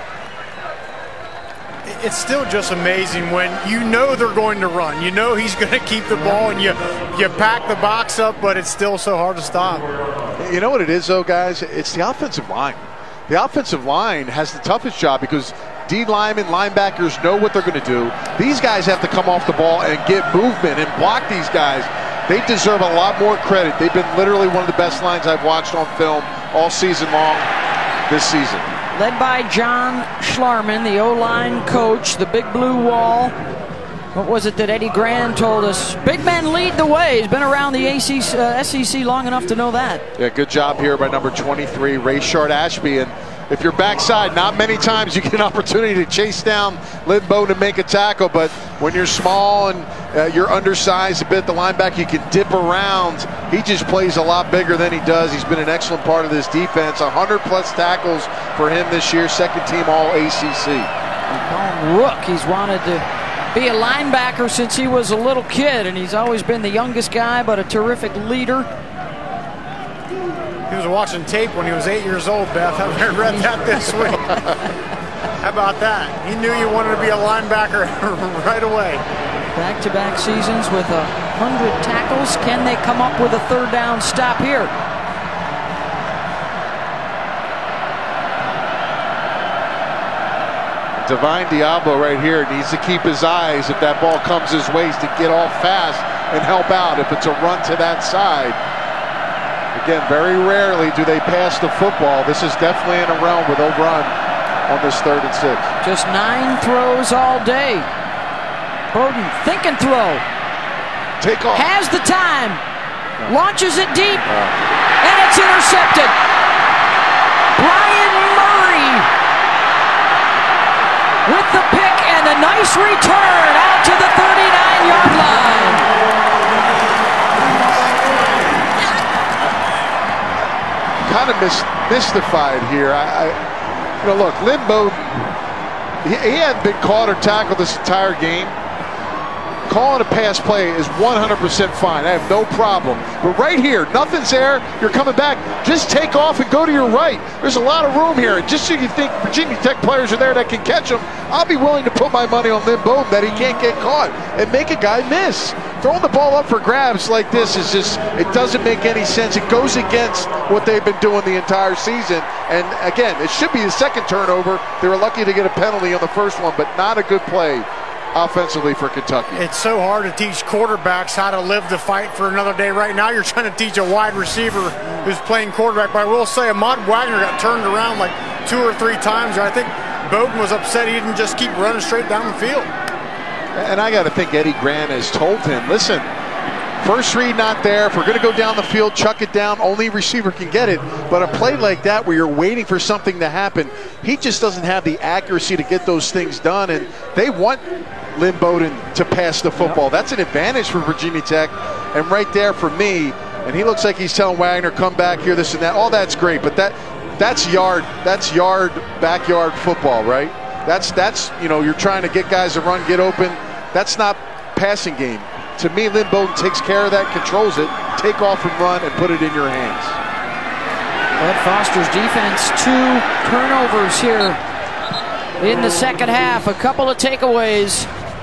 It's still just amazing when you know they're going to run. You know he's going to keep the ball, and you pack the box up, but it's still so hard to stop. You know what it is, though, guys? It's the offensive line. The offensive line has the toughest job because D linemen, linebackers know what they're going to do. These guys have to come off the ball and get movement and block these guys. They deserve a lot more credit. They've been literally one of the best lines I've watched on film all season long this season. Led by John Schlarman, the O-line coach, the big blue wall. What was it that Eddie Grand told us? Big men lead the way. He's been around the SEC long enough to know that. Yeah, good job here by number 23, Rayshard Ashby. And if you're backside, not many times you get an opportunity to chase down Lynn Bowden and make a tackle. But when you're small and you're undersized a bit, the linebacker, you can dip around. He just plays a lot bigger than he does. He's been an excellent part of this defense. 100-plus tackles for him this year, second team All-ACC. We call him Rook. He's wanted to be a linebacker since he was a little kid, and he's always been the youngest guy, but a terrific leader. He was watching tape when he was 8 years old, Beth. I read that this week. How about that? He knew you wanted to be a linebacker right away. Back-to-back seasons with 100 tackles. Can they come up with a third down stop here? Divine Diablo right here needs to keep his eyes, if that ball comes his way, to get off fast and help out if it's a run to that side. Again, very rarely do they pass the football. This is definitely in a realm with a run on this 3rd and 6. Just 9 throws all day. Bowden, think and throw. Take off. Has the time. Launches it deep. And it's intercepted. Brian Murray with the pick and a nice return out to the 39-yard line. Kind of mystified here. You know, look, Lynn Bowden, he hadn't been caught or tackled this entire game. Calling a pass play is 100% fine. I have no problem. But right here, nothing's there. You're coming back. Just take off and go to your right. There's a lot of room here. And just so you think Virginia Tech players are there that can catch him, I'll be willing to put my money on Lynn Bowden that he can't get caught and make a guy miss. Throwing the ball up for grabs like this is just, it doesn't make any sense. It goes against what they've been doing the entire season. And again, it should be the second turnover. They were lucky to get a penalty on the first one, but not a good play offensively for Kentucky. It's so hard to teach quarterbacks how to live to fight for another day. Right now you're trying to teach a wide receiver who's playing quarterback. But I will say Ahmad Wagner got turned around like 2 or 3 times. I think Bowden was upset he didn't just keep running straight down the field. And I got to think Eddie Grant has told him, listen, first read not there. If we're going to go down the field, chuck it down. Only receiver can get it. But a play like that where you're waiting for something to happen, he just doesn't have the accuracy to get those things done. And they want Lynn Bowden to pass the football. Yep. That's an advantage for Virginia Tech. And right there for me, and he looks like he's telling Wagner, come back here, this and that. All that's great, but that's backyard football, right? That's you know, you're trying to get guys to run, get open. That's not passing game. To me, Lynn Bowden takes care of that, controls it, take off and run, and put it in your hands. Bud Foster's defense, 2 turnovers here in the second half. A couple of takeaways.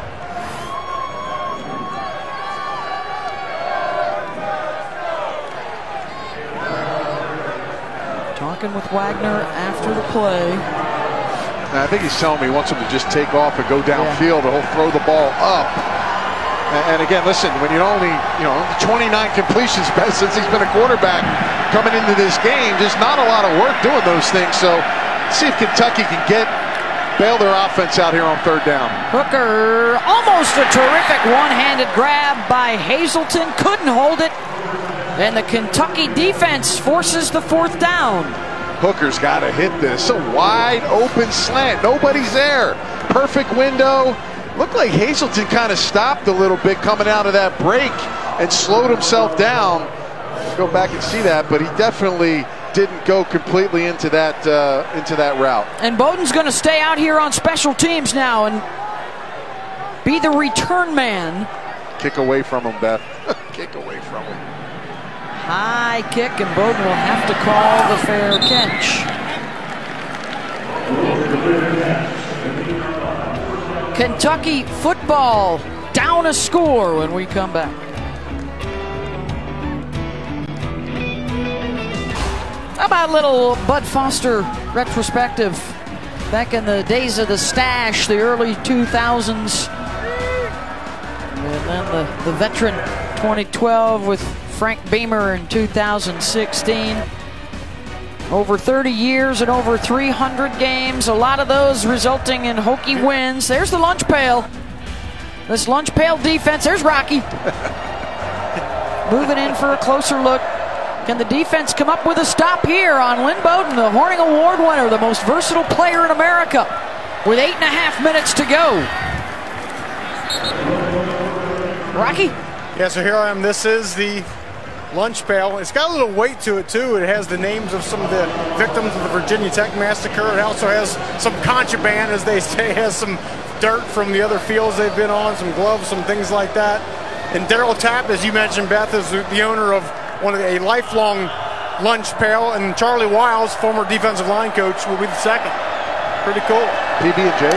Talking with Wagner after the play. I think he's telling me he wants him to just take off and go downfield, or he'll throw the ball up. And again, listen, when you only, 29 completions since he's been a quarterback coming into this game, just not a lot of work doing those things. So let's see if Kentucky can bail their offense out here on 3rd down. Hooker, almost a terrific one-handed grab by Hazelton, couldn't hold it. And the Kentucky defense forces the 4th down. Hooker's got to hit this. A wide open slant. Nobody's there. Perfect window. Looked like Hazelton kind of stopped a little bit coming out of that break and slowed himself down. Go back and see that, but he definitely didn't go completely into that route. And Bowden's going to stay out here on special teams now and be the return man. Kick away from him, Beth. Kick away from him. High kick, and Bowden will have to call the fair catch. Kentucky football down a score when we come back. How about a little Bud Foster retrospective? Back in the days of the stash, the early 2000s. And then the veteran 2012 with Frank Beamer in 2016. Over 30 years and over 300 games, a lot of those resulting in Hokie wins. There's the lunch pail. This lunch pail defense, there's Rocky. Moving in for a closer look. Can the defense come up with a stop here on Lynn Bowden, the Horning Award winner, the most versatile player in America, with 8.5 minutes to go. Rocky? Yeah, so here I am. This is the lunch pail. It's got a little weight to it, too. It has the names of some of the victims of the Virginia Tech massacre. It also has some contraband, as they say. It has some dirt from the other fields they've been on, some gloves, some things like that. And Daryl Tapp, as you mentioned, Beth, is the owner of a lifelong lunch pail. And Charlie Wiles, former defensive line coach, will be the second. Pretty cool. PB&J,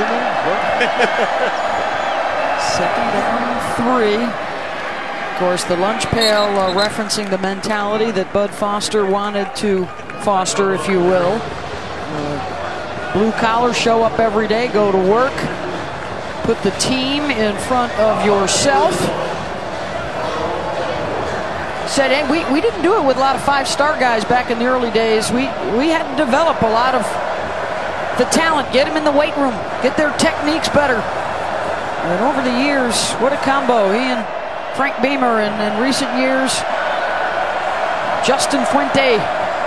Second down 3. Of course, the lunch pail referencing the mentality that Bud Foster wanted to foster, if you will. Blue collar, show up every day, go to work, put the team in front of yourself. Said, hey, we didn't do it with a lot of five-star guys back in the early days. We had to develop a lot of the talent, get them in the weight room, get their techniques better. And over the years, what a combo. He and Frank Beamer, and in recent years, Justin Fuente.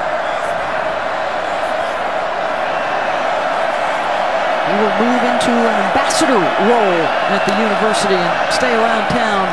He will move into an ambassador role at the university and stay around town.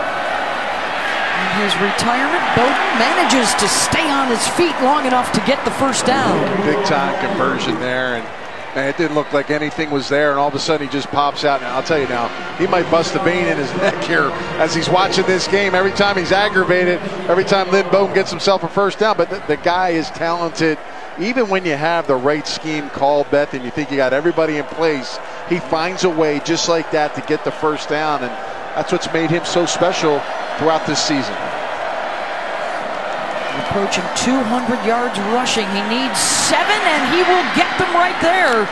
In his retirement, Bowden manages to stay on his feet long enough to get the first down. Big time conversion there, and man, it didn't look like anything was there, and all of a sudden he just pops out. Now, I'll tell you now, he might bust a vein in his neck here as he's watching this game. Every time he's aggravated, every time Lynn Bowden gets himself a first down. But the guy is talented. Even when you have the right scheme called, Beth, and you think you got everybody in place, he finds a way just like that to get the first down, and that's what's made him so special throughout this season. Approaching 200 yards rushing. He needs 7, and he will get them right there.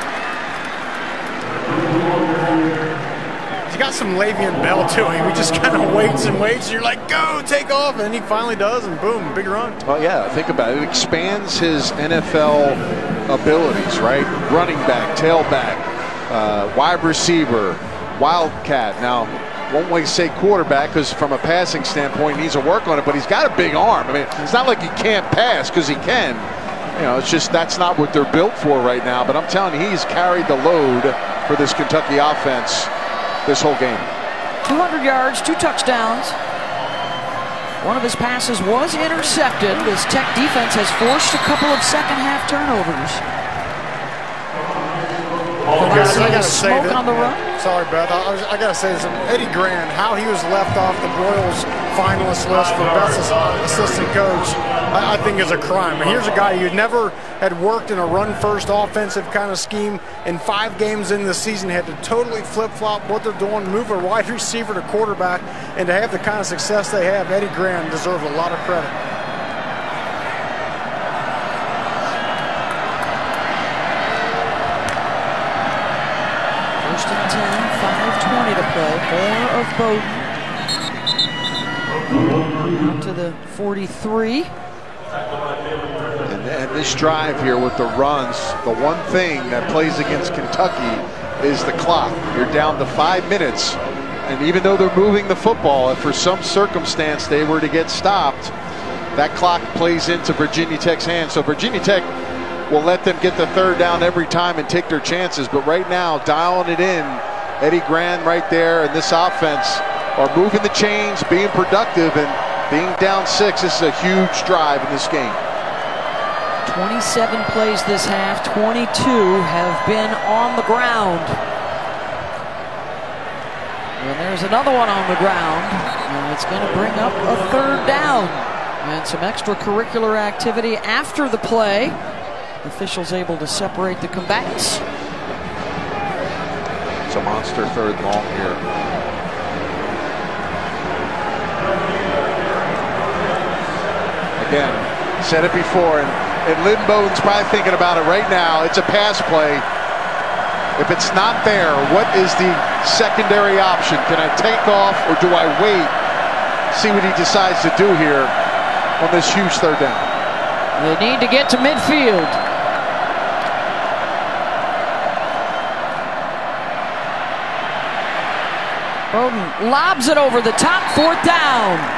He's got some Le'Veon Bell to him. He just kind of waits and waits. And you're like, go, take off. And he finally does, and boom, big run. Well, yeah, think about it. It expands his NFL abilities, right? Running back, tailback, wide receiver, wildcat. Now, won't we say quarterback, because from a passing standpoint he needs to work on it, but he's got a big arm. I mean, it's not like he can't pass, because he can. You know, it's just that's not what they're built for right now. But I'm telling you, he's carried the load for this Kentucky offense this whole game. 200 yards, 2 touchdowns. One of his passes was intercepted. This Tech defense has forced a couple of second-half turnovers. Guys, I gotta say smoke on the run. Sorry, Beth. I gotta say this. Eddie Grand, how he was left off the Royals finalist list for best assistant coach, I think is a crime. And here's a guy who never had worked in a run-first offensive kind of scheme. In 5 games in the season, had to totally flip-flop what they're doing, move a wide receiver to quarterback, and to have the kind of success they have, Eddie Grand deserves a lot of credit. First and 10, 5:20 to play. More of Bowden. Out to the 43. And this drive here with the runs, the one thing that plays against Kentucky is the clock. You're down to 5 minutes. And even though they're moving the football, if for some circumstance they were to get stopped, that clock plays into Virginia Tech's hands. So Virginia Tech will let them get the third down every time and take their chances. But right now, dialing it in, Eddie Grand right there, and this offense are moving the chains, being productive, and being down 6. This is a huge drive in this game. 27 plays this half, 22 have been on the ground. And there's another one on the ground. And it's going to bring up a third down. And some extracurricular activity after the play. Officials able to separate the combatants. It's a monster third long here. Again, said it before, and Lynn Bowden's probably thinking about it right now. It's a pass play. If it's not there, what is the secondary option? Can I take off or do I wait? See what he decides to do here on this huge third down. They need to get to midfield. Bowden lobs it over the top, fourth down.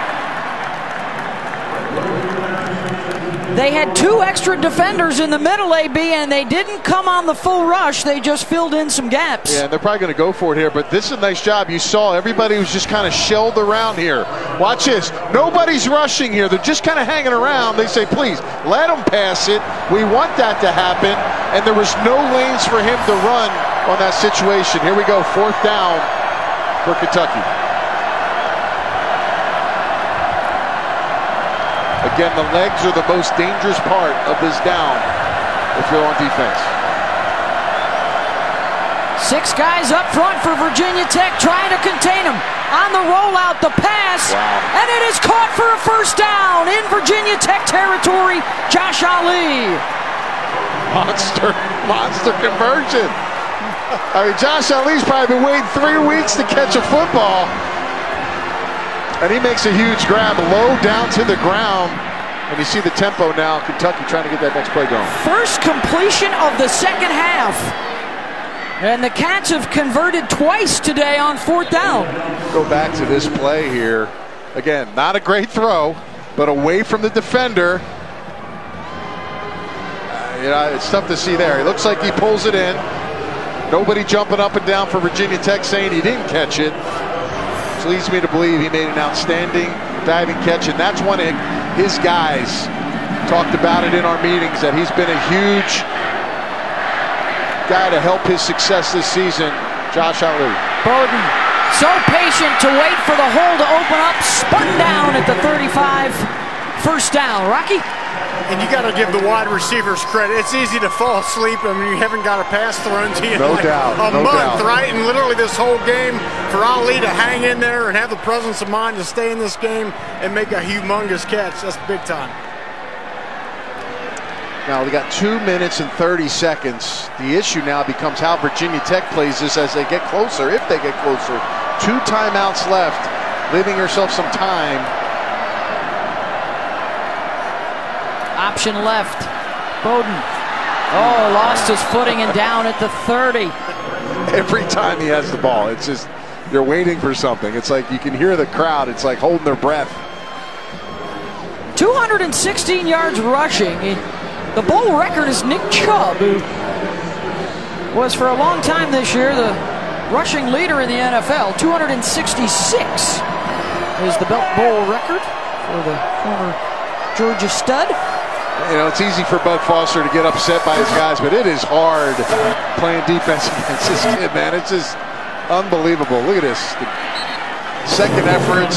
They had 2 extra defenders in the middle, AB, and they didn't come on the full rush. They just filled in some gaps. Yeah, they're probably going to go for it here, but this is a nice job. You saw everybody was just kind of shelled around here. Watch this. Nobody's rushing here. They're just kind of hanging around. They say, please, let them pass it. We want that to happen. And there was no lanes for him to run on that situation. Here we go, fourth down for Kentucky. Again, the legs are the most dangerous part of this down if you're on defense. 6 guys up front for Virginia Tech trying to contain him. On the rollout, the pass, and it is caught for a first down in Virginia Tech territory. Josh Ali. Monster conversion. I mean, Josh Ali's probably been waiting 3 weeks to catch a football. And he makes a huge grab low down to the ground. And you see the tempo now, Kentucky trying to get that next play going. First completion of the second half. And the Cats have converted twice today on fourth down. Go back to this play here. Again, not a great throw, but away from the defender. It's tough to see there. It looks like he pulls it in. Nobody jumping up and down for Virginia Tech saying he didn't catch it. Which leads me to believe he made an outstanding diving catch, and that's one of his guys talked about it in our meetings, that he's been a huge guy to help his success this season, Josh Ali. Bowden, so patient to wait for the hole to open up, spun down at the 35, first down. Rocky? And you got to give the wide receivers credit. It's easy to fall asleep. I mean, you haven't got a pass thrown to you in a month, right? And literally this whole game, for Ali to hang in there and have the presence of mind to stay in this game and make a humongous catch, that's big time. Now we got 2 minutes and 30 seconds. The issue now becomes how Virginia Tech plays this as they get closer, if they get closer. 2 timeouts left, leaving yourself some time. Option left. Bowden. Oh, lost his footing and down at the 30. Every time he has the ball, it's just, you're waiting for something. It's like you can hear the crowd. It's like holding their breath. 216 yards rushing. The bowl record is Nick Chubb, who was for a long time this year the rushing leader in the NFL. 266 is the Belk Bowl record for the former Georgia stud. You know, it's easy for Bud Foster to get upset by his guys, but it is hard playing defense against this kid, man. It's just unbelievable. Look at this. The second efforts.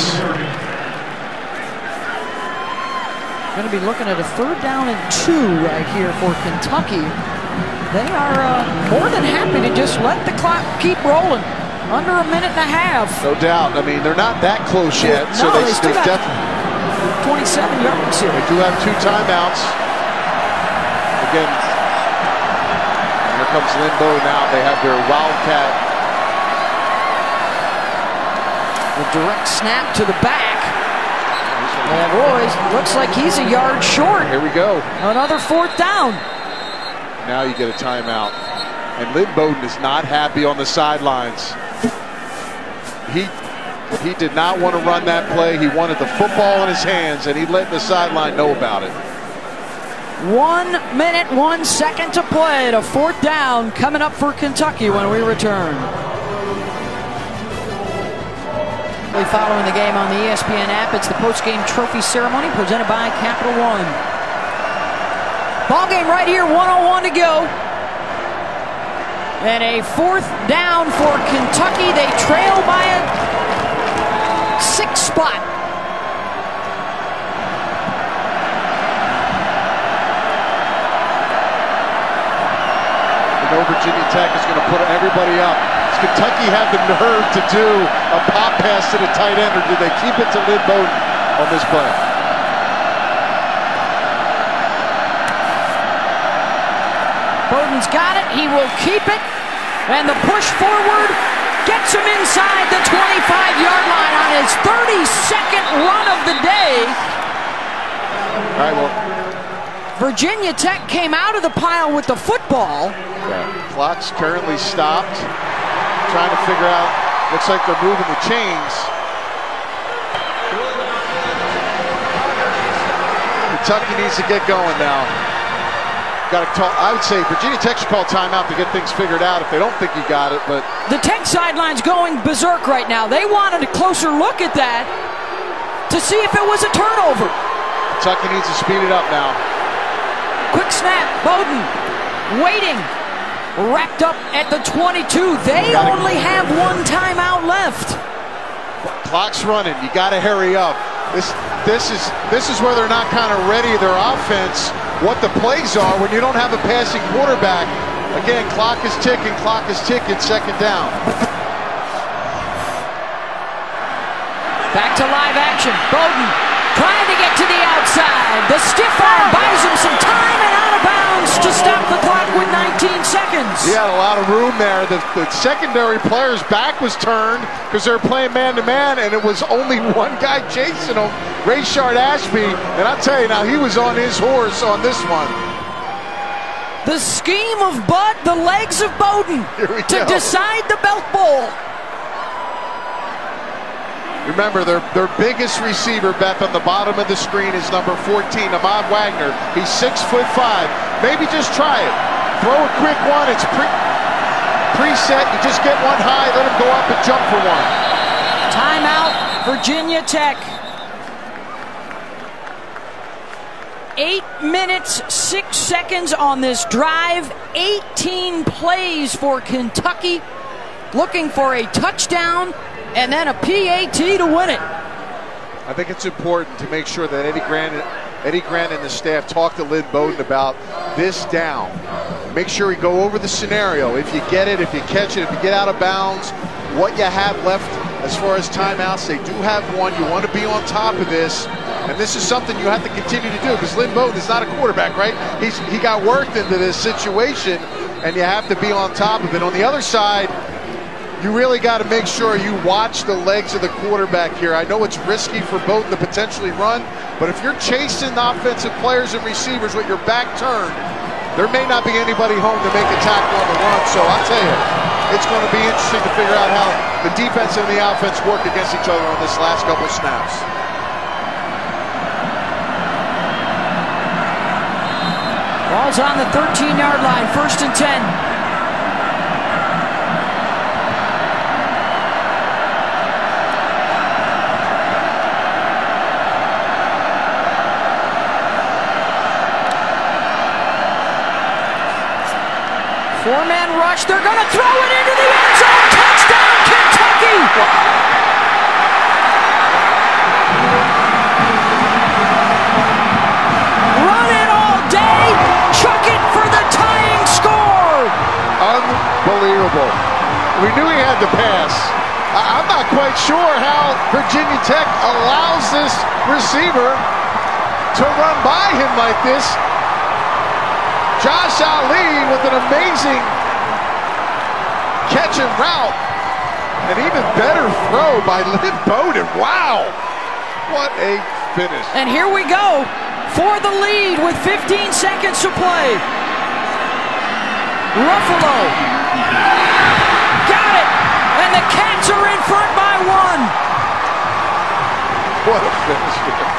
Going to be looking at a 3rd down and 2 right here for Kentucky. They are more than happy to just let the clock keep rolling. Under a minute and a half. No doubt. I mean, they're not that close yet, so they definitely 27 yards here. They do have 2 timeouts. Again, here comes Limbo now. They have their Wildcat. The direct snap to the back. And Royce looks like he's a yard short. Here we go. Another 4th down. Now you get a timeout. And Lynn Bowden is not happy on the sidelines. He did not want to run that play. He wanted the football in his hands, and he let the sideline know about it. 1 minute, 1 second to play. A 4th down coming up for Kentucky when we return. Following the game on the ESPN app, it's the post-game trophy ceremony presented by Capital One. Ball game right here, 1:01 to go. And a 4th down for Kentucky. They trail by a 6 spot. You know Virginia Tech is going to put everybody up. Does Kentucky have the nerve to do a pop pass to the tight end, or do they keep it to Lynn Bowden on this play? Bowden's got it. He will keep it. And the push forward gets him inside the 25-yard line on his 32nd run of the day. All right, well, Virginia Tech came out of the pile with the football. yeah, clock's currently stopped. Trying to figure out, looks like they're moving the chains. Kentucky needs to get going now. Got to call, I would say Virginia Tech should call timeout to get things figured out if they don't think you got it, but The Tech sideline's going berserk right now. They wanted a closer look at that to see if it was a turnover. Kentucky needs to speed it up now. Quick snap, Bowden waiting, wrapped up at the 22. They only have 1 timeout left. Clock's running. You got to hurry up. This is where they're not kind of ready, their offense, what the plays are when you don't have a passing quarterback. Again, clock is ticking, 2nd down. Back to live action. Bowden trying to get to the outside. The stiff arm buys him some time and out of bounds to stop the clock with 19 seconds. He had a lot of room there. The secondary player's back was turned because they were playing man-to-man, and it was only one guy chasing him, Rayshard Ashby. And I'll tell you now, he was on his horse on this one. The scheme of Bud, the legs of Bowden to decide the Belk Bowl. Remember, their biggest receiver, Beth, on the bottom of the screen is number 14, Ahmad Wagner. He's 6'5". Maybe just try it. Throw a quick one. It's preset. You just get one high, let him go up and jump for one. Timeout, Virginia Tech. 8 minutes, 6 seconds on this drive. 18 plays for Kentucky. Looking for a touchdown and then a PAT to win it. I think it's important to make sure that Eddie Grant and the staff talk to Lynn Bowden about this down. Make sure you go over the scenario. If you get it, if you catch it, if you get out of bounds, what you have left as far as timeouts. They do have one. You want to be on top of this. And this is something you have to continue to do because Lynn Bowden is not a quarterback, right? He got worked into this situation, and you have to be on top of it. On the other side, you really got to make sure you watch the legs of the quarterback here. I know it's risky for Bowden to potentially run, but if you're chasing offensive players and receivers with your back turned, there may not be anybody home to make a tackle on the run. So I'll tell you, it's going to be interesting to figure out how the defense and the offense work against each other on this last couple snaps. Ball's on the 13-yard line, 1st and 10. Four-man rush. They're going to throw it into the end zone. Touchdown, Kentucky! Run it all day. Chuck it for the tying score. Unbelievable. We knew he had to pass. I'm not quite sure how Virginia Tech allows this receiver to run by him like this. Josh Ali with an amazing catch and route. An even better throw by Lynn Bowden. Wow. What a finish. And here we go for the lead with 15 seconds to play. Ruffalo. Got it. And the Cats are in front by 1. What a finish here.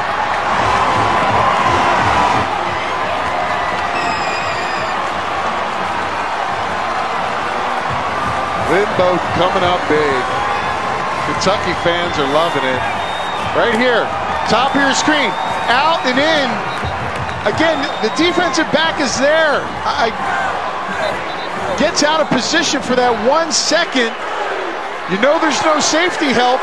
Lynn Bowden coming up big. Kentucky fans are loving it. Right here, top of your screen, out and in. Again, the defensive back is there. Gets out of position for that 1 second. You know there's no safety help.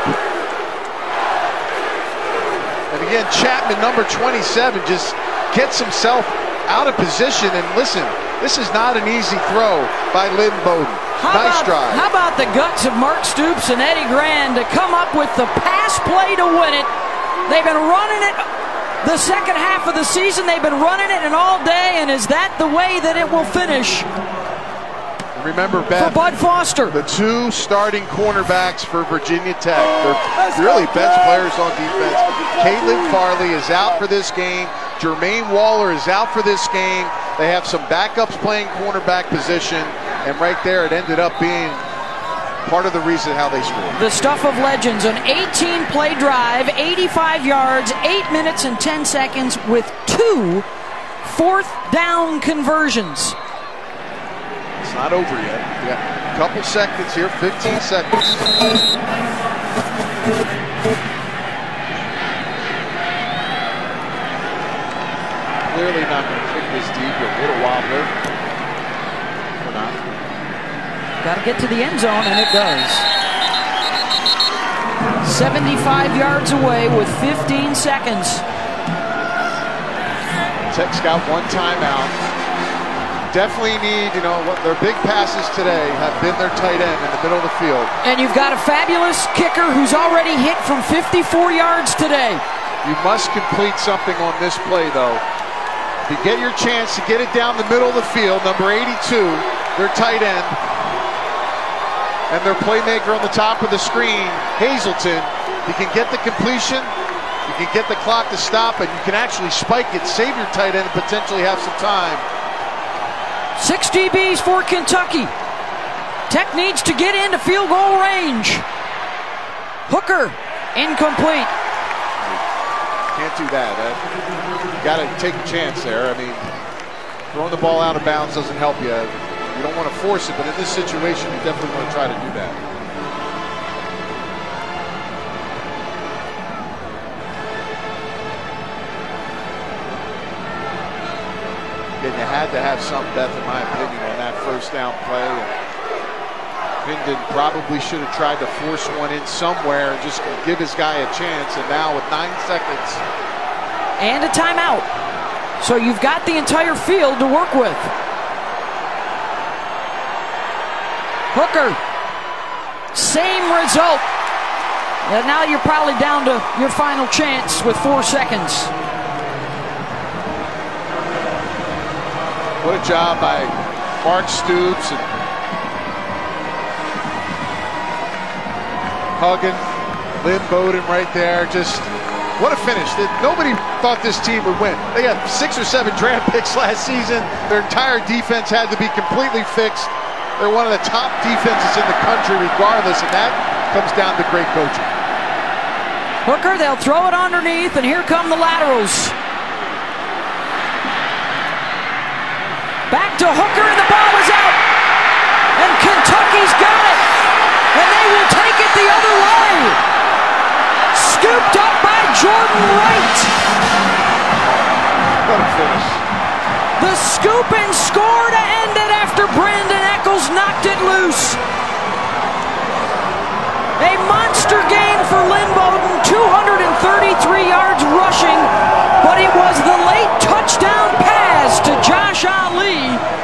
And again, Chapman, number 27, just gets himself out of position. And listen, this is not an easy throw by Lynn Bowden. Nice drive. How about the guts of Mark Stoops and Eddie Grand to come up with the pass play to win it? They've been running it the second half of the season. They've been running it all day, and is that the way that it will finish? Remember, Beth, for Bud Foster, the two starting cornerbacks for Virginia Tech. They're really best players on defense. Caitlin Farley is out for this game. Jermaine Waller is out for this game. They have some backups playing cornerback position, and right there it ended up being part of the reason how they scored. The stuff of legends, an 18-play drive, 85 yards, 8 minutes and 10 seconds with 2 fourth-down conversions. It's not over yet. We got a couple seconds here, 15 seconds. Clearly not going to kick this deep. A little wobbler. Or not. Got to get to the end zone, and it does. 75 yards away with 15 seconds. Tech's got one timeout. Definitely need, what their big passes today have been their tight end in the middle of the field. And you've got a fabulous kicker who's already hit from 54 yards today. You must complete something on this play, though. If you get your chance to get it down the middle of the field, number 82, their tight end, and their playmaker on the top of the screen, Hazelton, you can get the completion, you can get the clock to stop, and you can actually spike it, save your tight end, and potentially have some time. 6 DBs for Kentucky. Tech needs to get into field goal range. Hooker, incomplete. Can't do that. You got to take a chance there. I mean, throwing the ball out of bounds doesn't help you. You don't want to force it, but in this situation, you definitely want to try to do that. And you had to have some, Beth, in my opinion, on that first down play. Minden probably should have tried to force one in somewhere and just give his guy a chance. And now with 9 seconds. And a timeout. So you've got the entire field to work with. Hooker. Same result. And now you're probably down to your final chance with 4 seconds. What a job by Mark Stoops and Huggin, Lynn Bowden right there. Just what a finish. Nobody thought this team would win. They got 6 or 7 draft picks last season. Their entire defense had to be completely fixed. They're one of the top defenses in the country regardless, and that comes down to great coaching. Hooker, they'll throw it underneath, and here come the laterals. Back to Hooker, and the ball is out. And Kentucky's got it. And they will take it the other way. Scooped up by Jordan Wright. What a finish. The scoop and score to end it after Brandon Eccles knocked it loose. A monster game for Lynn Bowden, 233 yards rushing, but it was the late touchdown pass to Josh Ali.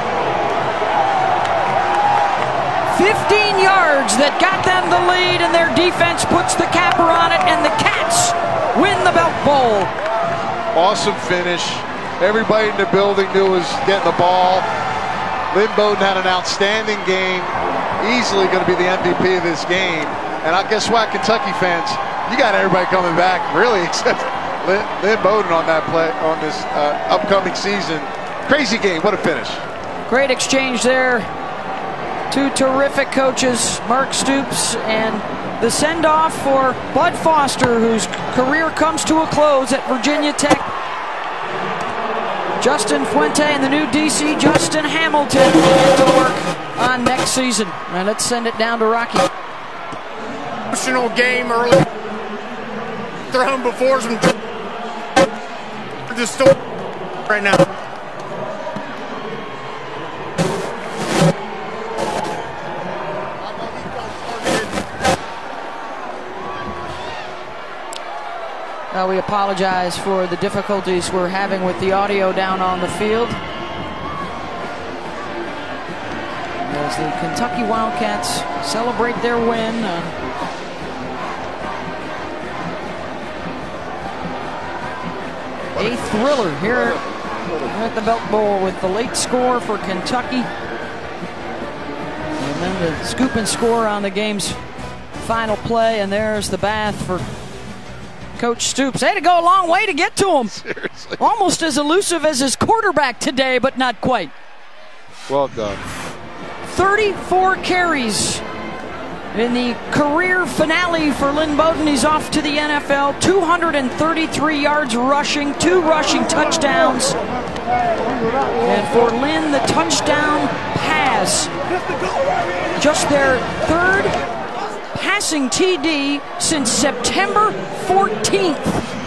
15 yards that got them the lead, and their defense puts the capper on it, and the Cats win the Belk Bowl. Awesome finish. Everybody in the building knew was getting the ball. Lynn Bowden had an outstanding game, easily going to be the MVP of this game. And I guess what, Kentucky fans, you got everybody coming back, really, except Lynn Bowden on that play on this upcoming season. Crazy game. What a finish. Great exchange there. 2 terrific coaches, Mark Stoops, and the send-off for Bud Foster, whose career comes to a close at Virginia Tech. Justin Fuente and the new DC, Justin Hamilton, will get to work on next season. Now let's send it down to Rocky. Emotional game early. Thrown before some. Just right now. We apologize for the difficulties we're having with the audio down on the field. As the Kentucky Wildcats celebrate their win. A thriller here at the Belk Bowl with the late score for Kentucky. And then the scoop and score on the game's final play. And there's the bath for Coach Stoops. They had to go a long way to get to him. Seriously. Almost as elusive as his quarterback today, but not quite. Well done. 34 carries in the career finale for Lynn Bowden. He's off to the NFL. 233 yards rushing, 2 rushing touchdowns. And for Lynn, the touchdown pass. Just their 3rd passing TD since September 14th.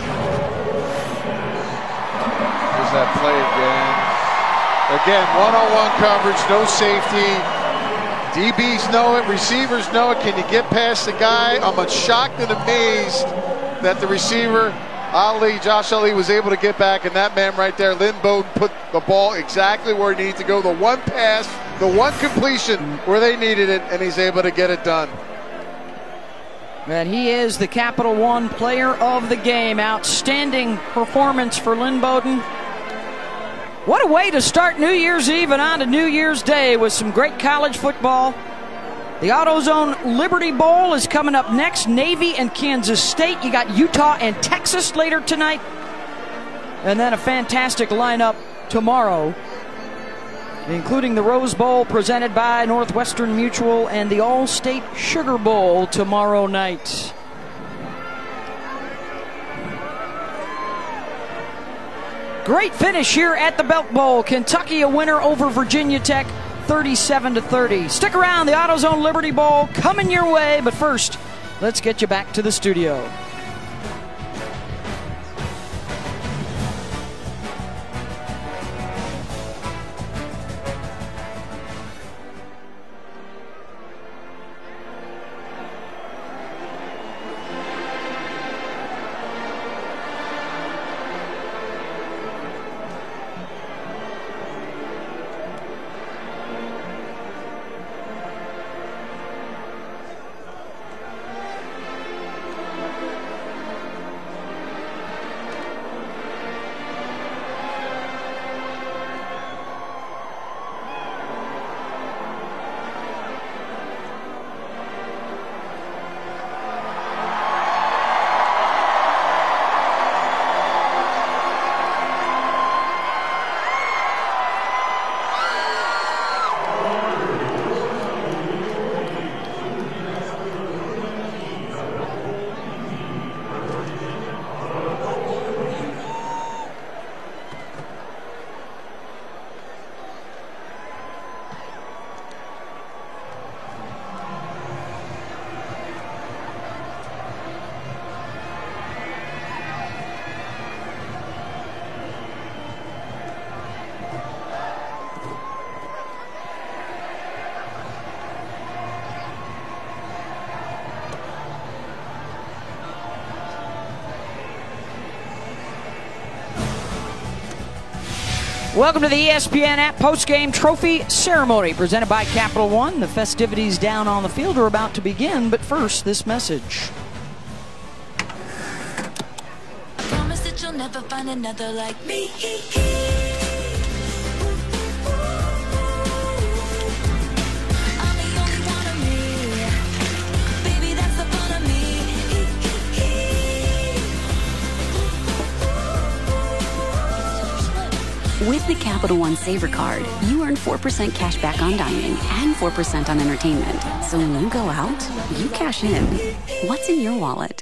There's that play again. Again, one-on-one coverage, no safety. DBs know it, receivers know it. Can you get past the guy? I'm shocked and amazed that the receiver, Josh Ali, was able to get back, and that man right there, Lynn Bowden, put the ball exactly where he needed to go. The one pass, the one completion where they needed it, and he's able to get it done. And he is the Capital One Player of the Game. Outstanding performance for Lynn Bowden. What a way to start New Year's Eve and on to New Year's Day with some great college football. The AutoZone Liberty Bowl is coming up next. Navy and Kansas State. You got Utah and Texas later tonight. And then a fantastic lineup tomorrow, including the Rose Bowl presented by Northwestern Mutual and the All-State Sugar Bowl tomorrow night. Great finish here at the Belk Bowl. Kentucky a winner over Virginia Tech, 37-30. Stick around, the AutoZone Liberty Bowl coming your way, but first, let's get you back to the studio. Welcome to the ESPN app post-game trophy ceremony presented by Capital One. The festivities down on the field are about to begin, but first, this message. Promise that you'll never find another like me. I'm the only one of me. Baby, that's the fun of me. With the Capital One Saver Card, you earn 4% cash back on dining and 4% on entertainment. So when you go out, you cash in. What's in your wallet?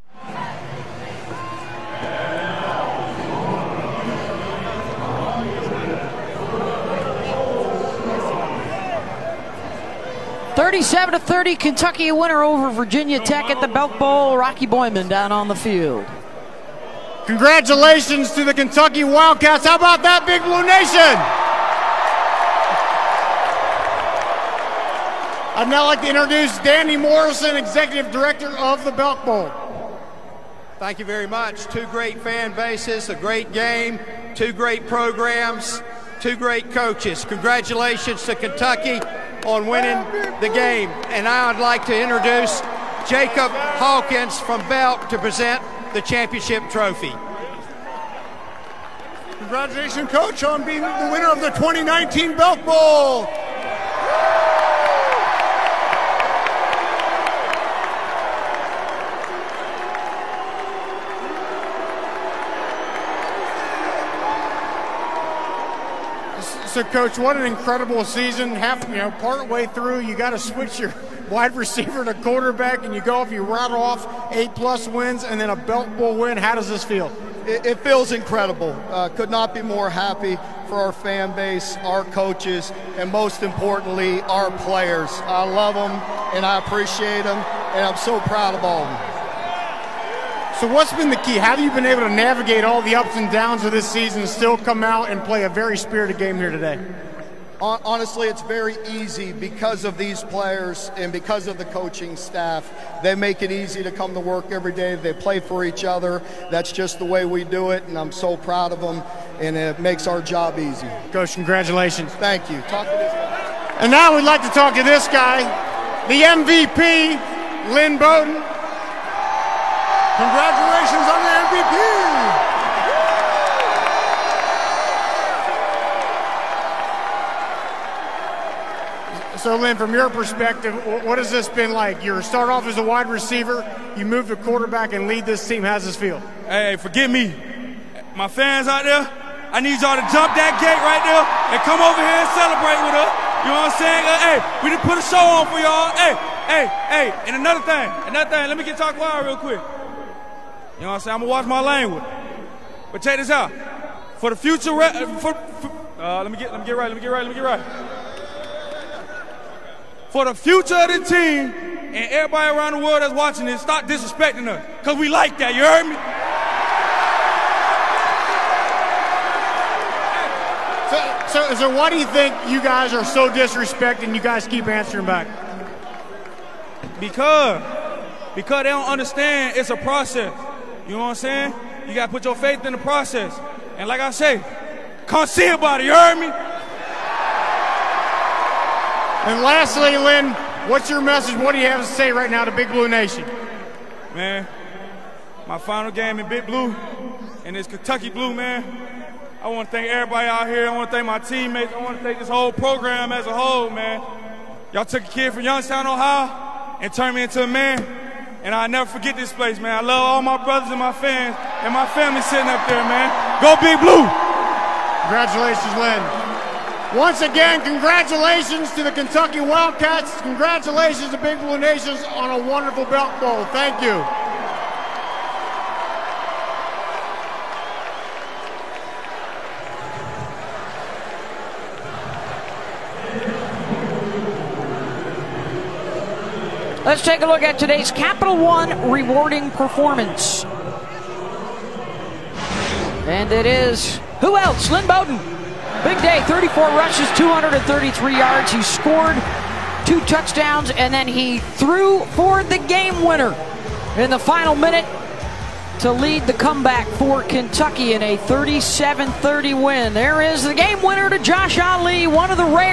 (37-30), Kentucky a winner over Virginia Tech at the Belk Bowl. Rocky Boyman down on the field. Congratulations to the Kentucky Wildcats. How about that, Big Blue Nation? I'd now like to introduce Danny Morrison, Executive Director of the Belk Bowl. Thank you very much. Two great fan bases, a great game, two great programs, two great coaches. Congratulations to Kentucky on winning the game. And now I'd like to introduce Jacob Hawkins from Belk to present the championship trophy. Congratulations, Coach, on being the winner of the 2019 Belk Bowl. So, Coach, what an incredible season. Part way through, you got to switch your wide receiver to quarterback, and you rattle off 8+ wins and then a Belk Bowl win. How does this feel? It feels incredible. Could not be more happy for our fan base, our coaches, and most importantly, our players. I love them, and I appreciate them, and I'm so proud of all of them. So what's been the key? How have you been able to navigate all the ups and downs of this season and still come out and play a very spirited game here today? Honestly, it's very easy because of these players and because of the coaching staff. They make it easy to come to work every day. They play for each other. That's just the way we do it, and I'm so proud of them, and it makes our job easy. Coach, congratulations. Thank you. Talk to this guy. And now we'd like to talk to this guy, the MVP, Lynn Bowden. Congratulations on the MVP. So, Lynn, from your perspective, what has this been like? You start off as a wide receiver, you move to quarterback and lead this team. How's this feel? Hey, forgive me. My fans out there, I need y'all to jump that gate right there and come over here and celebrate with us. You know what I'm saying? Hey, we done put a show on for y'all. Hey, and another thing, let me get talk wild real quick. You know what I'm saying? I'm gonna watch my language. But check this out. For the future, let me get right. For the future of the team and everybody around the world that's watching this, stop disrespecting us. Cause we like that, you heard me? So why do you think you guys are so disrespected and you guys keep answering back? Because they don't understand it's a process. You know what I'm saying? You got to put your faith in the process. And like I say, come see about it, you heard me? And lastly, Lynn, what's your message? What do you have to say right now to Big Blue Nation? Man, my final game in Big Blue, and it's Kentucky Blue, man. I want to thank everybody out here. I want to thank my teammates. I want to thank this whole program as a whole, man. Y'all took a kid from Youngstown, Ohio, and turned me into a man. And I'll never forget this place, man. I love all my brothers and my fans and my family sitting up there, man. Go Big Blue! Congratulations, Lynn. Once again, congratulations to the Kentucky Wildcats. Congratulations to Big Blue Nations on a wonderful Belk Bowl. Thank you. Let's take a look at today's Capital One rewarding performance. And it is, who else? Lynn Bowden. Big day, 34 rushes, 233 yards. He scored 2 touchdowns, and then he threw for the game winner in the final minute to lead the comeback for Kentucky in a 37-30 win. There is the game winner to Josh Ali, one of the rare